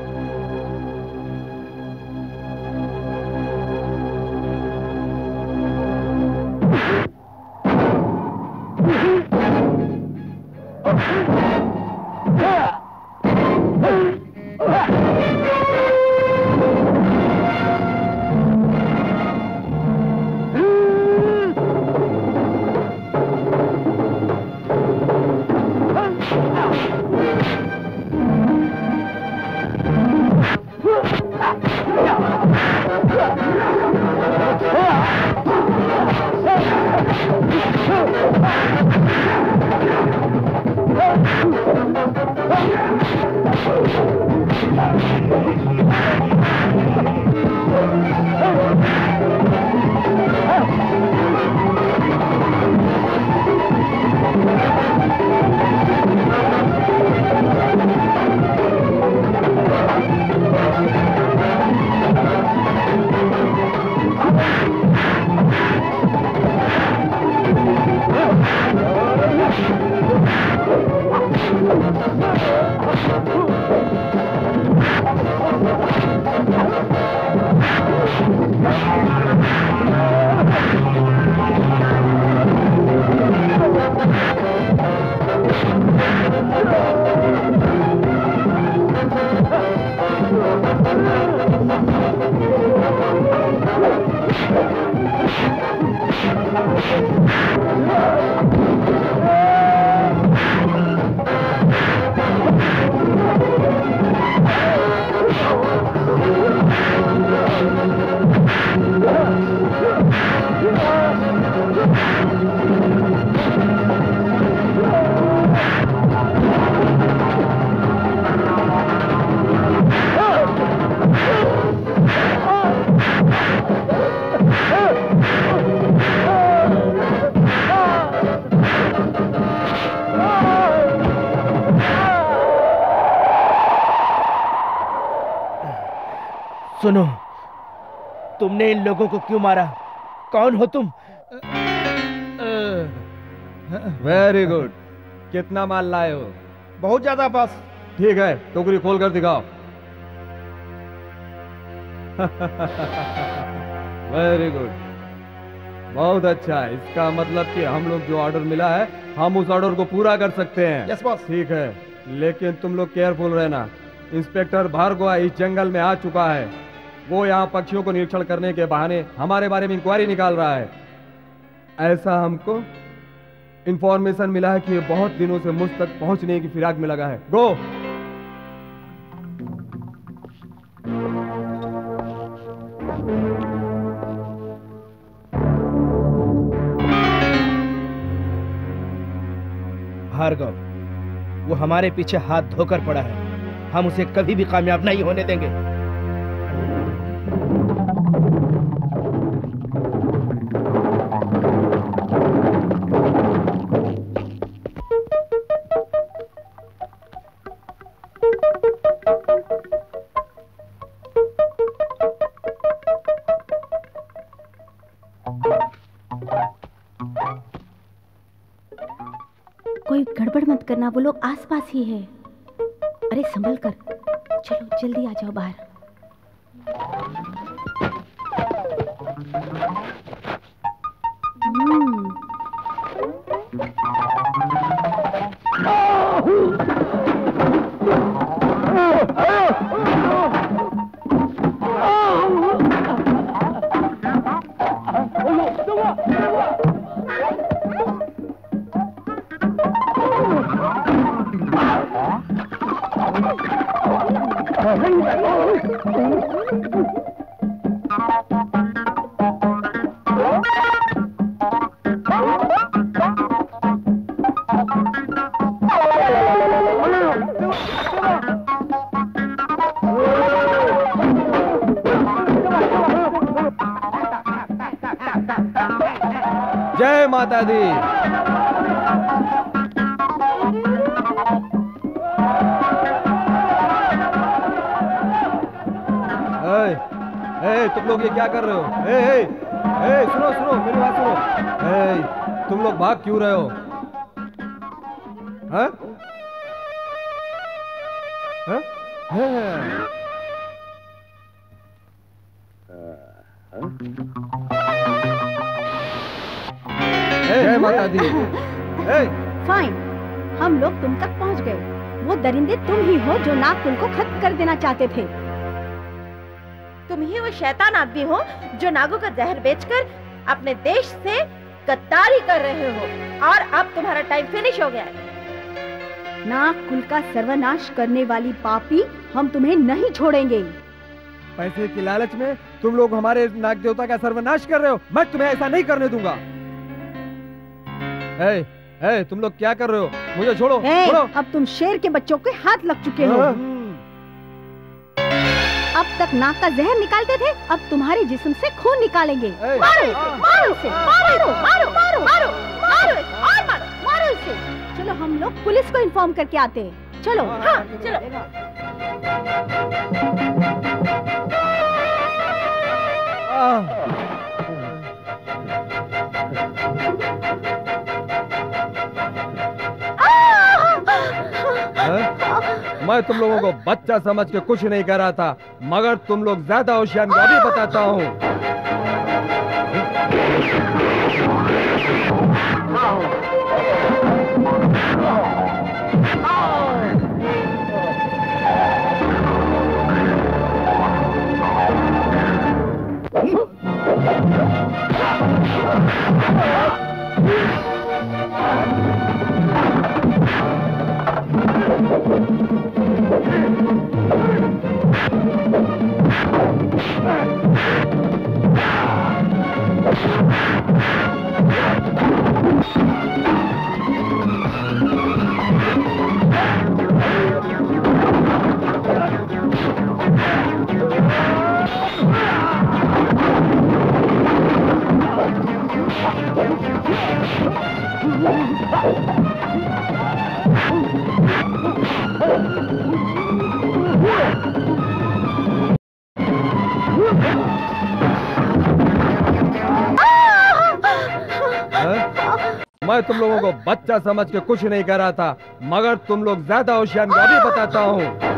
सुनो, तुमने इन लोगों को क्यों मारा? कौन हो तुम? Very good. कितना माल लाए हो? बहुत ज्यादा बस। ठीक है, टोकरी खोल कर दिखाओ। वेरी गुड, बहुत अच्छा। इसका मतलब कि हम लोग जो ऑर्डर मिला है हम उस ऑर्डर को पूरा कर सकते हैं। Yes boss. ठीक है, लेकिन तुम लोग केयरफुल रहना। इंस्पेक्टर भार्गवा इस जंगल में आ चुका है। वो यहाँ पक्षियों को निरीक्षण करने के बहाने हमारे बारे में इंक्वायरी निकाल रहा है। ऐसा हमको इंफॉर्मेशन मिला है कि ये बहुत दिनों से मुझ तक पहुंचने की फिराक में लगा है। गो। भार्गव, वो हमारे पीछे हाथ धोकर पड़ा है। हम उसे कभी भी कामयाब नहीं होने देंगे। कोई गड़बड़ मत करना, वो लोग आसपास ही है। अरे संभल कर, चलो जल्दी आ जाओ बाहर। हम्म। जय माता दी। ए, ए, तुम लोग ये क्या कर रहे हो? ए, ए, ए, सुनो सुनो मेरी बात सुनो। ए, तुम लोग भाग क्यों रहे हो? हाँ? हाँ? हाँ? जय माता दी। फाइन, हम लोग तुम तक पहुंच गए। वो दरिंदे तुम ही हो जो नागकुल को खत्म कर देना चाहते थे। तुम ही वो शैतान आदमी हो जो नागों का जहर बेचकर अपने देश से गद्दारी कर रहे हो, और अब तुम्हारा टाइम फिनिश हो गया है। नागकुल का सर्वनाश करने वाली पापी, हम तुम्हें नहीं छोड़ेंगे। पैसे की लालच में तुम लोग हमारे नाग देवता का सर्वनाश कर रहे हो। मैं तुम्हें ऐसा नहीं करने दूंगा। ए, ए, तुम लोग क्या कर रहे हो? मुझे छोड़ो, ए, छोड़ो। अब तुम शेर के बच्चों के हाथ लग चुके हो। अब तक नाक का जहर निकालते थे, अब तुम्हारे जिस्म से खून निकालेंगे। मारो इसे, मारो इसे, मारो, मारो, मारो, मारो, मारो इसे, और मारो, मारो इसे। चलो हम लोग पुलिस को इन्फॉर्म करके आते हैं। चलो। हाँ, चलो। मैं तुम लोगों को बच्चा समझ के कुछ नहीं कर रहा था, मगर तुम लोग ज्यादा होशियार हो। अभी बताता हूँ। मैं तुम लोगों को बच्चा समझ के कुछ नहीं कर रहा था, मगर तुम लोग ज्यादा होशियार हो। अभी बताता हूँ।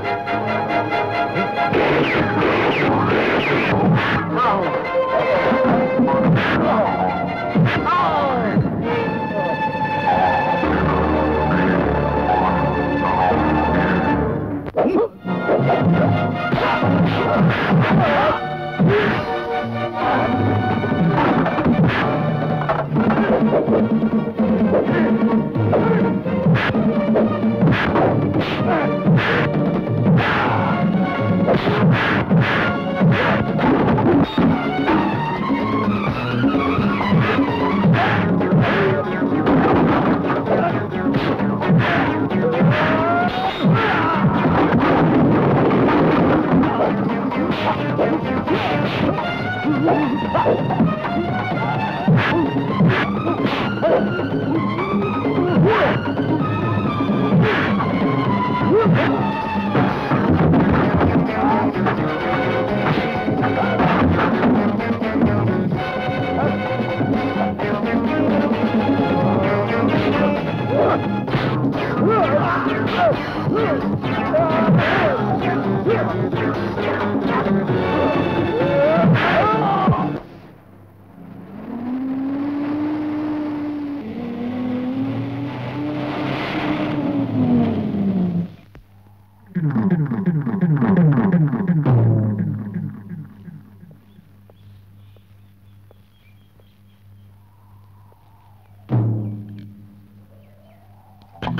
Ah!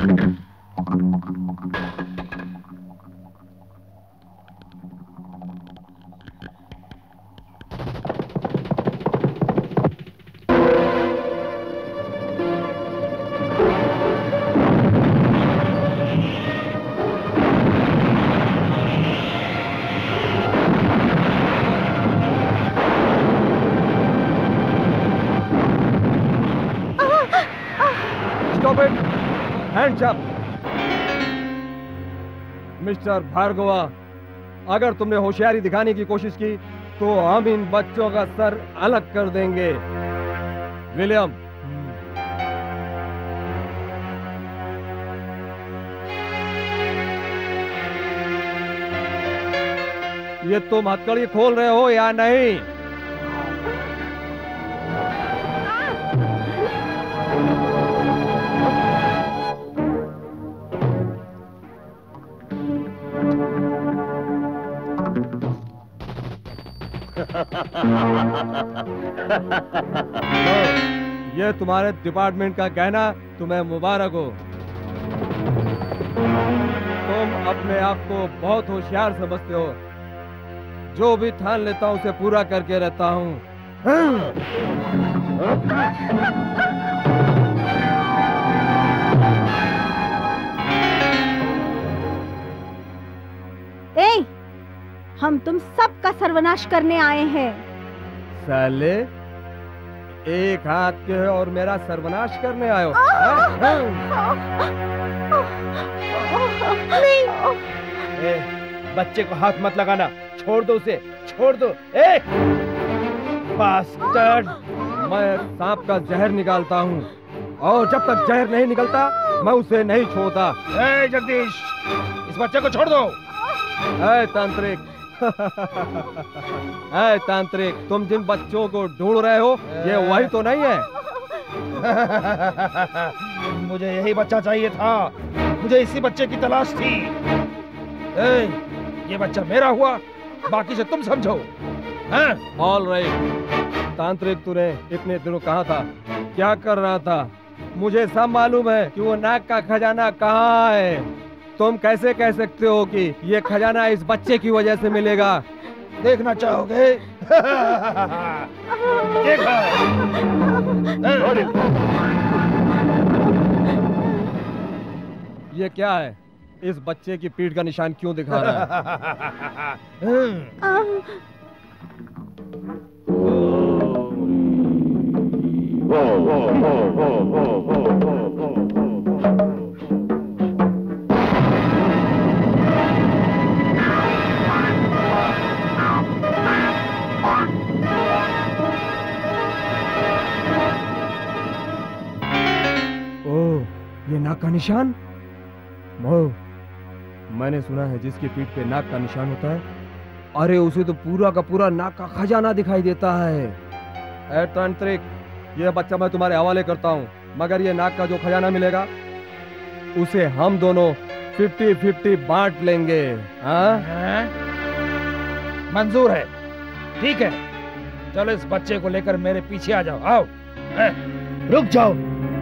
Hands up. Mister Bhargava, अगर तुमने होशियारी दिखाने की कोशिश की तो हम इन बच्चों का सर अलग कर देंगे। विलियम, ये तुम हथकड़ी खोल रहे हो या नहीं? तो ये तुम्हारे डिपार्टमेंट का कहना, तुम्हें मुबारक हो। तुम अपने आप को बहुत होशियार समझते हो। जो भी ठान लेता हूं उसे पूरा करके रहता हूं। ए, हम तुम सबका सर्वनाश करने आए हैं। साले, एक हाथ के हो और मेरा सर्वनाश करने आए हो? ए, बच्चे को हाथ मत लगाना, छोड़ दो उसे, छोड़ दो। ए, बास्टर्ड! मैं सांप का जहर निकालता हूँ और जब तक जहर नहीं निकलता मैं उसे नहीं छोड़ता। ए जगदीश, इस बच्चे को छोड़ दो। ए तांत्रिक, ए तांत्रिक, तुम जिन बच्चों को ढूंढ रहे हो ये वही तो नहीं है? मुझे यही बच्चा चाहिए था, मुझे इसी बच्चे की तलाश थी। ए, ये बच्चा मेरा हुआ, बाकी से तुम समझो। All right. तांत्रिक, तूने इतने दिनों कहाँ था, क्या कर रहा था? मुझे सब मालूम है कि वो नाग का खजाना कहाँ है। तुम कैसे कह सकते हो कि ये खजाना इस बच्चे की वजह से मिलेगा? देखना चाहोगे? देखा। ये क्या है? इस बच्चे की पीठ का निशान क्यों दिखा रहा है? ये नाग का निशान? वो मैंने सुना है जिसकी पीठ पे नाग का निशान होता है, अरे उसे तो पूरा का पूरा नाग का खजाना दिखाई देता है। ए तांत्रिक, ये बच्चा मैं तुम्हारे हवाले करता हूँ, मगर ये नाग का जो खजाना मिलेगा उसे हम दोनों फिफ्टी फिफ्टी बांट लेंगे। हाँ? मंजूर है, ठीक है। चलो इस बच्चे को लेकर मेरे पीछे आ जाओ। आओ। रुक जाओ।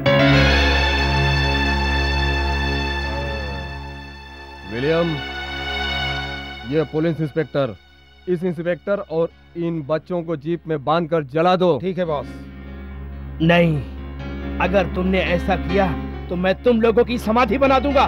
विलियम, ये पुलिस इंस्पेक्टर, इस इंस्पेक्टर और इन बच्चों को जीप में बांधकर जला दो। ठीक है बॉस। नहीं, अगर तुमने ऐसा किया तो मैं तुम लोगों की समाधि बना दूंगा।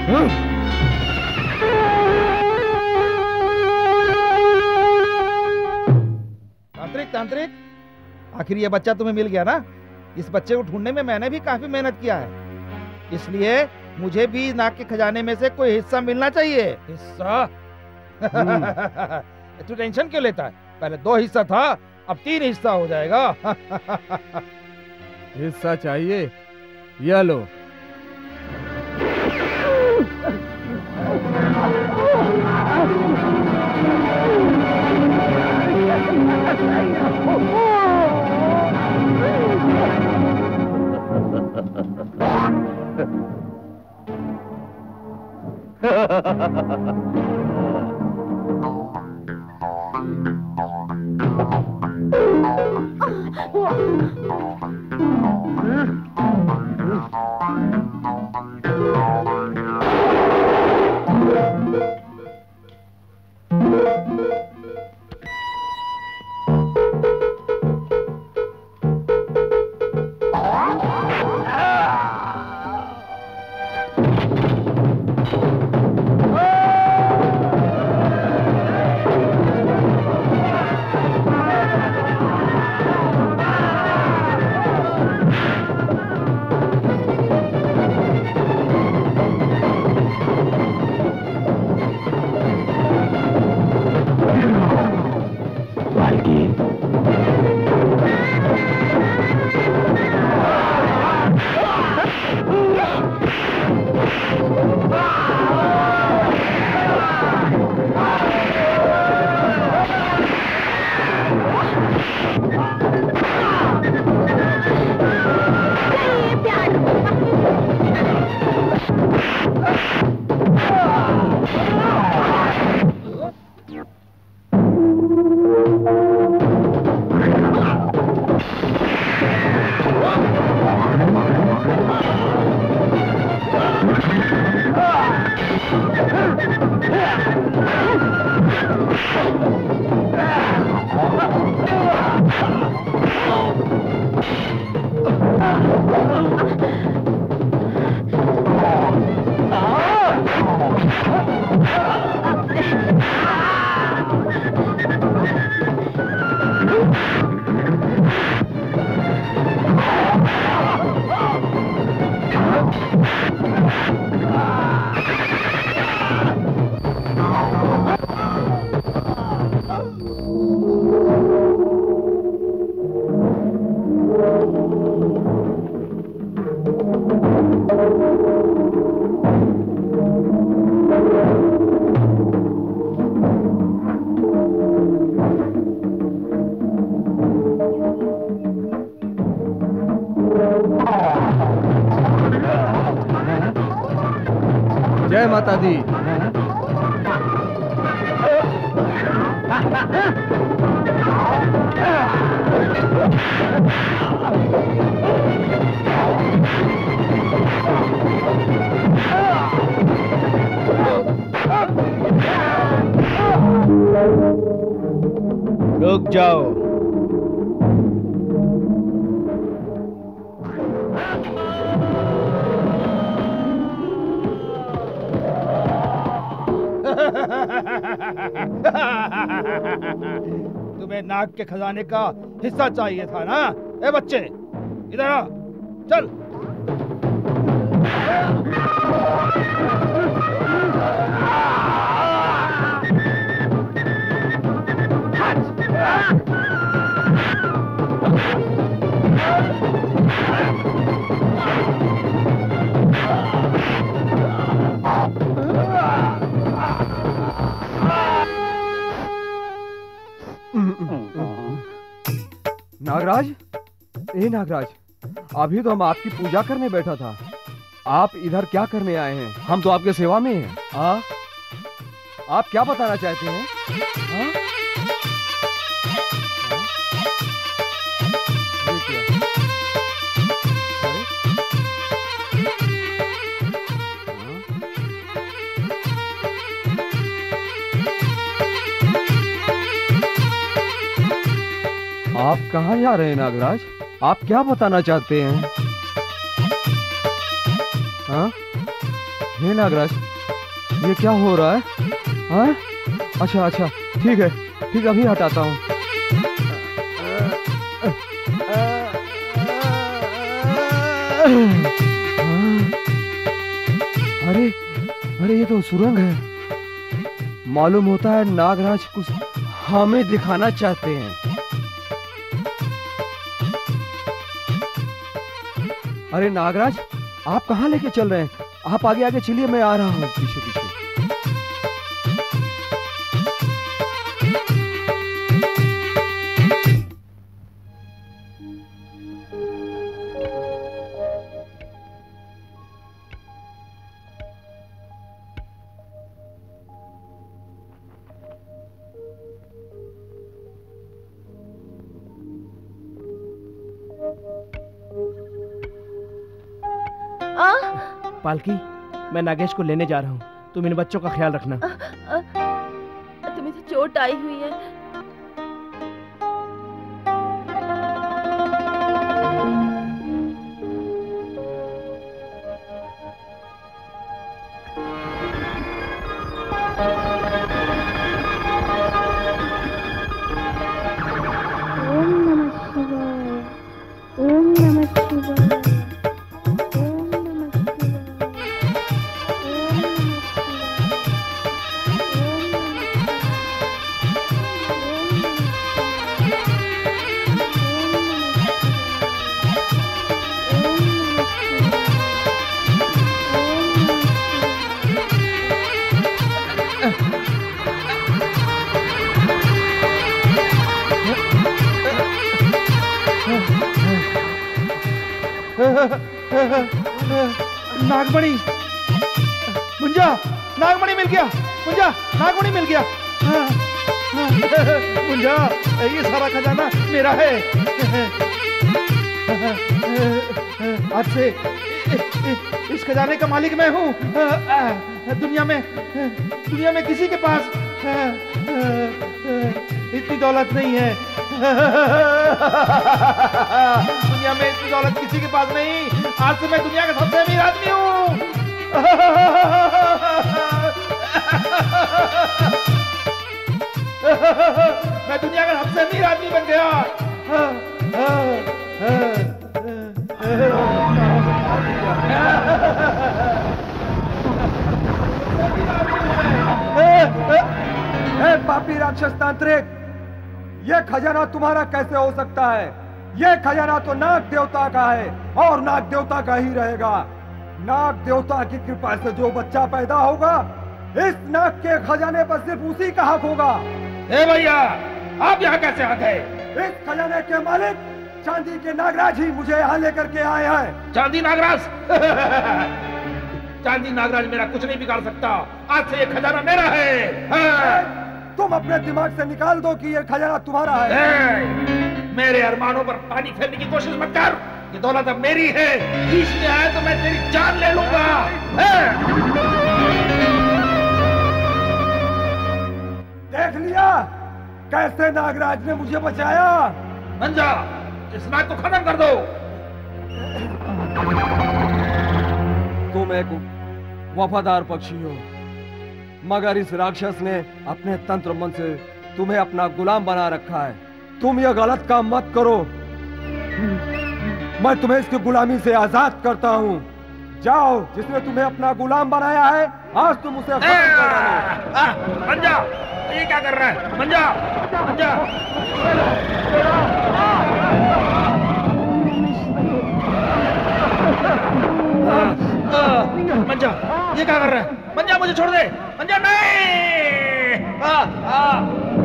तांत्रिक, तांत्रिक, आखिर ये बच्चा तुम्हें मिल गया ना? इस बच्चे को ढूंढने में मैंने भी काफी मेहनत किया है, इसलिए मुझे भी नाग के खजाने में से कोई हिस्सा मिलना चाहिए। हिस्सा? तू टेंशन क्यों लेता है? पहले दो हिस्सा था, अब तीन हिस्सा हो जाएगा। हिस्सा चाहिए? ये लो। माता दी। रुक जाओ। तुम्हें नाग के खजाने का हिस्सा चाहिए था ना? ए बच्चे, इधर आ, चल। नागराज, ए नागराज, अभी तो हम आपकी पूजा करने बैठा था। आप इधर क्या करने आए हैं? हम तो आपके सेवा में हैं। आ? आप क्या बताना चाहते हैं? हाँ? ये क्या? अरे? हाँ? आप कहाँ जा रहे हैं नागराज? आप क्या बताना चाहते हैं? हाँ? हे नागराज, ये क्या हो रहा है? हाँ? अच्छा अच्छा, ठीक है, ठीक है, अभी हटाता हूँ। अरे अरे, ये तो सुरंग है। मालूम होता है नागराज कुछ हमें दिखाना चाहते हैं। अरे नागराज, आप कहाँ लेके चल रहे हैं? आप आगे आगे चलिए, मैं आ रहा हूँ पीछे पीछे। पालकी, मैं नागेश को लेने जा रहा हूँ। तुम इन बच्चों का ख्याल रखना। आ, आ, तुम्हें तो चोट आई हुई है। ओम नमः शिवाय, ओम नमः शिवाय। नागमणि, मुंजा, नागमणि मिल गया। मुंजा, नागमणि मिल गया। मुंजा, ये सारा खजाना मेरा है। आज से इस खजाने का मालिक मैं हूँ। दुनिया में दुनिया में किसी के पास इतनी दौलत नहीं है। दुनिया में इतनी दौलत किसी के पास नहीं। आज से मैं दुनिया का सबसे अमीर आदमी हूँ। मैं दुनिया का सबसे अमीर आदमी बन गया। ए पापी राक्षस तांत्रिक, ये खजाना तुम्हारा कैसे हो सकता है? ये खजाना तो नाग देवता का है और नाग देवता का ही रहेगा। नाग देवता की कृपा से जो बच्चा पैदा होगा, इस नाग के खजाने पर सिर्फ उसी का हक होगा। ए भैया, आप यहाँ कैसे आ गए? इस खजाने के मालिक चांदी के नागराज ही मुझे यहाँ लेकर के आए हैं। चांदी नागराज? चांदी नागराज मेरा कुछ नहीं बिगाड़ सकता। आज से ये खजाना मेरा है, है। तुम अपने दिमाग से निकाल दो कि ये खजाना तुम्हारा है। है। मेरे अरमानों पर पानी फेरने की कोशिश मत कर। ये दौलत अब मेरी है। बीच में आए तो मैं तेरी जान ले लूंगा। देख लिया कैसे नागराज ने मुझे बचाया। मंजा, इस नाग को खत्म कर दो। तुम एक वफादार पक्षी हो, मगर इस राक्षस ने अपने तंत्र मन से तुम्हें अपना गुलाम बना रखा है। तुम यह गलत काम मत करो। मैं तुम्हें इसकी गुलामी से आजाद करता हूँ। जाओ, जिसने तुम्हें अपना गुलाम बनाया है, आज तुम उसे खत्म कर डालो। मंजा, ये क्या कर रहा है? मंजा, मंजा। मंजा, ये क्या कर रहा है? मंजा, मुझे छोड़ दे। मंजा, नहीं। आ, आ।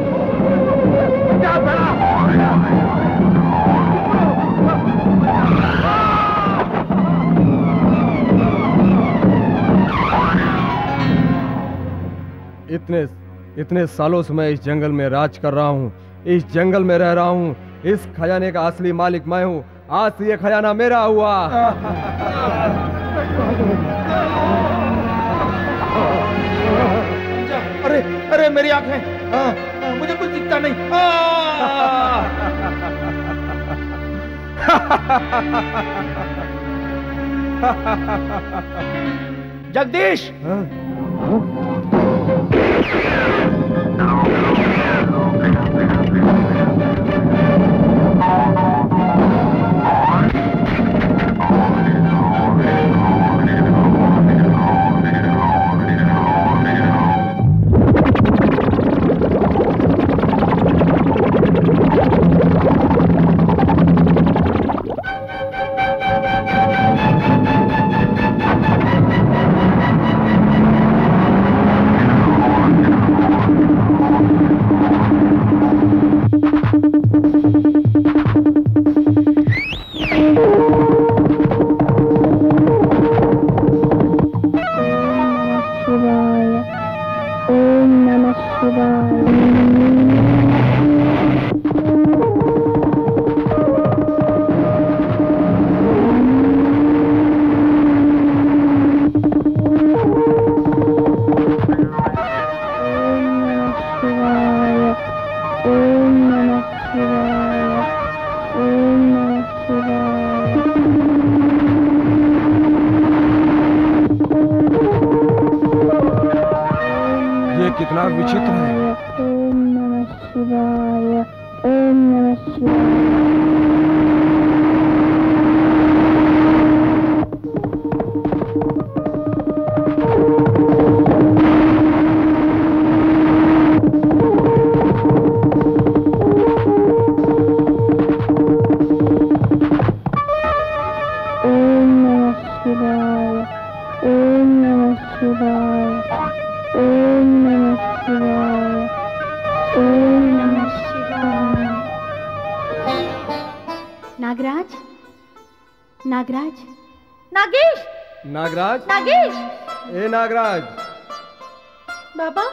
इतने इतने सालों से मैं इस जंगल में राज कर रहा हूँ, इस जंगल में रह रहा हूँ। इस खजाने का असली मालिक मैं हूँ। आज से ये खजाना मेरा हुआ। अरे अरे मेरी आंखें, आ, आ, मुझे कुछ दिखता नहीं। जगदीश, कितना विचित्र है। ओम नमः शिवाय, ओम नमः शिवाय। नागराज, नागराज, नागेश, नागराज, नागेश, ए नागराज। बाबा,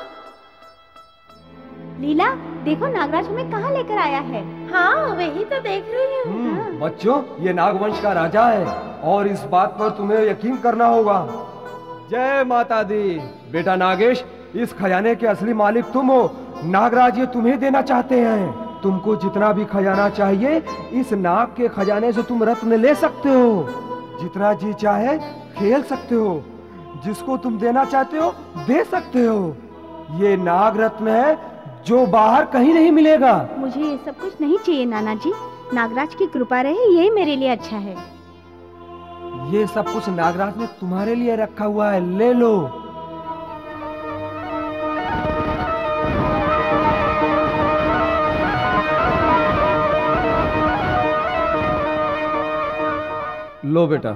लीला, देखो नागराज हमें कहाँ लेकर आया है। हाँ, वही तो देख रही हूँ। हाँ। बच्चों, ये नागवंश का राजा है और इस बात पर तुम्हें यकीन करना होगा। जय माता दी। बेटा नागेश, इस खजाने के असली मालिक तुम हो। नागराज ये तुम्हें देना चाहते हैं। तुमको जितना भी खजाना चाहिए, इस नाग के खजाने से तुम रत्न ले सकते हो। जितना जी चाहे खेल सकते हो। जिसको तुम देना चाहते हो दे सकते हो। ये नाग रत्न है जो बाहर कहीं नहीं मिलेगा। मुझे ये सब कुछ नहीं चाहिए नाना जी। नागराज की कृपा रहे, यही मेरे लिए अच्छा है। ये सब कुछ नागराज ने तुम्हारे लिए रखा हुआ है, ले लो। लो बेटा।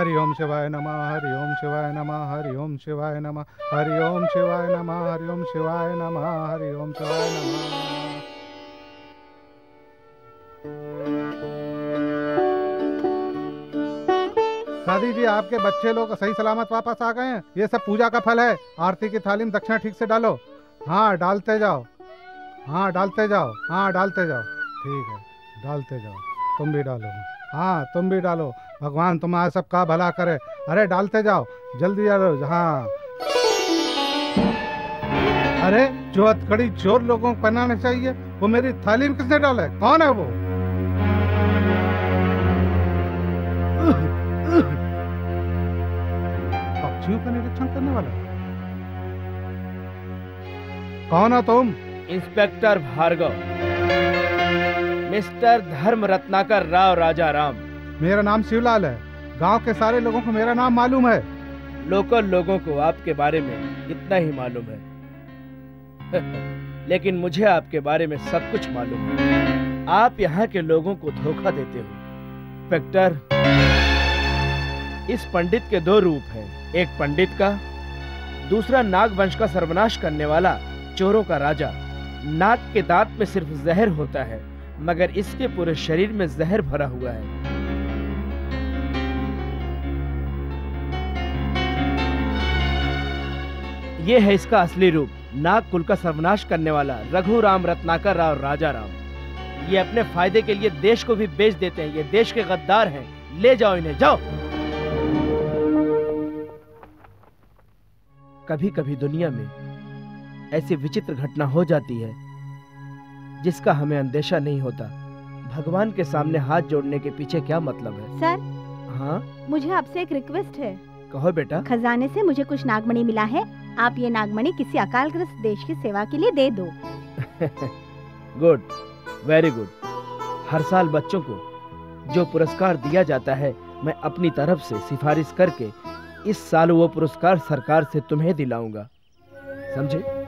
हरि ओम शिवाय नमः, हरि ओम शिवाय नमः, हरि ओम शिवाय नमः, हरि ओम शिवाय नमः, हरि ओम शिवाय नमः, हरि ओम शिवाय नमः। दादी जी, आपके बच्चे लोग सही सलामत वापस आ गए हैं। ये सब पूजा का फल है। आरती की थाली में दक्षिणा ठीक से डालो। हाँ, डालते जाओ। हाँ, डालते जाओ। हाँ, डालते जाओ। ठीक है, डालते जाओ। तुम भी डालो। हाँ, तुम भी डालो। भगवान तुम्हारा सबका भला करे। अरे डालते जाओ, जल्दी डालो। हाँ, अरे जो हथकड़ी चोर लोगों को पहनाना चाहिए वो मेरी थाली में किसने डाला है? कौन है वो? पक्षियों का निरीक्षण करने वाला कौन हो तुम? इंस्पेक्टर भार्गव, मिस्टर धर्म रत्नाकर राव राजा राम। मेरा नाम शिवलाल है। गांव के सारे लोगों को मेरा नाम मालूम है। लोकल लोगों को आपके बारे में इतना ही मालूम है लेकिन मुझे आपके बारे में सब कुछ मालूम है। आप यहाँ के लोगों को धोखा देते हो। इंस्पेक्टर, इस पंडित के दो रूप हैं, एक पंडित का, दूसरा नाग वंश का सर्वनाश करने वाला चोरों का राजा। नाग के दांत में सिर्फ जहर होता है, मगर इसके पूरे शरीर में जहर भरा हुआ है। ये है इसका असली रूप, नाग कुल का सर्वनाश करने वाला रघुराम रत्नाकर राव राजा राम। ये अपने फायदे के लिए देश को भी बेच देते हैं। ये देश के गद्दार हैं। ले जाओ इन्हें, जाओ। कभी कभी दुनिया में ऐसी विचित्र घटना हो जाती है जिसका हमें अंदेशा नहीं होता। भगवान के सामने हाथ जोड़ने के पीछे क्या मतलब है? सर, हाँ, मुझे आपसे एक रिक्वेस्ट है। कहो बेटा। खजाने से मुझे कुछ नागमणि मिला है। आप ये नागमणि किसी अकालग्रस्त देश की सेवा के लिए दे दो। Good, very good. हर साल बच्चों को जो पुरस्कार दिया जाता है, मैं अपनी तरफ से सिफारिश करके इस साल वो पुरस्कार सरकार से तुम्हें दिलाऊंगा, समझे?